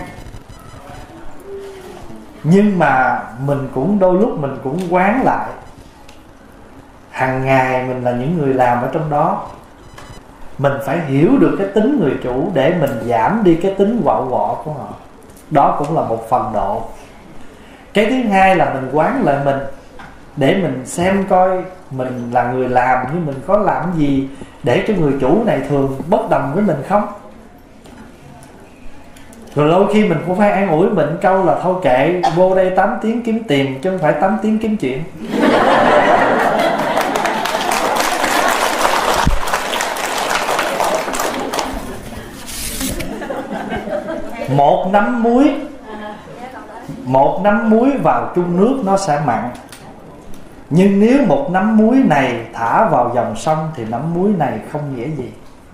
nhưng mà mình cũng đôi lúc mình cũng quán lại, hàng ngày mình là những người làm ở trong đó, mình phải hiểu được cái tính người chủ để mình giảm đi cái tính quạo quọ của họ. Đó cũng là một phần độ. Cái thứ hai là mình quán lại mình, để mình xem coi mình là người làm, nhưng mình có làm gì để cho người chủ này thường bất đồng với mình không. Rồi đôi khi mình cũng phải an ủi mình câu là thôi kệ, vô đây tám tiếng kiếm tiền chứ không phải tám tiếng kiếm chuyện. Một nắm muối Một nắm muối vào chung nước nó sẽ mặn. Nhưng nếu một nắm muối này thả vào dòng sông thì nắm muối này không nghĩa gì.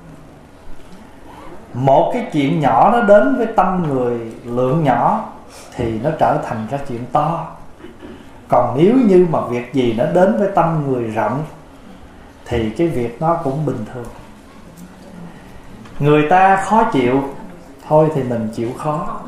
Một cái chuyện nhỏ nó đến với tâm người lượng nhỏ thì nó trở thành cái chuyện to. Còn nếu như mà việc gì nó đến với tâm người rộng thì cái việc nó cũng bình thường. Người ta khó chịu, thôi thì mình chịu khó.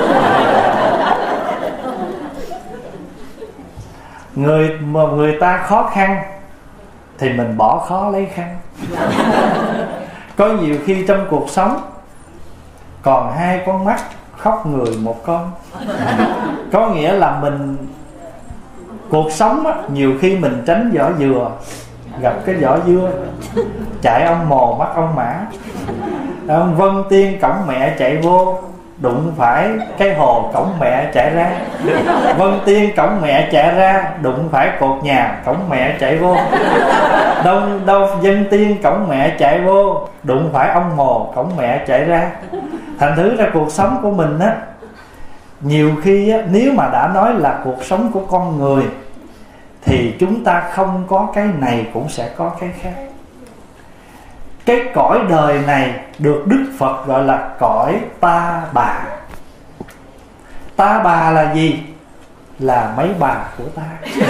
Người mà người ta khó khăn thì mình bỏ khó lấy khăn. Có nhiều khi trong cuộc sống còn hai con mắt khóc người một con. Có nghĩa là mình cuộc sống á, nhiều khi mình tránh vỏ dừa gặp cái vỏ dưa, chạy ông mồ mắt ông mã. Ông Vân Tiên cổng mẹ chạy vô, đụng phải cái hồ cổng mẹ chạy ra. Vân Tiên cổng mẹ chạy ra, đụng phải cột nhà cổng mẹ chạy vô. Đông đâu Dân Tiên cổng mẹ chạy vô, đụng phải ông mồ cổng mẹ chạy ra. Thành thử ra cuộc sống của mình á, nhiều khi á, nếu mà đã nói là cuộc sống của con người thì chúng ta không có cái này cũng sẽ có cái khác. Cái cõi đời này được Đức Phật gọi là cõi ta bà. Ta bà là gì? Là mấy bà của ta.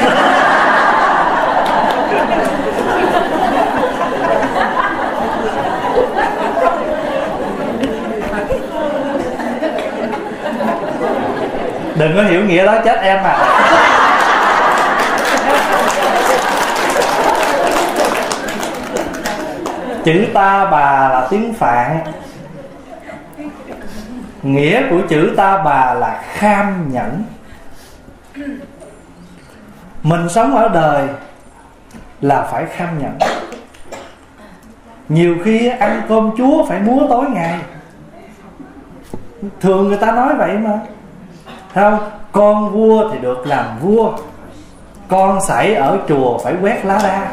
Đừng có hiểu nghĩa đó chết em à. Chữ ta bà là tiếng Phạn. Nghĩa của chữ ta bà là kham nhẫn. Mình sống ở đời là phải kham nhẫn. Nhiều khi ăn cơm chúa phải múa tối ngày. Thường người ta nói vậy mà. Không? Con vua thì được làm vua, con sảy ở chùa phải quét lá đa.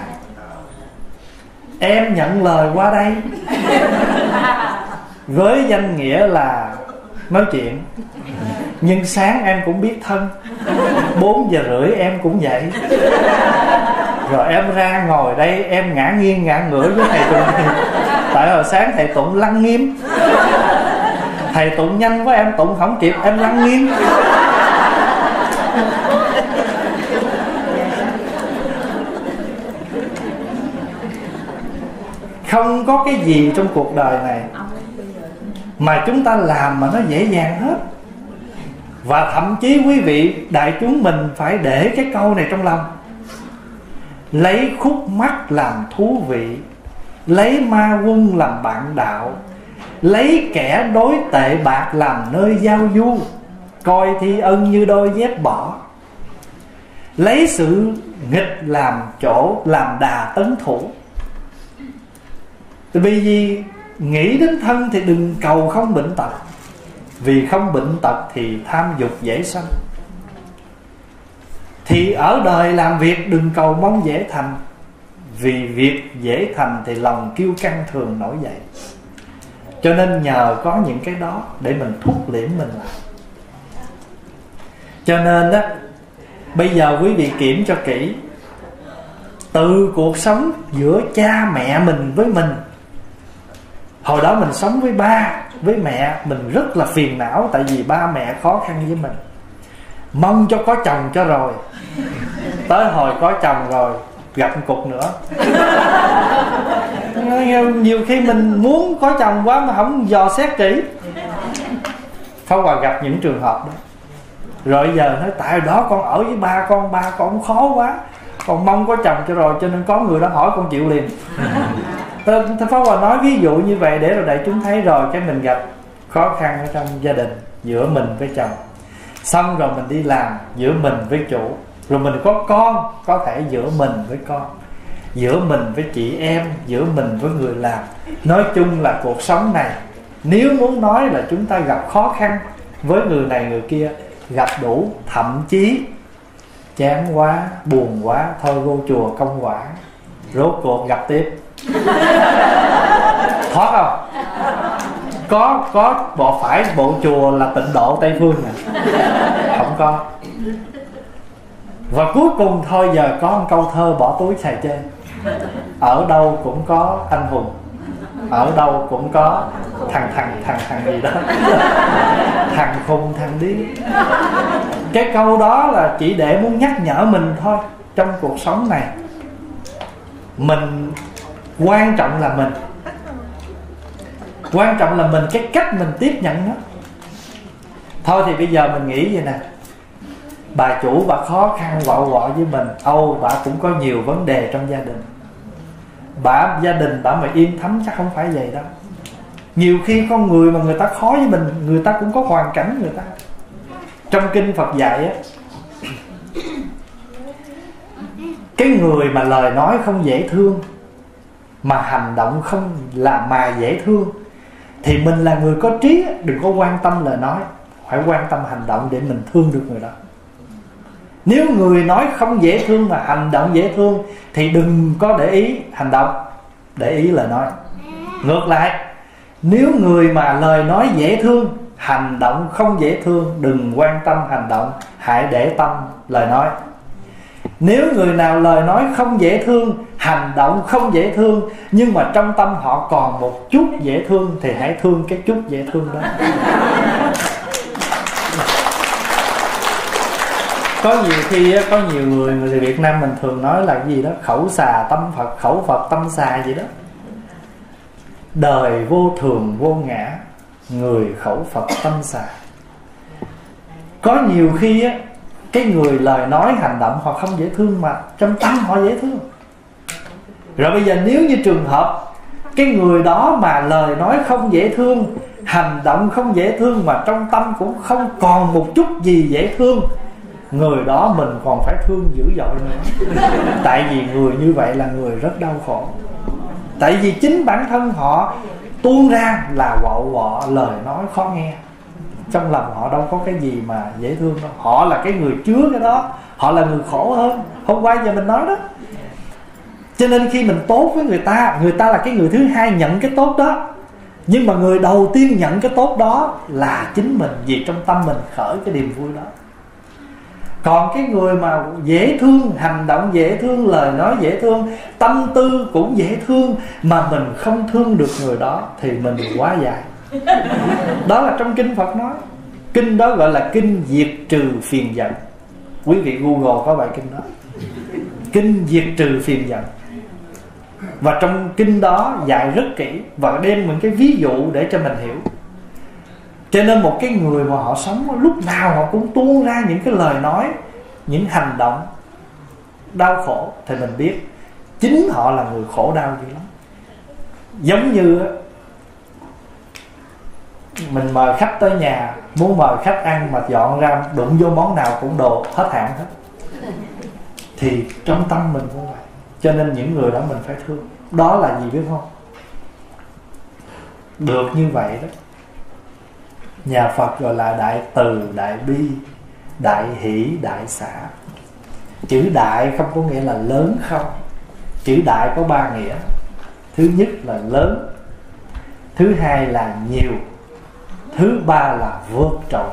Em nhận lời qua đây với danh nghĩa là nói chuyện, nhưng sáng em cũng biết thân. Bốn giờ rưỡi em cũng dậy, rồi em ra ngồi đây em ngã nghiêng ngã ngửa với thầy Tụng. Tại hồi sáng thầy Tụng lăn nghiêm, thầy Tụng nhanh quá em Tụng không kịp, em lăn nghiêng. Không có cái gì trong cuộc đời này mà chúng ta làm mà nó dễ dàng hết. Và thậm chí quý vị đại chúng mình phải để cái câu này trong lòng: lấy khúc mắc làm thú vị, lấy ma quân làm bạn đạo, lấy kẻ đối tệ bạc làm nơi giao du, coi thi ân như đôi dép bỏ, lấy sự nghịch làm chỗ làm đà tấn thủ. Vì gì nghĩ đến thân thì đừng cầu không bệnh tật, vì không bệnh tật thì tham dục dễ sanh. Thì ở đời làm việc đừng cầu mong dễ thành, vì việc dễ thành thì lòng kiêu căng thường nổi dậy. Cho nên nhờ có những cái đó để mình thúc liễm mình lại. Cho nên đó, bây giờ quý vị kiểm cho kỹ, từ cuộc sống giữa cha mẹ mình với mình. Hồi đó mình sống với ba, với mẹ, mình rất là phiền não, tại vì ba mẹ khó khăn với mình, mong cho có chồng cho rồi. Tới hồi có chồng rồi gặp một cục nữa. Nhiều khi mình muốn có chồng quá mà không dò xét kỹ. Pháp Hòa gặp những trường hợp đó. Rồi giờ nói tại đó con ở với ba con, ba con khó quá, Còn mong có chồng cho rồi, cho nên có người đó hỏi con chịu liền. Thưa Pháp Hòa nói ví dụ như vậy để rồi đại chúng thấy rồi cái mình gặp khó khăn ở trong gia đình, giữa mình với chồng, xong rồi mình đi làm giữa mình với chủ, rồi mình có con, có thể giữa mình với con, giữa mình với chị em, giữa mình với người làm. Nói chung là cuộc sống này, nếu muốn nói là chúng ta gặp khó khăn với người này người kia, gặp đủ, thậm chí chán quá, buồn quá, thôi vô chùa công quả, rốt cuộc gặp tiếp. Thoát không? Có có bộ phải bộ chùa là Tịnh Độ Tây Phương nè, không có. Và cuối cùng thôi giờ có một câu thơ bỏ túi xài trên: ở đâu cũng có anh hùng, ở đâu cũng có thằng thằng thằng thằng gì đó, thằng khùng thằng điên. Cái câu đó là chỉ để muốn nhắc nhở mình thôi. Trong cuộc sống này, mình quan trọng là mình, quan trọng là mình, cái cách mình tiếp nhận nó. Thôi thì bây giờ mình nghĩ vậy nè, bà chủ bà khó khăn quạo quọ với mình, âu bà cũng có nhiều vấn đề trong gia đình, bà gia đình bà mà yên thấm chắc không phải vậy đâu. Nhiều khi con người mà người ta khó với mình, người ta cũng có hoàn cảnh người ta. Trong kinh Phật dạy á, cái người mà lời nói không dễ thương, mà hành động không là mà dễ thương, thì mình là người có trí, đừng có quan tâm lời nói, phải quan tâm hành động để mình thương được người đó. Nếu người nói không dễ thương mà hành động dễ thương thì đừng có để ý hành động, để ý lời nói. Ngược lại, nếu người mà lời nói dễ thương, hành động không dễ thương, đừng quan tâm hành động, hãy để tâm lời nói. Nếu người nào lời nói không dễ thương, hành động không dễ thương, nhưng mà trong tâm họ còn một chút dễ thương, thì hãy thương cái chút dễ thương đó. Có nhiều khi có nhiều người, người Việt Nam mình thường nói là cái gì đó, khẩu xà tâm Phật, khẩu Phật tâm xà gì đó. Đời vô thường vô ngã, người khẩu Phật tâm xà. Có nhiều khi á, cái người lời nói hành động họ không dễ thương mà trong tâm họ dễ thương. Rồi bây giờ nếu như trường hợp cái người đó mà lời nói không dễ thương, hành động không dễ thương, mà trong tâm cũng không còn một chút gì dễ thương, người đó mình còn phải thương dữ dội nữa. Tại vì người như vậy là người rất đau khổ. Tại vì chính bản thân họ tuôn ra là quạo quọ, lời nói khó nghe. Trong lòng họ đâu có cái gì mà dễ thương đâu. Họ là cái người chứa cái đó, họ là người khổ hơn. Hôm qua giờ mình nói đó. Cho nên khi mình tốt với người ta, người ta là cái người thứ hai nhận cái tốt đó. Nhưng mà người đầu tiên nhận cái tốt đó là chính mình, vì trong tâm mình khởi cái niềm vui đó. Còn cái người mà dễ thương, hành động dễ thương, lời nói dễ thương, tâm tư cũng dễ thương, mà mình không thương được người đó thì mình quá dài. Đó là trong kinh Phật nói. Kinh đó gọi là kinh diệt trừ phiền giận. Quý vị Google có bài kinh đó, kinh diệt trừ phiền giận. Và trong kinh đó dạy rất kỹ và đem những cái ví dụ để cho mình hiểu. Cho nên một cái người mà họ sống lúc nào họ cũng tuôn ra những cái lời nói, những hành động đau khổ, thì mình biết chính họ là người khổ đau dữ lắm. Giống như mình mời khách tới nhà, muốn mời khách ăn mà dọn ra đụng vô món nào cũng đồ hết hạn hết, thì trong tâm mình cũng vậy. Cho nên những người đó mình phải thương. Đó là gì biết không? Được như vậy đó, nhà Phật gọi là đại từ, đại bi, đại hỷ, đại xả. Chữ đại không có nghĩa là lớn không. Chữ đại có ba nghĩa. Thứ nhất là lớn, thứ hai là nhiều, thứ ba là vượt trội.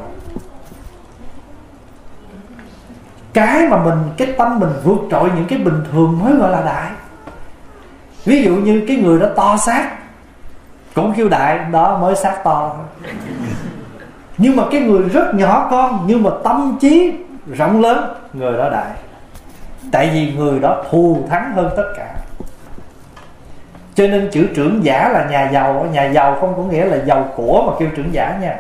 Cái mà mình, cái tâm mình vượt trội những cái bình thường mới gọi là đại. Ví dụ như cái người đó to xác cũng kêu đại, đó mới xác to. Nhưng mà cái người rất nhỏ con nhưng mà tâm trí rộng lớn, người đó đại. Tại vì người đó thù thắng hơn tất cả. Cho nên chữ trưởng giả là nhà giàu. Nhà giàu không có nghĩa là giàu của mà kêu trưởng giả nha.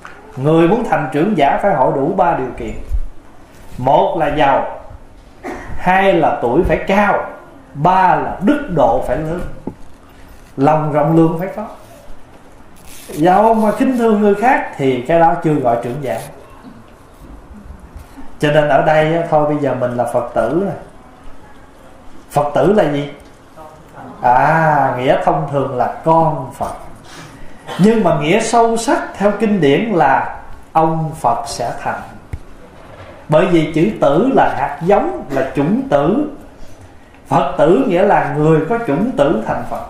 Người muốn thành trưởng giả phải hội đủ ba điều kiện. Một là giàu, hai là tuổi phải cao, ba là đức độ phải lớn, lòng rộng lượng phải có. Dẫu mà khinh thường người khác thì cái đó chưa gọi trưởng giả. Cho nên ở đây thôi bây giờ mình là Phật tử. Phật tử là gì? À, nghĩa thông thường là con Phật. Nhưng mà nghĩa sâu sắc theo kinh điển là ông Phật sẽ thành. Bởi vì chữ tử là hạt giống, là chủng tử. Phật tử nghĩa là người có chủng tử thành Phật.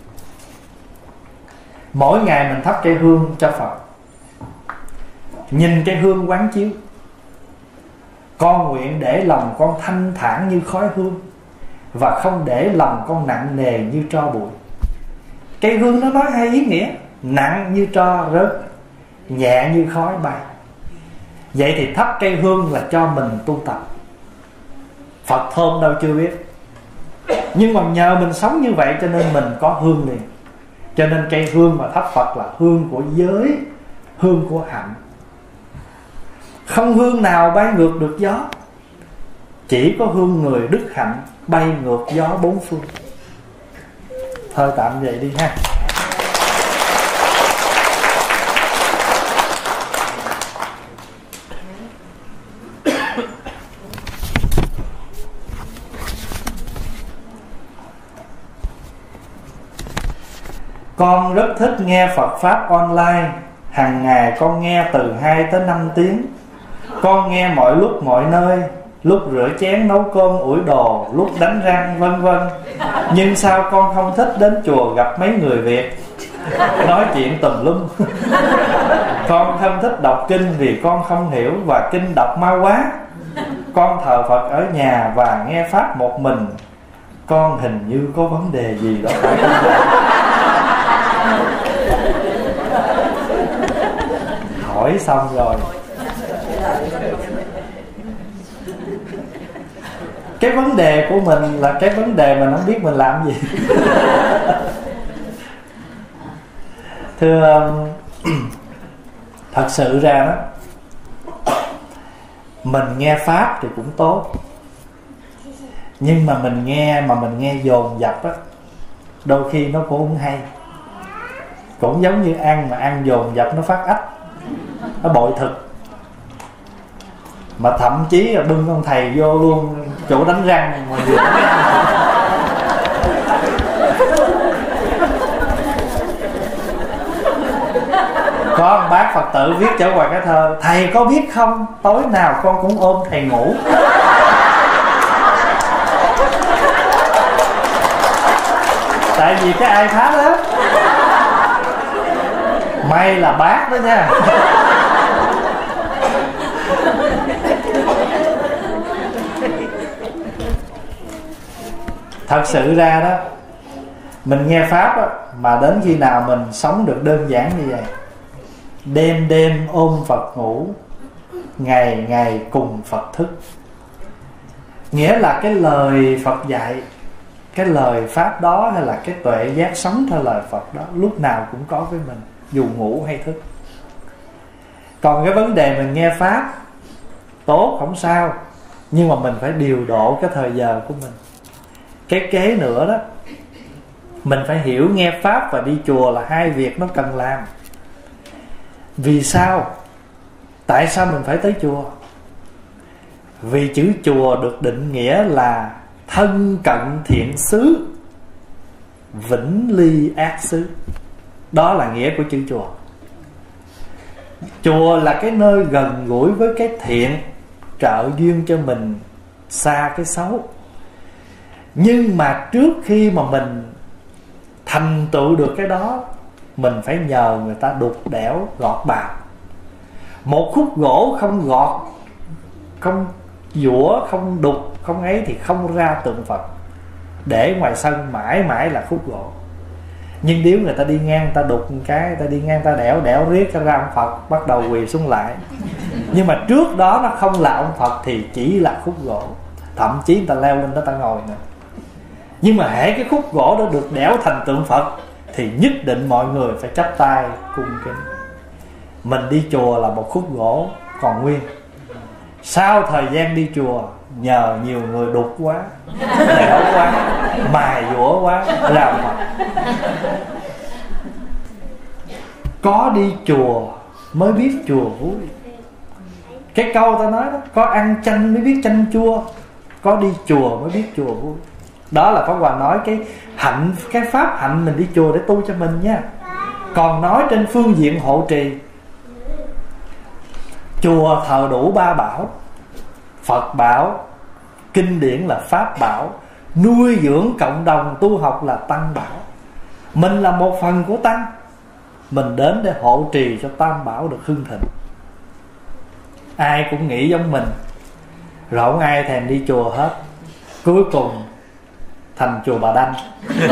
Mỗi ngày mình thắp cây hương cho Phật, nhìn cây hương quán chiếu, con nguyện để lòng con thanh thản như khói hương, và không để lòng con nặng nề như tro bụi. Cây hương nó nói hai ý nghĩa: nặng như tro rớt, nhẹ như khói bay. Vậy thì thắp cây hương là cho mình tu tập. Phật thơm đâu chưa biết, nhưng mà nhờ mình sống như vậy cho nên mình có hương liền. Cho nên cây hương mà thắp Phật là hương của giới, hương của hạnh. Không hương nào bay ngược được gió, chỉ có hương người đức hạnh bay ngược gió bốn phương. Thôi tạm vậy đi ha. Con rất thích nghe Phật Pháp online. Hàng ngày con nghe từ hai tới năm tiếng. Con nghe mọi lúc mọi nơi, lúc rửa chén nấu cơm ủi đồ, lúc đánh răng vân vân. Nhưng sao con không thích đến chùa gặp mấy người Việt nói chuyện tùm lum? Con không thích đọc kinh vì con không hiểu và kinh đọc mau quá. Con thờ Phật ở nhà và nghe Pháp một mình. Con hình như có vấn đề gì đó phải không? Hỏi xong rồi. Cái vấn đề của mình là cái vấn đề mà nó biết mình làm gì. Thưa, thật sự ra đó, mình nghe Pháp thì cũng tốt, nhưng mà mình nghe mà mình nghe dồn dập á, đôi khi nó cũng không hay. Cũng giống như ăn mà ăn dồn dập nó phát ách, nó bội thực. Mà thậm chí là bưng ông thầy vô luôn chỗ đánh răng mà vừa nói ăn. Có một bác Phật tử viết trở qua cái thơ: thầy có biết không, tối nào con cũng ôm thầy ngủ. Tại vì cái iPad đó, may là bác đó nha. Thật sự ra đó, mình nghe Pháp đó, mà đến khi nào mình sống được đơn giản như vậy: đêm đêm ôm Phật ngủ, ngày ngày cùng Phật thức. Nghĩa là cái lời Phật dạy, cái lời Pháp đó hay là cái tuệ giác sống theo lời Phật đó lúc nào cũng có với mình, dù ngủ hay thức. Còn cái vấn đề mình nghe Pháp tốt không sao, nhưng mà mình phải điều độ cái thời giờ của mình. Cái kế nữa đó, mình phải hiểu nghe Pháp và đi chùa là hai việc nó cần làm. Vì sao? Tại sao mình phải tới chùa? Vì chữ chùa được định nghĩa là thân cận thiện xứ, vĩnh ly ác xứ. Đó là nghĩa của chữ chùa. Chùa là cái nơi gần gũi với cái thiện, trợ duyên cho mình xa cái xấu. Nhưng mà trước khi mà mình thành tựu được cái đó, mình phải nhờ người ta đục đẽo gọt bào. Một khúc gỗ không gọt, không dũa, không đục, không ấy thì không ra tượng Phật. Để ngoài sân mãi mãi là khúc gỗ. Nhưng nếu người ta đi ngang, người ta đục một cái, người ta đi ngang, người ta đẽo đẽo riết ra ông Phật bắt đầu quỳ xuống lại. Nhưng mà trước đó nó không là ông Phật thì chỉ là khúc gỗ. Thậm chí người ta leo lên đó ta ngồi nữa. Nhưng mà hễ cái khúc gỗ đó được đẽo thành tượng Phật thì nhất định mọi người phải chắp tay cung kính. Mình đi chùa là một khúc gỗ còn nguyên, Sau thời gian đi chùa, nhờ nhiều người đục quá, nẻo quá, mài dũa quá, làm Phật. Có đi chùa mới biết chùa vui. Cái câu ta nói đó, có ăn chanh mới biết chanh chua, có đi chùa mới biết chùa vui. Đó là Pháp Hòa nói cái hạnh, cái pháp hạnh mình đi chùa để tu cho mình nha. Còn nói trên phương diện hộ trì, chùa thờ đủ ba bảo: Phật bảo, kinh điển là Pháp bảo, nuôi dưỡng cộng đồng tu học là Tăng bảo. Mình là một phần của Tăng, mình đến để hộ trì cho Tam bảo được hưng thịnh. Ai cũng nghĩ giống mình, rồi không ai thèm đi chùa hết. Cuối cùng thành chùa Bà Đanh.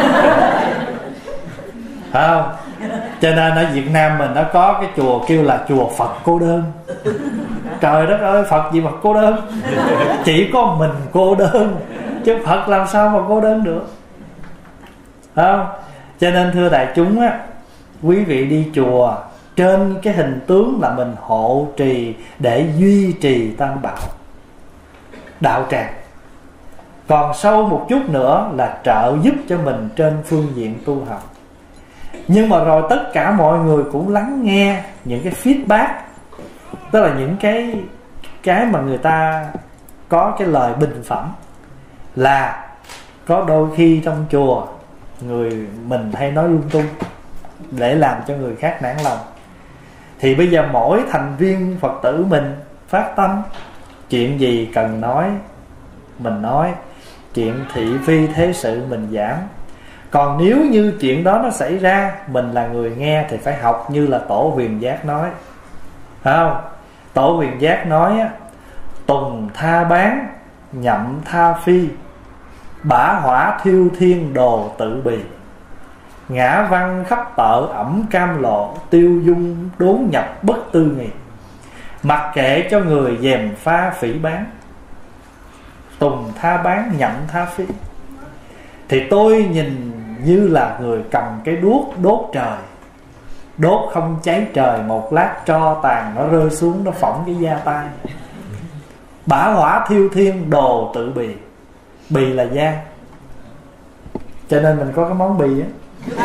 Phải không? Cho nên ở Việt Nam mình nó có cái chùa kêu là chùa Phật cô đơn. Trời đất ơi, Phật gì mà cô đơn? Chỉ có mình cô đơn, chứ Phật làm sao mà cô đơn được? Phải không? Cho nên thưa đại chúng á, quý vị đi chùa trên cái hình tướng là mình hộ trì để duy trì Tam bảo, đạo tràng. Còn sâu một chút nữa là trợ giúp cho mình trên phương diện tu học. Nhưng mà rồi tất cả mọi người cũng lắng nghe những cái feedback, tức là những cái cái mà người ta có cái lời bình phẩm, là có đôi khi trong chùa người mình hay nói lung tung để làm cho người khác nản lòng. Thì bây giờ mỗi thành viên Phật tử mình phát tâm, chuyện gì cần nói mình nói, chuyện thị phi thế sự mình giảm. Còn nếu như chuyện đó nó xảy ra, mình là người nghe thì phải học như là Tổ Huyền Giác nói. Phải không? Tổ Huyền Giác nói á: tùng tha bán, nhậm tha phi, bả hỏa thiêu thiên đồ tự bì, ngã văn khắp tợ ẩm cam lộ, tiêu dung đốn nhập bất tư nghì. Mặc kệ cho người dèm pha phỉ bán, tùng tha bán, nhậm tha phi. Thì tôi nhìn như là người cầm cái đuốc đốt trời, đốt không cháy trời, một lát tro tàn nó rơi xuống, nó phỏng cái da tay. Bả hỏa thiêu thiên đồ tự bì, bì là da, cho nên mình có cái món bì á.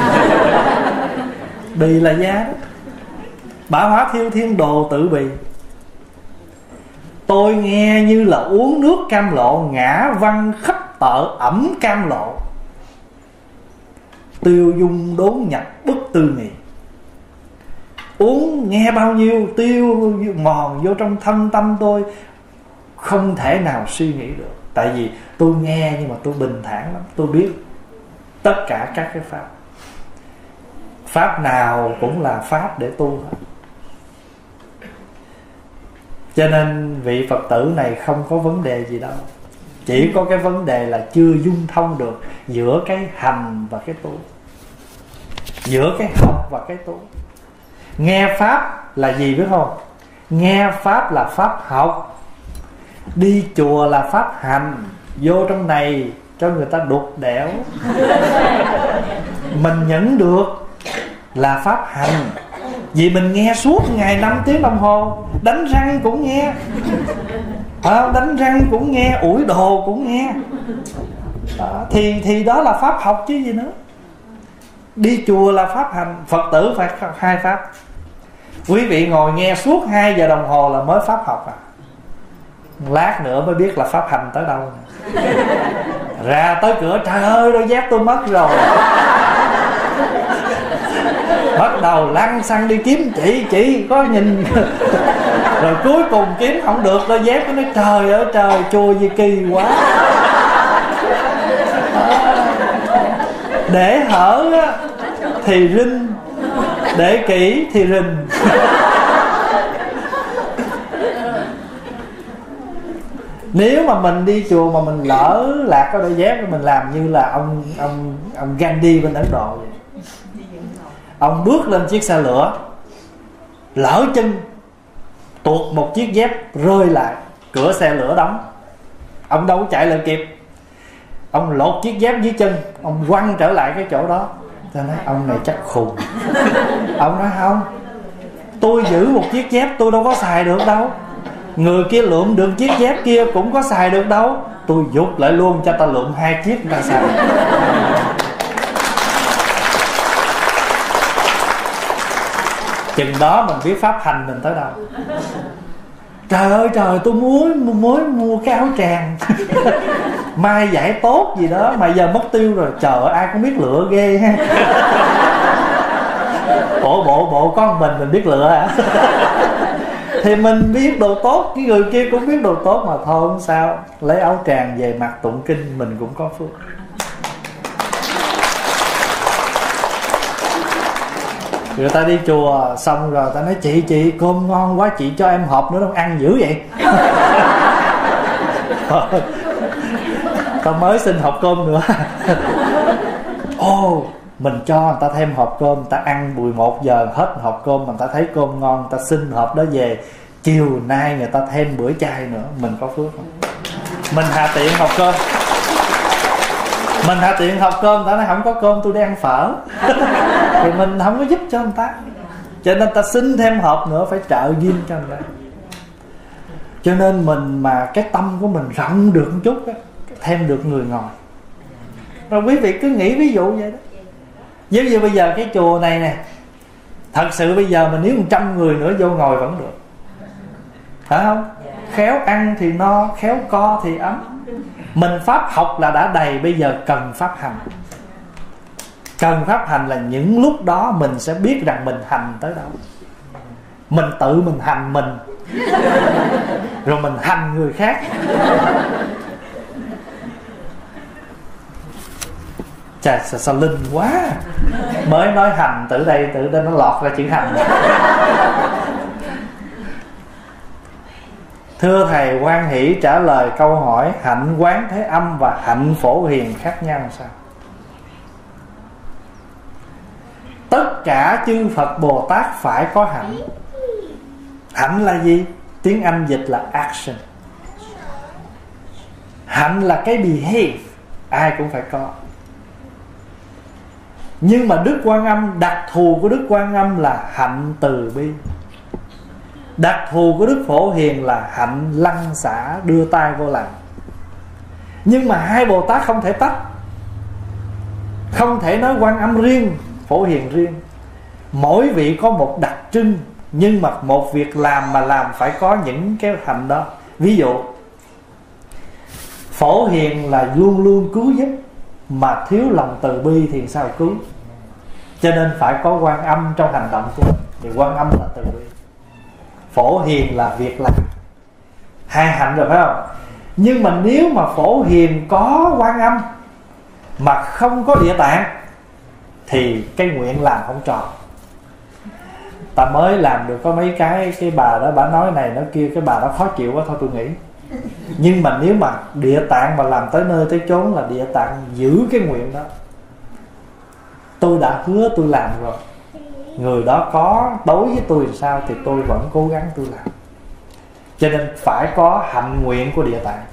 Bì là da đó. Bả hỏa thiêu thiên đồ tự bì. Tôi nghe như là uống nước cam lộ, ngã văn khắp tợ ẩm cam lộ, tiêu dung đốn nhập bất tư nghì. Uống nghe bao nhiêu tiêu mòn vô trong thâm tâm tôi, không thể nào suy nghĩ được. Tại vì tôi nghe nhưng mà tôi bình thản lắm. Tôi biết tất cả các cái pháp, pháp nào cũng là pháp để tu hết. Cho nên vị Phật tử này không có vấn đề gì đâu. Chỉ có cái vấn đề là chưa dung thông được giữa cái hành và cái tu, giữa cái học và cái tu. Nghe pháp là gì biết không? Nghe pháp là pháp học. Đi chùa là pháp hành. Vô trong này cho người ta đục đẽo, mình nhận được là pháp hành. Vì mình nghe suốt ngày năm tiếng đồng hồ, đánh răng cũng nghe, à, đánh răng cũng nghe, ủi đồ cũng nghe, à, thì, thì đó là pháp học chứ gì nữa. Đi chùa là pháp hành. Phật tử phải hai pháp. Quý vị ngồi nghe suốt hai giờ đồng hồ là mới pháp học à? Lát nữa mới biết là pháp hành tới đâu nè. Ra tới cửa, trời ơi đôi dép tôi mất rồi. Bắt đầu lăn xăng đi kiếm chị, chị có nhìn. Rồi cuối cùng kiếm không được đôi dép, nó nói trời ơi trời, chùa gì kỳ quá. Để hở thì rinh, để kỹ thì rình. Nếu mà mình đi chùa mà mình lỡ lạc cái đôi dép, mình làm như là ông ông ông Gandhi bên Ấn Độ vậy. Ông bước lên chiếc xe lửa, lỡ chân, tuột một chiếc dép rơi lại, cửa xe lửa đóng. Ông đâu có chạy lại kịp, ông lột chiếc dép dưới chân, ông quăng trở lại cái chỗ đó. Tôi nói ông này chắc khùng. Ông nói không, tôi giữ một chiếc dép tôi đâu có xài được đâu, Người kia lượm được chiếc dép kia cũng có xài được đâu, tôi giục lại luôn cho ta lượm hai chiếc ta xài. Chừng đó mình biết pháp hành mình tới đâu. Trời ơi trời, tôi muốn muốn mua cái áo tràng mai giải tốt gì đó mà giờ mất tiêu rồi. Trời ơi, ai cũng biết lựa ghê ha. Bộ bộ bộ con mình mình biết lựa hả? Thì mình biết đồ tốt, cái người kia cũng biết đồ tốt mà thôi không sao. Lấy áo tràng về mặc tụng kinh mình cũng có phước. Người ta đi chùa xong rồi ta nói chị chị cơm ngon quá, chị cho em hộp nữa đâu, ăn dữ vậy. Ta mới xin hộp cơm nữa. Ồ, oh, mình cho người ta thêm hộp cơm, người ta ăn mười một giờ hết hộp cơm mà người ta thấy cơm ngon, người ta xin hộp đó về, chiều nay người ta thêm bữa chay nữa, mình có phước không? Mình hạ tiện hộp cơm, mình hạ tiện hộp cơm, người ta nói không có cơm tôi đi ăn phở. Thì mình không có giúp cho người ta, cho nên ta xin thêm hộp nữa, phải trợ duyên cho người ta. Cho nên mình mà cái tâm của mình rộng được một chút đó, thêm được người ngồi. Rồi quý vị cứ nghĩ ví dụ vậy đó. Giống như bây giờ cái chùa này nè, thật sự bây giờ mình nếu một trăm người nữa vô ngồi vẫn được, phải không? Khéo ăn thì no, khéo co thì ấm. Mình pháp học là đã đầy, bây giờ cần pháp hành. Cần pháp hành là những lúc đó mình sẽ biết rằng mình hành tới đâu. Mình tự mình hành mình, rồi mình hành người khác. Chà, sao, sao linh quá. Mới nói hành, từ đây từ đây nó lọt ra chữ hành. Thưa thầy, hoan hỷ trả lời câu hỏi hạnh quán thế âm và hạnh phổ hiền khác nhau sao? Tất cả chư Phật Bồ Tát phải có hạnh. Hạnh là gì? Tiếng Anh dịch là action. Hạnh là cái behave, ai cũng phải có. Nhưng mà Đức Quan Âm, đặc thù của Đức Quan Âm là hạnh từ bi. Đặc thù của Đức Phổ Hiền là hạnh lăn xả, đưa tay vô làm. Nhưng mà hai Bồ Tát không thể tách. Không thể nói Quan Âm riêng, Phổ Hiền riêng. Mỗi vị có một đặc trưng, nhưng mà một việc làm mà làm phải có những cái hạnh đó. Ví dụ Phổ Hiền là luôn luôn cứu giúp, mà thiếu lòng từ bi thì sao cứu? Cho nên phải có Quan Âm trong hành động của mình. Thì Quan Âm là từ bi, Phổ Hiền là việc làm. Hai hạnh rồi phải không? Nhưng mà nếu mà Phổ Hiền có Quan Âm mà không có Địa Tạng thì cái nguyện làm không tròn. Ta mới làm được có mấy cái, cái bà đó bà nói này nói kia, cái bà đó khó chịu quá thôi tôi nghĩ. Nhưng mà nếu mà Địa Tạng mà làm tới nơi tới chốn là Địa Tạng giữ cái nguyện đó, tôi đã hứa tôi làm rồi, người đó có đối với tôi làm sao thì tôi vẫn cố gắng tôi làm. Cho nên phải có hạnh nguyện của Địa Tạng.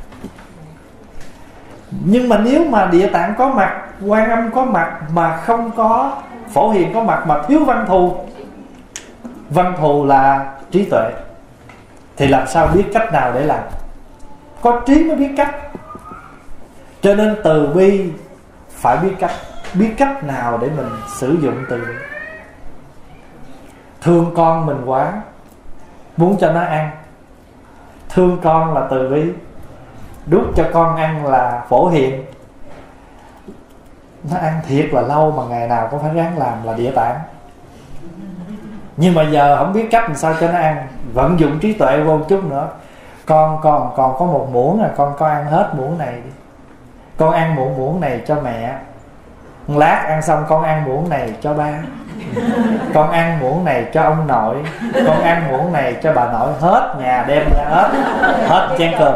Nhưng mà nếu mà Địa Tạng có mặt, Quan Âm có mặt mà không có Phổ Hiền có mặt, mà thiếu văn thù, văn thù là trí tuệ, thì làm sao biết cách nào để làm? Có trí mới biết cách. Cho nên từ bi phải biết cách, biết cách nào để mình sử dụng từ bi. Thương con mình quá, muốn cho nó ăn, thương con là từ bi. Đút cho con ăn là Phổ Hiền. Nó ăn thiệt là lâu mà ngày nào cũng phải ráng làm là Địa Tạng. Nhưng mà giờ không biết cách làm sao cho nó ăn, vận dụng trí tuệ vô chút nữa. Con còn còn có một muỗng à, con con ăn hết muỗng này đi. Con ăn muỗng muỗng này cho mẹ. Lát ăn xong con ăn muỗng này cho ba. Con ăn muỗng này cho ông nội. Con ăn muỗng này cho bà nội. Hết nhà đem ra hết, hết chén cơm.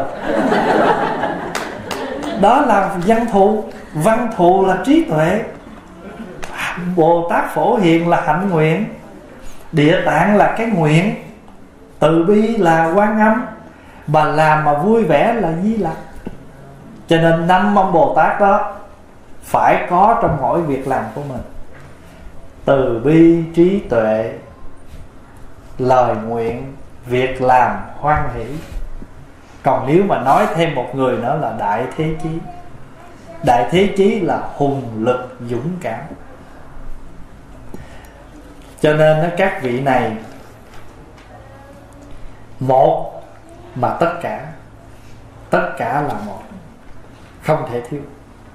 Đó là văn thù. Văn thù là trí tuệ. Bồ Tát Phổ Hiền là hạnh nguyện. Địa Tạng là cái nguyện. Từ bi là Quan Âm. Mà làm mà vui vẻ là Di Lặc. Cho nên năm ông Bồ Tát đó phải có trong mỗi việc làm của mình. Từ bi, trí tuệ, lời nguyện, việc làm hoan hỷ. Còn nếu mà nói thêm một người nữa là đại thế chí. Đại thế chí là hùng lực dũng cảm. Cho nên đó, các vị này một mà tất cả, tất cả là một, không thể thiếu.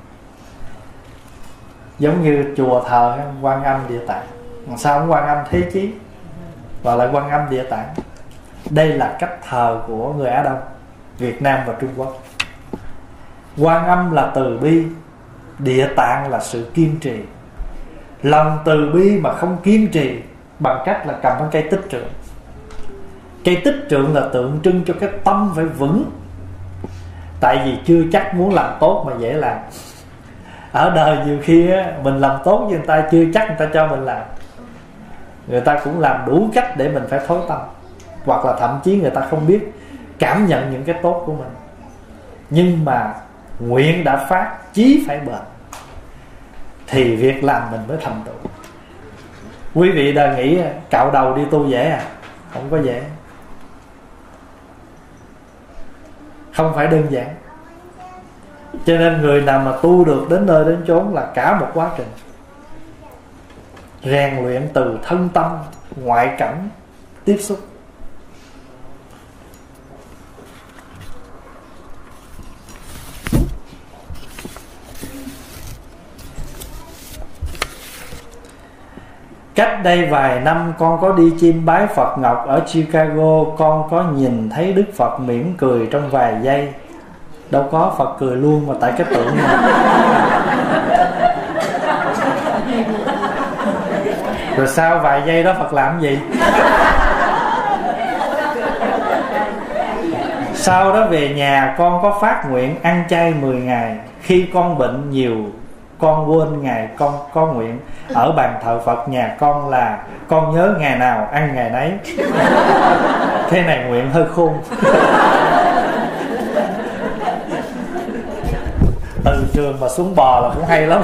Giống như chùa thờ Quan Âm Địa Tạng, sao không Quan Âm Thế Chí gọi là Quan Âm Địa Tạng? Đây là cách thờ của người Á Đông, Việt Nam và Trung Quốc. Quan Âm là từ bi, Địa Tạng là sự kiên trì. Lòng từ bi mà không kiên trì bằng cách là cầm cái cây tích trượng. Cây tích trượng là tượng trưng cho cái tâm phải vững. Tại vì chưa chắc muốn làm tốt mà dễ làm. Ở đời nhiều khi á, mình làm tốt với người ta chưa chắc người ta cho mình làm. Người ta cũng làm đủ cách để mình phải thối tâm. Hoặc là thậm chí người ta không biết cảm nhận những cái tốt của mình. Nhưng mà nguyện đã phát, chí phải bền, thì việc làm mình mới thành tựu. Quý vị đã nghĩ cạo đầu đi tu dễ à? Không có dễ. Không phải đơn giản. Cho nên người nào mà tu được đến nơi đến chốn là cả một quá trình rèn luyện từ thân tâm, ngoại cảnh, tiếp xúc. Cách đây vài năm con có đi chiêm bái Phật Ngọc ở Chicago. Con có nhìn thấy Đức Phật mỉm cười trong vài giây. Đâu có, Phật cười luôn mà tại cái tượng này. Rồi sau vài giây đó Phật làm gì? Sau đó về nhà con có phát nguyện ăn chay mười ngày. Khi con bệnh nhiều, con quên ngày con có nguyện. Ở bàn thờ Phật nhà con là con nhớ ngày nào ăn ngày nấy. Thế này nguyện hơi khôn. Từ trường mà xuống bò là cũng hay lắm.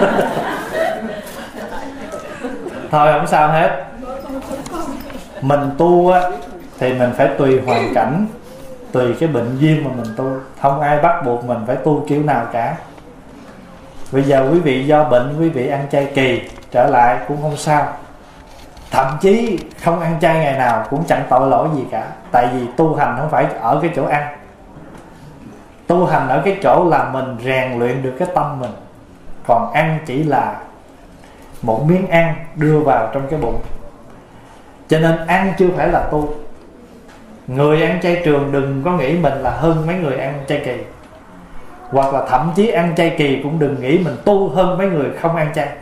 Thôi không sao hết. Mình tu á thì mình phải tùy hoàn cảnh, tùy cái bệnh duyên mà mình tu. Không ai bắt buộc mình phải tu kiểu nào cả. Bây giờ quý vị do bệnh, quý vị ăn chay kỳ trở lại cũng không sao. Thậm chí không ăn chay ngày nào cũng chẳng tội lỗi gì cả. Tại vì tu hành không phải ở cái chỗ ăn. Tu hành ở cái chỗ là mình rèn luyện được cái tâm mình. Còn ăn chỉ là một miếng ăn đưa vào trong cái bụng. Cho nên ăn chưa phải là tu. Người ăn chay trường đừng có nghĩ mình là hơn mấy người ăn chay kỳ. Hoặc là thậm chí ăn chay kỳ cũng đừng nghĩ mình tu hơn mấy người không ăn chay.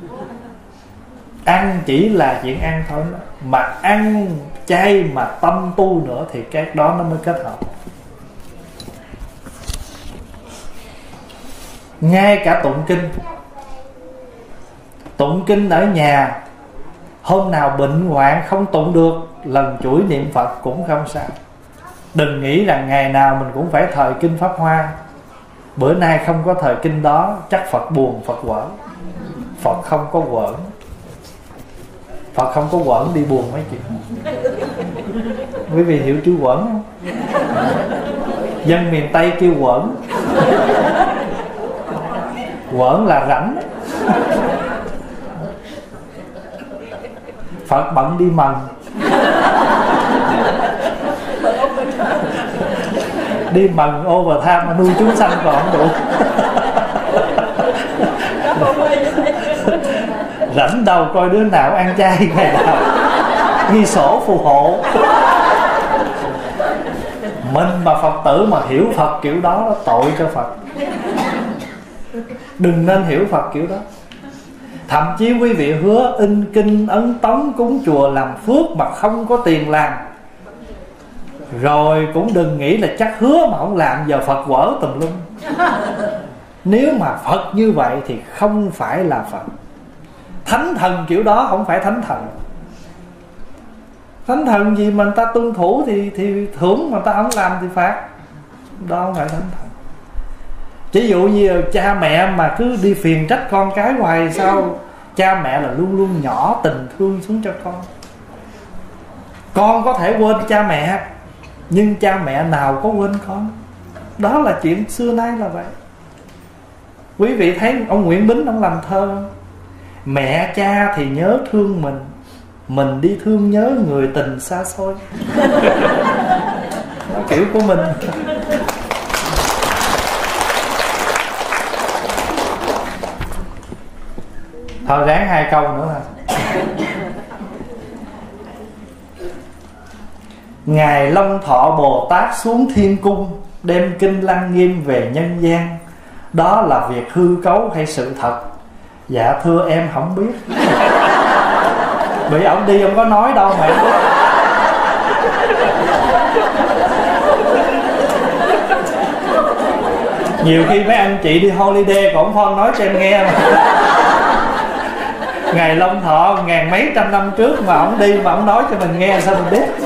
Ăn chỉ là chuyện ăn thôi. Mà ăn chay mà tâm tu nữa thì cái đó nó mới kết hợp. Ngay cả tụng kinh. Tụng kinh ở nhà, hôm nào bệnh hoạn không tụng được, lần chuỗi niệm Phật cũng không sao. Đừng nghĩ rằng ngày nào mình cũng phải thời kinh Pháp Hoa. Bữa nay không có thời kinh đó, chắc Phật buồn, Phật quở. Phật không có quở. Phật không có quở đi buồn mấy chuyện. Quý vị hiểu chữ quở không? Dân miền Tây kêu quở. Quở là rảnh. Phật bận đi mần. Đi mần overtime mà nuôi chúng sanh còn không đủ. Rảnh đầu coi đứa nào ăn chay ngày nào, ghi sổ phù hộ. Mình mà Phật tử mà hiểu Phật kiểu đó là tội cho Phật. Đừng nên hiểu Phật kiểu đó. Thậm chí quý vị hứa in kinh ấn tống cúng chùa làm phước mà không có tiền làm, rồi cũng đừng nghĩ là chắc hứa mà không làm giờ Phật quở tùm lum. Nếu mà Phật như vậy thì không phải là Phật. Thánh thần kiểu đó không phải thánh thần. Thánh thần gì mà người ta tuân thủ thì, thì thưởng, mà người ta không làm thì phạt. Đó không phải thánh thần. Ví dụ như cha mẹ mà cứ đi phiền trách con cái hoài, sao cha mẹ là luôn luôn nhỏ tình thương xuống cho con. Con có thể quên cha mẹ, nhưng cha mẹ nào có quên con. Đó là chuyện xưa nay là vậy. Quý vị thấy ông Nguyễn Bính ông làm thơ không? Mẹ cha thì nhớ thương mình, mình đi thương nhớ người tình xa xôi. Đó, kiểu của mình. Thôi ráng hai câu nữa thôi. Ngài Long Thọ Bồ Tát xuống thiên cung, đem kinh Lăng Nghiêm về nhân gian. Đó là việc hư cấu hay sự thật? Dạ thưa em không biết. Bị ổng đi ông có nói đâu mà em biết. Nhiều khi mấy anh chị đi holiday còn không nói cho em nghe mà. Ngài Long Thọ ngàn mấy trăm năm trước mà ổng đi mà ổng nói cho mình nghe, sao mình biết.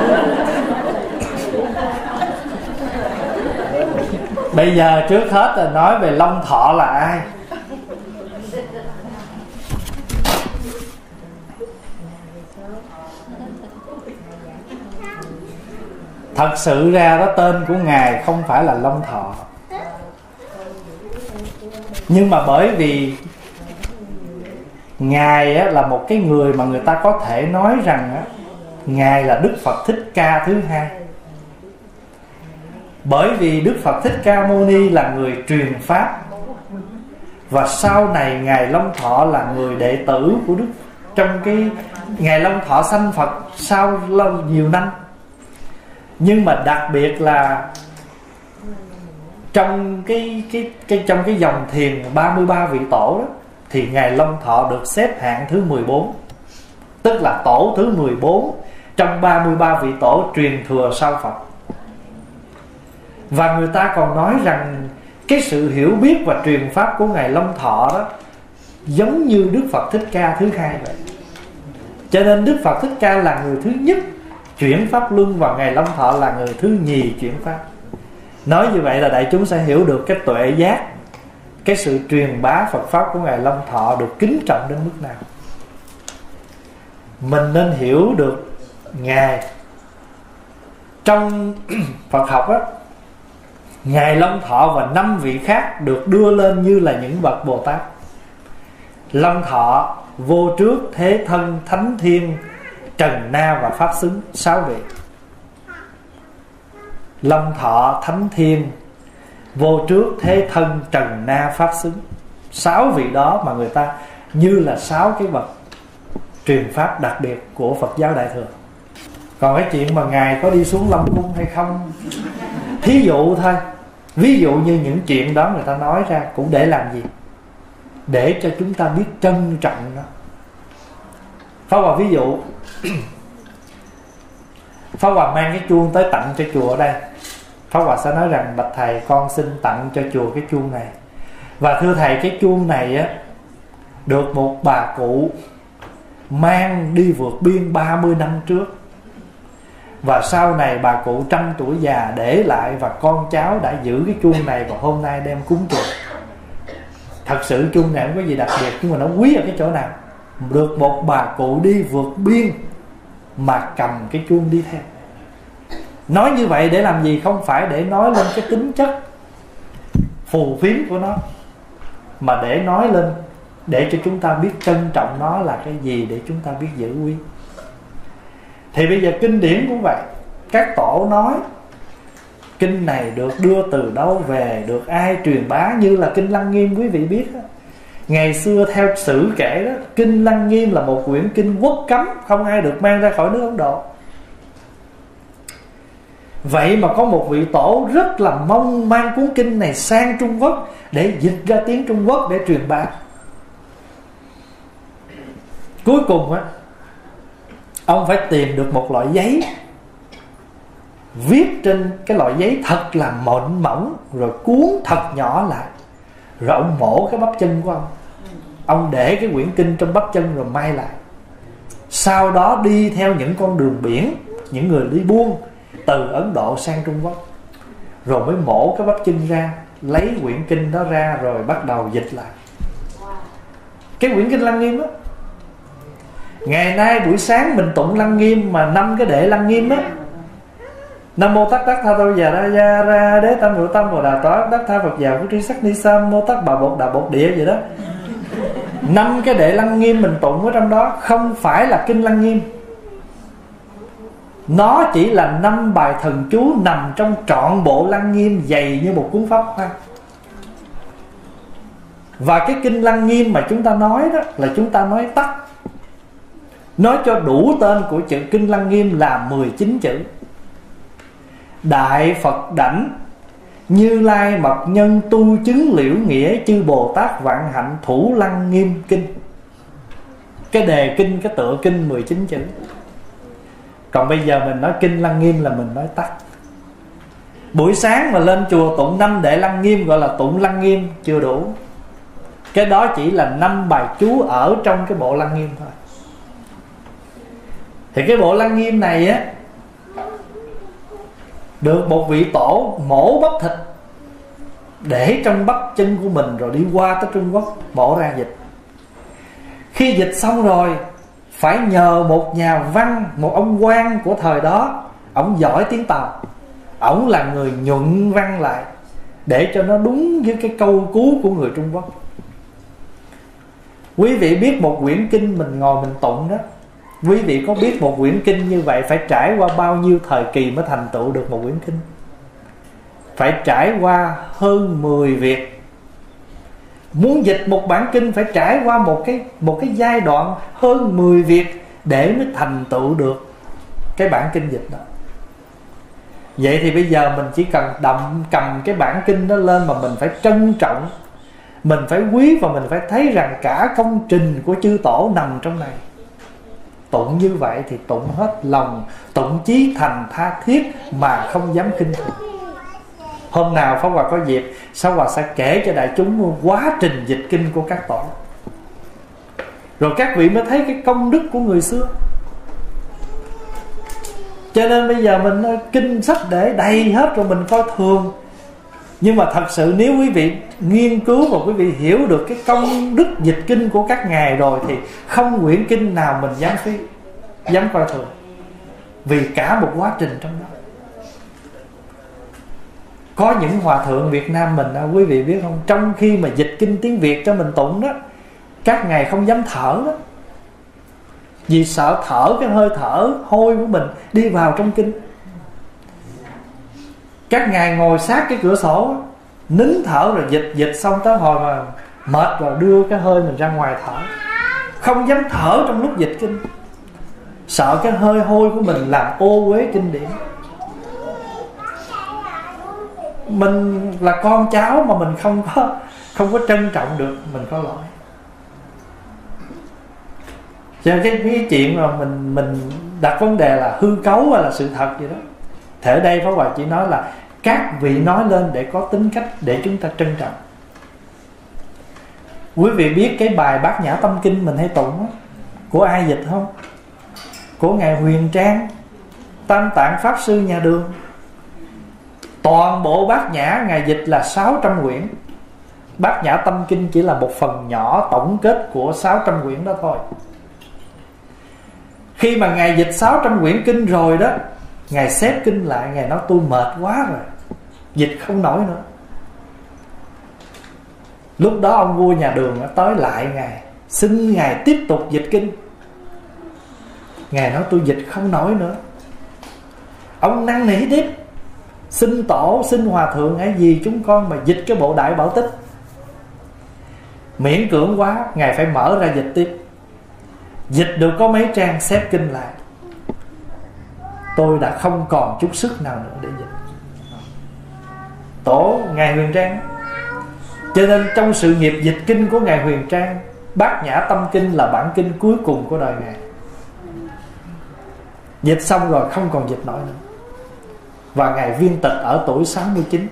Bây giờ trước hết là nói về Long Thọ là ai. Thật sự ra đó, tên của Ngài không phải là Long Thọ, nhưng mà bởi vì Ngài á, là một cái người mà người ta có thể nói rằng á, Ngài là Đức Phật Thích Ca thứ hai. Bởi vì Đức Phật Thích Ca Mâu Ni là người truyền pháp, và sau này Ngài Long Thọ là người đệ tử của Đức. Trong cái Ngài Long Thọ sanh Phật sau lâu nhiều năm, nhưng mà đặc biệt là trong cái cái cái trong cái dòng thiền ba mươi ba vị tổ đó, thì Ngài Long Thọ được xếp hạng thứ mười bốn, tức là tổ thứ mười bốn trong ba mươi ba vị tổ truyền thừa sau Phật. Và người ta còn nói rằng cái sự hiểu biết và truyền pháp của Ngài Long Thọ đó giống như Đức Phật Thích Ca thứ hai vậy. Cho nên Đức Phật Thích Ca là người thứ nhất chuyển pháp luân, và Ngài Long Thọ là người thứ nhì chuyển pháp. Nói như vậy là đại chúng sẽ hiểu được cái tuệ giác, cái sự truyền bá Phật pháp của Ngài Long Thọ được kính trọng đến mức nào. Mình nên hiểu được Ngài. Trong Phật học á, Ngài Long Thọ và năm vị khác được đưa lên như là những bậc Bồ Tát. Long Thọ, Vô Trước, Thế Thân, Thánh Thiên, Trần Na và Pháp Xứng, sáu vị. Long Thọ, Thánh Thiên, Vô Trước, Thế Thân, Trần Na, Pháp Xứng, sáu vị đó mà người ta như là sáu cái bậc truyền pháp đặc biệt của Phật giáo Đại Thừa. Còn cái chuyện mà Ngài có đi xuống Long Cung hay không, thí dụ thôi. Ví dụ như những chuyện đó người ta nói ra cũng để làm gì? Để cho chúng ta biết trân trọng nó. Pháp Hòa ví dụ, Pháp Hòa mang cái chuông tới tặng cho chùa ở đây. Pháp Hòa sẽ nói rằng bạch thầy, con xin tặng cho chùa cái chuông này. Và thưa thầy, cái chuông này á, được một bà cụ mang đi vượt biên ba mươi năm trước, và sau này bà cụ trăm tuổi già để lại, và con cháu đã giữ cái chuông này và hôm nay đem cúng chùa. Thật sự chuông này không có gì đặc biệt, nhưng mà nó quý ở cái chỗ nào? Được một bà cụ đi vượt biên mà cầm cái chuông đi theo. Nói như vậy để làm gì? Không phải để nói lên cái tính chất phù phiếm của nó, mà để nói lên, để cho chúng ta biết trân trọng nó là cái gì, để chúng ta biết giữ quý. Thì bây giờ kinh điển cũng vậy. Các tổ nói kinh này được đưa từ đâu về, được ai truyền bá, như là kinh Lăng Nghiêm quý vị biết đó. Ngày xưa theo sử kể đó, kinh Lăng Nghiêm là một quyển kinh quốc cấm, không ai được mang ra khỏi nước Ấn Độ. Vậy mà có một vị tổ rất là mong mang cuốn kinh này sang Trung Quốc để dịch ra tiếng Trung Quốc để truyền bá. Cuối cùng á, ông phải tìm được một loại giấy, viết trên cái loại giấy thật là mịn mỏng, rồi cuốn thật nhỏ lại, rồi ông mổ cái bắp chân của ông. Ông để cái quyển kinh trong bắp chân rồi may lại. Sau đó đi theo những con đường biển, những người đi buôn từ Ấn Độ sang Trung Quốc, rồi mới mổ cái bắp chân ra, lấy quyển kinh đó ra, rồi bắt đầu dịch lại cái quyển kinh Lăng Nghiêm đó. Ngày nay buổi sáng mình tụng Lăng Nghiêm, mà năm cái đệ Lăng Nghiêm á, Nam mô Tát Đắc Tha Tô Già Ra Gia Ra Đế Tâm Rượu Tâm Bồ Đà Toát Đắc Tha Phật Già Phú Tri Sắc Ni Sam Mô Tát Bà Bột Đà Bột Địa vậy đó. Năm cái đệ Lăng Nghiêm mình tụng ở trong đó không phải là kinh Lăng Nghiêm, nó chỉ là năm bài thần chú nằm trong trọn bộ Lăng Nghiêm, dày như một cuốn pháp thôi. Và cái kinh Lăng Nghiêm mà chúng ta nói đó là chúng ta nói tắt, nói cho đủ tên của chữ kinh Lăng Nghiêm là mười chín chữ: Đại Phật Đảnh Như Lai Mật Nhân Tu Chứng Liễu Nghĩa Chư Bồ Tát Vạn Hạnh Thủ Lăng Nghiêm Kinh. Cái đề kinh, cái tựa kinh mười chín chữ. Còn bây giờ mình nói kinh Lăng Nghiêm là mình nói tắt. Buổi sáng mà lên chùa tụng năm đệ Lăng Nghiêm gọi là tụng Lăng Nghiêm chưa đủ. Cái đó chỉ là năm bài chú ở trong cái bộ Lăng Nghiêm thôi. Thì cái bộ Lăng Nghiêm này á, được một vị tổ mổ bắp thịt để trong bắp chân của mình, rồi đi qua tới Trung Quốc mổ ra dịch. Khi dịch xong rồi phải nhờ một nhà văn, một ông quan của thời đó, ổng giỏi tiếng Tàu, ổng là người nhuận văn lại để cho nó đúng với cái câu cú của người Trung Quốc. Quý vị biết một quyển kinh mình ngồi mình tụng đó, quý vị có biết một quyển kinh như vậy phải trải qua bao nhiêu thời kỳ mới thành tựu được một quyển kinh? Phải trải qua hơn mười việc. Muốn dịch một bản kinh phải trải qua một cái một cái giai đoạn hơn mười việc để mới thành tựu được cái bản kinh dịch đó. Vậy thì bây giờ mình chỉ cần đậm cầm cái bản kinh đó lên mà mình phải trân trọng, mình phải quý, và mình phải thấy rằng cả công trình của chư tổ nằm trong này. Tụng như vậy thì tụng hết lòng, tụng chí thành tha thiết mà không dám khinh thường. Hôm nào Pháp Hòa có dịp, Pháp Hòa sẽ kể cho đại chúng quá trình dịch kinh của các tổ, rồi các vị mới thấy cái công đức của người xưa. Cho nên bây giờ mình kinh sách để đầy hết rồi mình coi thường. Nhưng mà thật sự nếu quý vị nghiên cứu và quý vị hiểu được cái công đức dịch kinh của các ngài rồi thì không quyển kinh nào mình dám phí, dám coi thường, vì cả một quá trình trong đó. Có những hòa thượng Việt Nam mình đó, quý vị biết không, trong khi mà dịch kinh tiếng Việt cho mình tụng đó, các ngài không dám thở đó, vì sợ thở cái hơi thở hôi của mình đi vào trong kinh. Các ngài ngồi sát cái cửa sổ, nín thở rồi dịch dịch xong tới hồi mà mệt rồi đưa cái hơi mình ra ngoài thở, không dám thở trong lúc dịch kinh, sợ cái hơi hôi của mình làm ô uế kinh điển. Mình là con cháu mà mình không có không có trân trọng được, mình có lỗi. Cho nên cái, cái chuyện mà mình mình đặt vấn đề là hư cấu hay là sự thật gì đó, thì ở đây Pháp Hòa chỉ nói là các vị nói lên để có tính cách để chúng ta trân trọng. Quý vị biết cái bài Bát Nhã Tâm Kinh mình hay tụng đó, của ai dịch không? Của ngài Huyền Trang, Tam Tạng Pháp Sư nhà Đường. Toàn bộ Bát Nhã ngài dịch là sáu trăm quyển. Bát Nhã Tâm Kinh chỉ là một phần nhỏ tổng kết của sáu trăm quyển đó thôi. Khi mà ngài dịch sáu trăm quyển kinh rồi đó, ngài xếp kinh lại, ngài nói tôi mệt quá rồi, dịch không nổi nữa. Lúc đó ông vua nhà Đường tới lại ngài, xin ngài tiếp tục dịch kinh. Ngài nói tôi dịch không nổi nữa. Ông năn nỉ tiếp, xin tổ, xin hòa thượng hãy vì chúng con mà dịch cái bộ Đại Bảo Tích. Miễn cưỡng quá, ngài phải mở ra dịch tiếp. Dịch được có mấy trang xếp kinh lại. Tôi đã không còn chút sức nào nữa để dịch. Tổ ngài Huyền Trang. Cho nên trong sự nghiệp dịch kinh của ngài Huyền Trang, Bát Nhã Tâm Kinh là bản kinh cuối cùng của đời ngài. Dịch xong rồi không còn dịch nổi nữa. Và ngài viên tịch ở tuổi sáu mươi chín.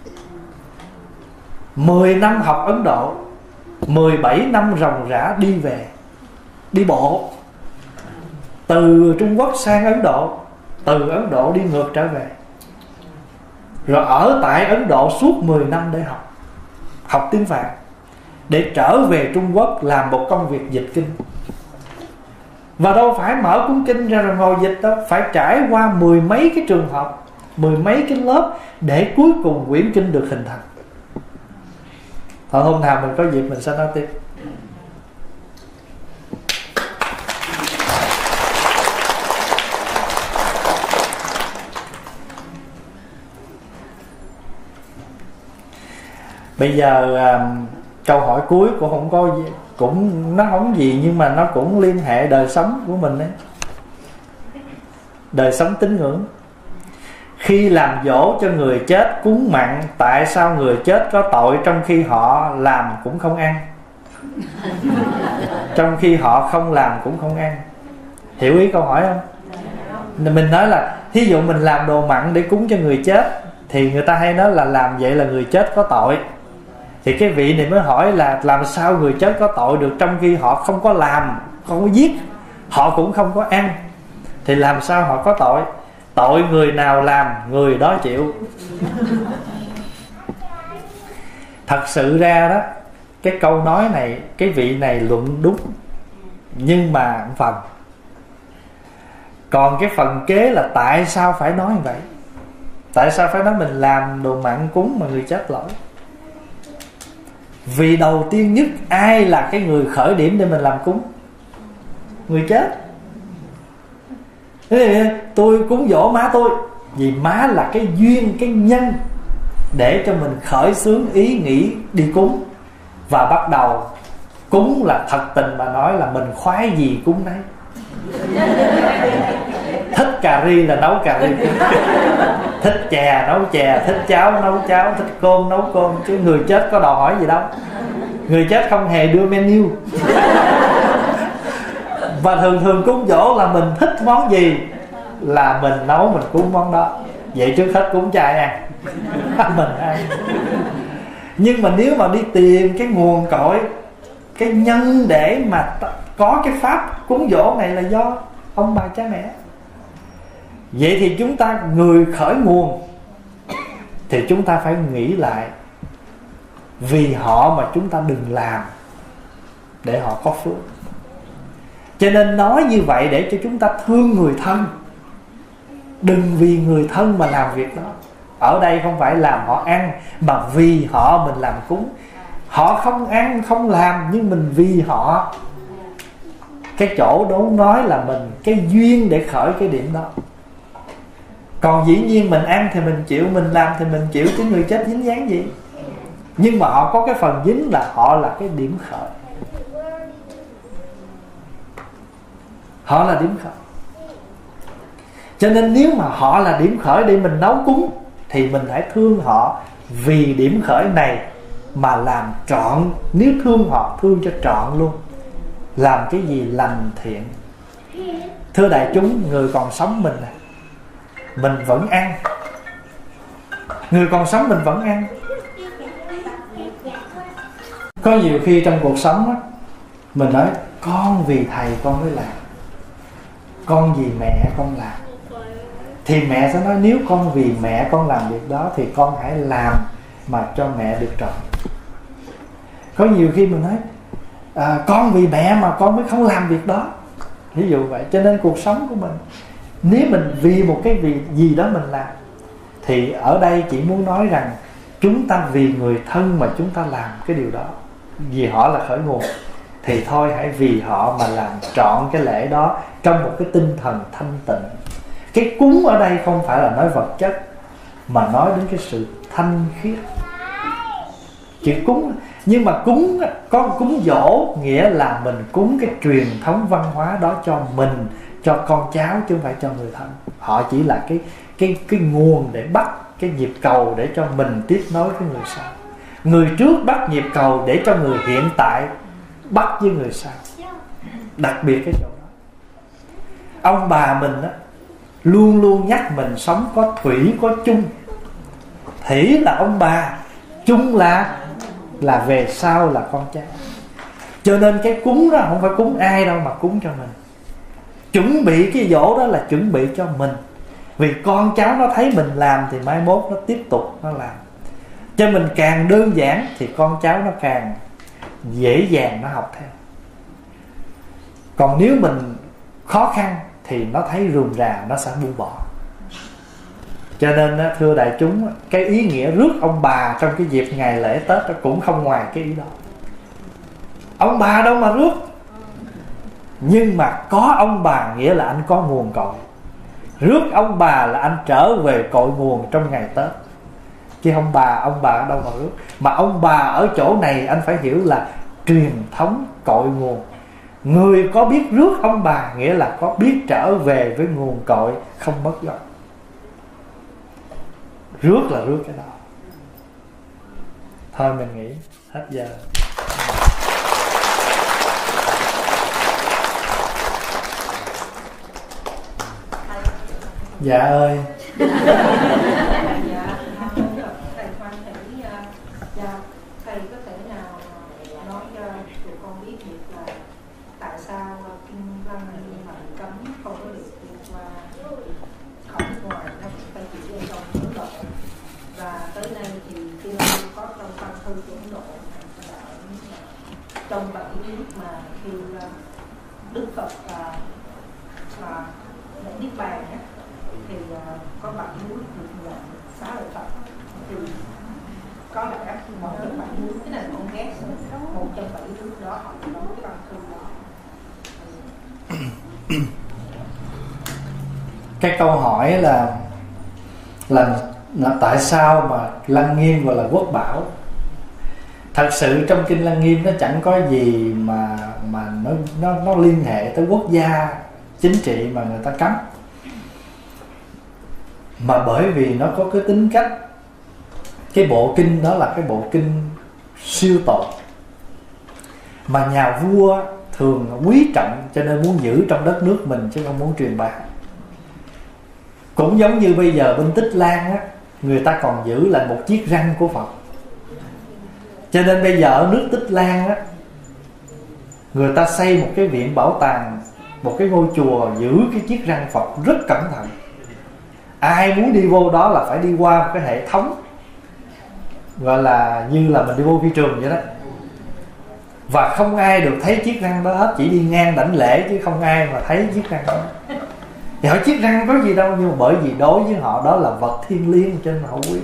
Mười năm học Ấn Độ, mười bảy năm ròng rã đi về, đi bộ từ Trung Quốc sang Ấn Độ, từ Ấn Độ đi ngược trở về, rồi ở tại Ấn Độ suốt mười năm để học học tiếng Phạn, để trở về Trung Quốc làm một công việc dịch kinh. Và đâu phải mở cuốn kinh ra rồi ngồi dịch đâu, phải trải qua mười mấy cái trường hợp, mười mấy cái lớp để cuối cùng quyển kinh được hình thành. Thôi hôm nào mình có dịp mình sẽ nói tiếp. Bây giờ à, câu hỏi cuối cũng không có gì, cũng nó không gì nhưng mà nó cũng liên hệ đời sống của mình đấy, đời sống tín ngưỡng. Khi làm dỗ cho người chết cúng mặn, tại sao người chết có tội trong khi họ làm cũng không ăn? Trong khi họ không làm cũng không ăn. Hiểu ý câu hỏi không? Mình nói là thí dụ mình làm đồ mặn để cúng cho người chết, thì người ta hay nói là làm vậy là người chết có tội. Thì cái vị này mới hỏi là làm sao người chết có tội được, trong khi họ không có làm, không có giết, họ cũng không có ăn, thì làm sao họ có tội? Tội người nào làm người đó chịu. Thật sự ra đó, cái câu nói này, cái vị này luận đúng, nhưng mà một phần. Còn cái phần kế là tại sao phải nói như vậy? Tại sao phải nói mình làm đồ mặn cúng mà người chết lỗi? Vì đầu tiên nhất, ai là cái người khởi điểm để mình làm cúng? Người chết. Tôi cúng dỗ má tôi, vì má là cái duyên, cái nhân để cho mình khởi xướng ý nghĩ đi cúng. Và bắt đầu cúng là thật tình mà nói là mình khoái gì cúng đấy. Thích cà ri là nấu cà ri, thích chè nấu chè, thích cháo nấu cháo, thích cơm nấu cơm. Chứ người chết có đòi hỏi gì đâu. Người chết không hề đưa menu. Và thường thường cúng dỗ là mình thích món gì là mình nấu, mình cúng món đó. Vậy trước hết cúng cho ai ăn? Mình ăn. Nhưng mà nếu mà đi tìm cái nguồn cội, cái nhân để mà có cái pháp cúng dỗ này là do ông bà cha mẹ. Vậy thì chúng ta, người khởi nguồn, thì chúng ta phải nghĩ lại, vì họ mà chúng ta đừng làm, để họ có phước. Cho nên nói như vậy để cho chúng ta thương người thân. Đừng vì người thân mà làm việc đó. Ở đây không phải làm họ ăn, mà vì họ mình làm cúng. Họ không ăn, không làm, nhưng mình vì họ. Cái chỗ đó nói là mình, cái duyên để khởi cái điểm đó. Còn dĩ nhiên mình ăn thì mình chịu, mình làm thì mình chịu, chứ người chết dính dáng gì. Nhưng mà họ có cái phần dính là họ là cái điểm khởi. Họ là điểm khởi. Cho nên nếu mà họ là điểm khởi để mình nấu cúng, thì mình hãy thương họ vì điểm khởi này mà làm trọn. Nếu thương họ, thương cho trọn luôn. Làm cái gì lành thiện. Thưa đại chúng, người còn sống mình này, mình vẫn ăn. Người còn sống mình vẫn ăn. Có nhiều khi trong cuộc sống á, mình nói con vì thầy con mới làm, con vì mẹ con làm. Thì mẹ sẽ nói nếu con vì mẹ con làm việc đó, thì con hãy làm mà cho mẹ được trọn. Có nhiều khi mình nói à, con vì mẹ mà con mới không làm việc đó. Ví dụ vậy. Cho nên cuộc sống của mình, nếu mình vì một cái việc gì đó mình làm, thì ở đây chỉ muốn nói rằng chúng ta vì người thân mà chúng ta làm cái điều đó, vì họ là khởi nguồn, thì thôi hãy vì họ mà làm trọn cái lễ đó trong một cái tinh thần thanh tịnh. Cái cúng ở đây không phải là nói vật chất, mà nói đến cái sự thanh khiết. Chữ cúng, nhưng mà cúng có cúng dỗ nghĩa là mình cúng cái truyền thống văn hóa đó cho mình, cho con cháu, chứ không phải cho người thân. Họ chỉ là cái cái cái nguồn để bắt cái nhịp cầu để cho mình tiếp nối với người sau. Người trước bắt nhịp cầu để cho người hiện tại bắt với người sau. Đặc biệt cái chỗ đó. Ông bà mình á, luôn luôn nhắc mình sống có thủy có chung. Thủy là ông bà, chung là là về sau là con cháu. Cho nên cái cúng đó không phải cúng ai đâu, mà cúng cho mình. Chuẩn bị cái dỗ đó là chuẩn bị cho mình. Vì con cháu nó thấy mình làm thì mai mốt nó tiếp tục nó làm. Cho mình càng đơn giản thì con cháu nó càng dễ dàng nó học theo. Còn nếu mình khó khăn thì nó thấy rườm rà, nó sẽ buông bỏ. Cho nên thưa đại chúng, cái ý nghĩa rước ông bà trong cái dịp ngày lễ Tết cũng không ngoài cái ý đó. Ông bà đâu mà rước, nhưng mà có ông bà nghĩa là anh có nguồn cội. Rước ông bà là anh trở về cội nguồn trong ngày Tết. Chứ ông bà, ông bà ở đâu mà rước. Mà ông bà ở chỗ này anh phải hiểu là truyền thống cội nguồn. Người có biết rước ông bà nghĩa là có biết trở về với nguồn cội, không mất gốc. Rước là rước cái đó. Thôi mình nghĩ hết giờ. Dạ ơi. Dạ, thầy khoan thử, dạ, thầy có thể nào nói cho tụi con biết được là tại sao kinh Lăng Nghiêm mà cấm không có được đi qua khỏi nước ngoài, nó phải chỉ ở trong Ấn Độ, và tới nay thì kinh Lăng Nghiêm có trong văn thư của Ấn Độ đã trong bảy nước mà khi Đức Phật và và Niết Bàn á, thì uh, có bảy núi được nhận xá lợi Phật, thì có lẽ một trong bảy núi, cái này không ghét, một trong bảy núi đó họ nói cái văn thư đó. Cái câu hỏi là, là là tại sao mà Lăng Nghiêm gọi là quốc bảo? Thật sự trong kinh Lăng Nghiêm nó chẳng có gì mà mà nó nó nó liên hệ tới quốc gia chính trị mà người ta cấm, mà bởi vì nó có cái tính cách, cái bộ kinh đó là cái bộ kinh siêu tột mà nhà vua thường quý trọng, cho nên muốn giữ trong đất nước mình chứ không muốn truyền bá. Cũng giống như bây giờ bên Tích Lan á, người ta còn giữ lại một chiếc răng của Phật. Cho nên bây giờ ở nước Tích Lan á, người ta xây một cái viện bảo tàng, một cái ngôi chùa giữ cái chiếc răng Phật rất cẩn thận. Ai muốn đi vô đó là phải đi qua một cái hệ thống gọi là như là mình đi vô phi trường vậy đó, và không ai được thấy chiếc răng đó hết, chỉ đi ngang đảnh lễ chứ không ai mà thấy chiếc răng đó. Thì hỏi chiếc răng có gì đâu, nhưng mà bởi vì đối với họ đó là vật thiêng liêng cho nên họ quý.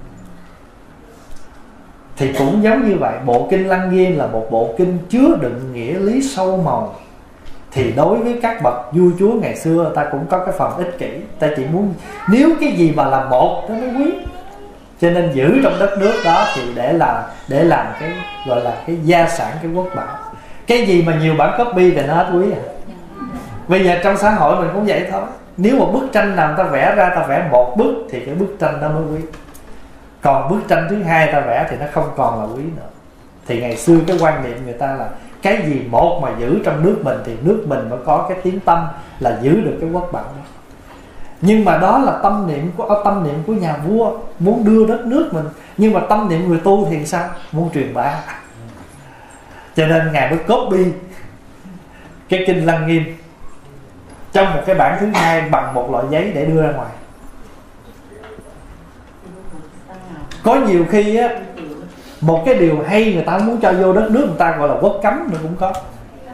Thì cũng giống như vậy, bộ kinh Lăng Nghiêm là một bộ kinh chứa đựng nghĩa lý sâu màu. Thì đối với các bậc vua chúa ngày xưa, ta cũng có cái phần ích kỷ, ta chỉ muốn nếu cái gì mà là một nó mới quý, cho nên giữ trong đất nước đó thì để là để làm cái gọi là cái gia sản, cái quốc bảo. Cái gì mà nhiều bản copy thì nó hết quý à. Bây giờ trong xã hội mình cũng vậy thôi. Nếu một bức tranh nào ta vẽ ra, ta vẽ một bức thì cái bức tranh đó mới quý. Còn bức tranh thứ hai ta vẽ thì nó không còn là quý nữa. Thì ngày xưa cái quan niệm người ta là cái gì một mà giữ trong nước mình thì nước mình mới có cái tiếng tâm là giữ được cái quốc bảo đó. Nhưng mà đó là tâm niệm của tâm niệm của nhà vua muốn đưa đất nước mình, nhưng mà tâm niệm người tu thì sao? Muốn truyền bá. Cho nên ngài mới copy cái kinh Lăng Nghiêm trong một cái bản thứ hai bằng một loại giấy để đưa ra ngoài. Có nhiều khi á, một cái điều hay người ta muốn cho vô đất nước người ta gọi là quốc cấm nữa cũng có.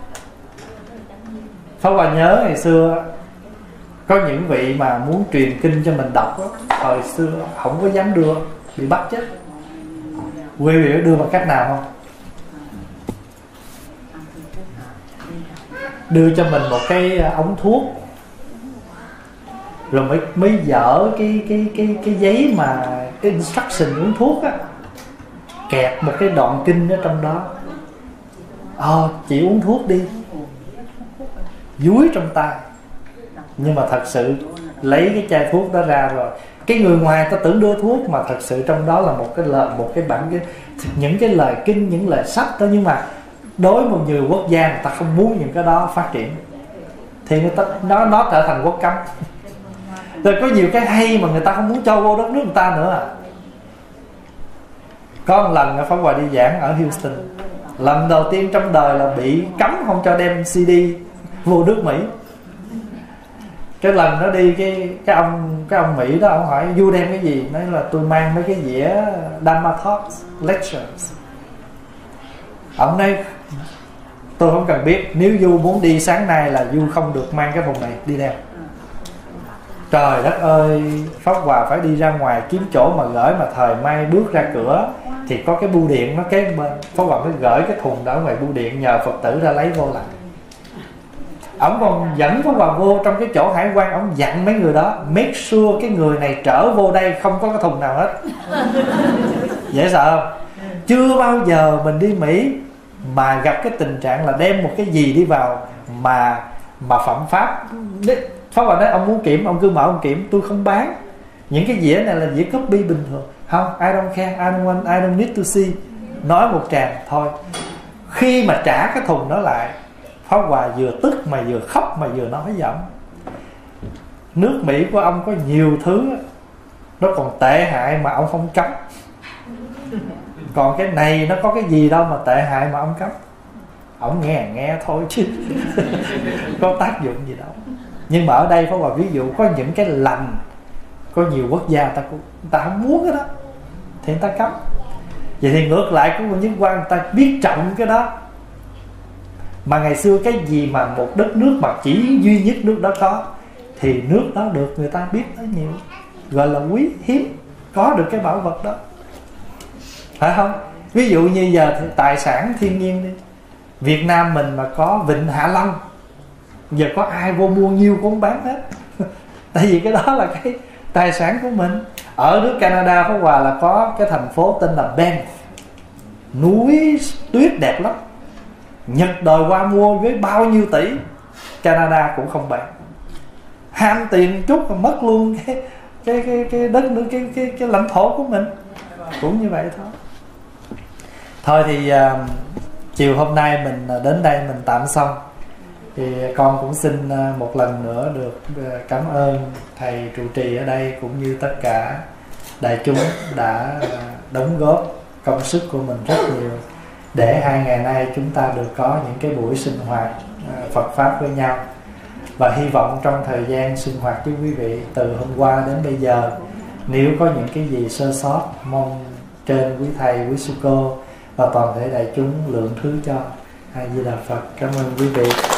Pháp Hòa nhớ ngày xưa có những vị mà muốn truyền kinh cho mình đọc đó, hồi xưa không có dám đưa, bị bắt chết. Quý vị đưa bằng cách nào không? Đưa cho mình một cái ống thuốc, rồi mới mới dở cái cái cái cái giấy mà cái instruction uống thuốc á, kẹp một cái đoạn kinh ở trong đó. Ờ, chị uống thuốc đi, dúi trong tay. Nhưng mà thật sự lấy cái chai thuốc đó ra rồi, cái người ngoài ta tưởng đưa thuốc, mà thật sự trong đó là một cái lời, một cái bản cái, những cái lời kinh, những lời sách đó. Nhưng mà đối với một nhiều quốc gia người ta không muốn những cái đó phát triển, thì người ta nó nó trở thành quốc cấm. Rồi có nhiều cái hay mà người ta không muốn cho vô đất nước người ta nữa à. Có một lần Pháp Hòa đi giảng ở Houston, lần đầu tiên trong đời là bị cấm không cho đem xê đê vô nước Mỹ. Cái lần đó đi, cái cái ông cái ông Mỹ đó, ông hỏi vua đem cái gì, nói là tôi mang mấy cái dĩa Dhamma Talks Lectures. Ông nói tôi không cần biết. Nếu Du muốn đi sáng nay là Du không được mang cái thùng này đi đeo. Trời đất ơi, Pháp Hòa phải đi ra ngoài kiếm chỗ mà gửi, mà thời may bước ra cửa thì có cái bưu điện nó kế bên. Pháp Hòa mới gửi cái thùng đó ngoài bưu điện, nhờ Phật tử ra lấy vô lại. Ông còn dẫn Pháp Hòa vô trong cái chỗ hải quan, ông dặn mấy người đó make sure cái người này trở vô đây không có cái thùng nào hết. Dễ sợ không? Chưa bao giờ mình đi Mỹ mà gặp cái tình trạng là đem một cái gì đi vào mà mà phạm pháp. Pháp Hòa nói ông muốn kiểm ông cứ mở ông kiểm, tôi không bán. Những cái dĩa này là dĩa copy bình thường. Không, I don't care, I don't want, I don't need to see. Nói một tràng thôi. Khi mà trả cái thùng đó lại, Pháp Hòa vừa tức mà vừa khóc mà vừa nói với ông, nước Mỹ của ông có nhiều thứ nó còn tệ hại mà ông không cấm, còn cái này nó có cái gì đâu mà tệ hại mà ông cấm. Ông nghe nghe thôi chứ có tác dụng gì đâu. Nhưng mà ở đây Pháp Hòa ví dụ có những cái lành, có nhiều quốc gia ta cũng ta không muốn cái đó thì người ta cấm. Vậy thì ngược lại có những quan người ta biết trọng cái đó. Mà ngày xưa cái gì mà một đất nước mà chỉ duy nhất nước đó có thì nước đó được người ta biết nó nhiều, gọi là quý hiếm, có được cái bảo vật đó, phải không? Ví dụ như giờ tài sản thiên nhiên đi, Việt Nam mình mà có Vịnh Hạ Long, giờ có ai vô mua nhiêu cũng bán hết. Tại vì cái đó là cái tài sản của mình. Ở nước Canada Pháp Hòa là có cái thành phố tên là Banff, núi tuyết đẹp lắm. Nhật đòi qua mua với bao nhiêu tỷ, Canada cũng không bán. Ham tiền chút mà mất luôn cái cái cái cái đất nữa, cái cái cái lãnh thổ của mình. Cũng như vậy thôi. Thôi thì uh, chiều hôm nay mình đến đây mình tạm xong. Thì con cũng xin uh, một lần nữa được uh, cảm ơn thầy trụ trì ở đây cũng như tất cả đại chúng đã uh, đóng góp công sức của mình rất nhiều để hai ngày nay chúng ta được có những cái buổi sinh hoạt uh, Phật Pháp với nhau. Và hy vọng trong thời gian sinh hoạt với quý vị từ hôm qua đến bây giờ, nếu có những cái gì sơ sót, mong trên quý thầy, quý sư cô và toàn thể đại chúng lượng thứ cho. A Di Đà Phật. Cảm ơn quý vị.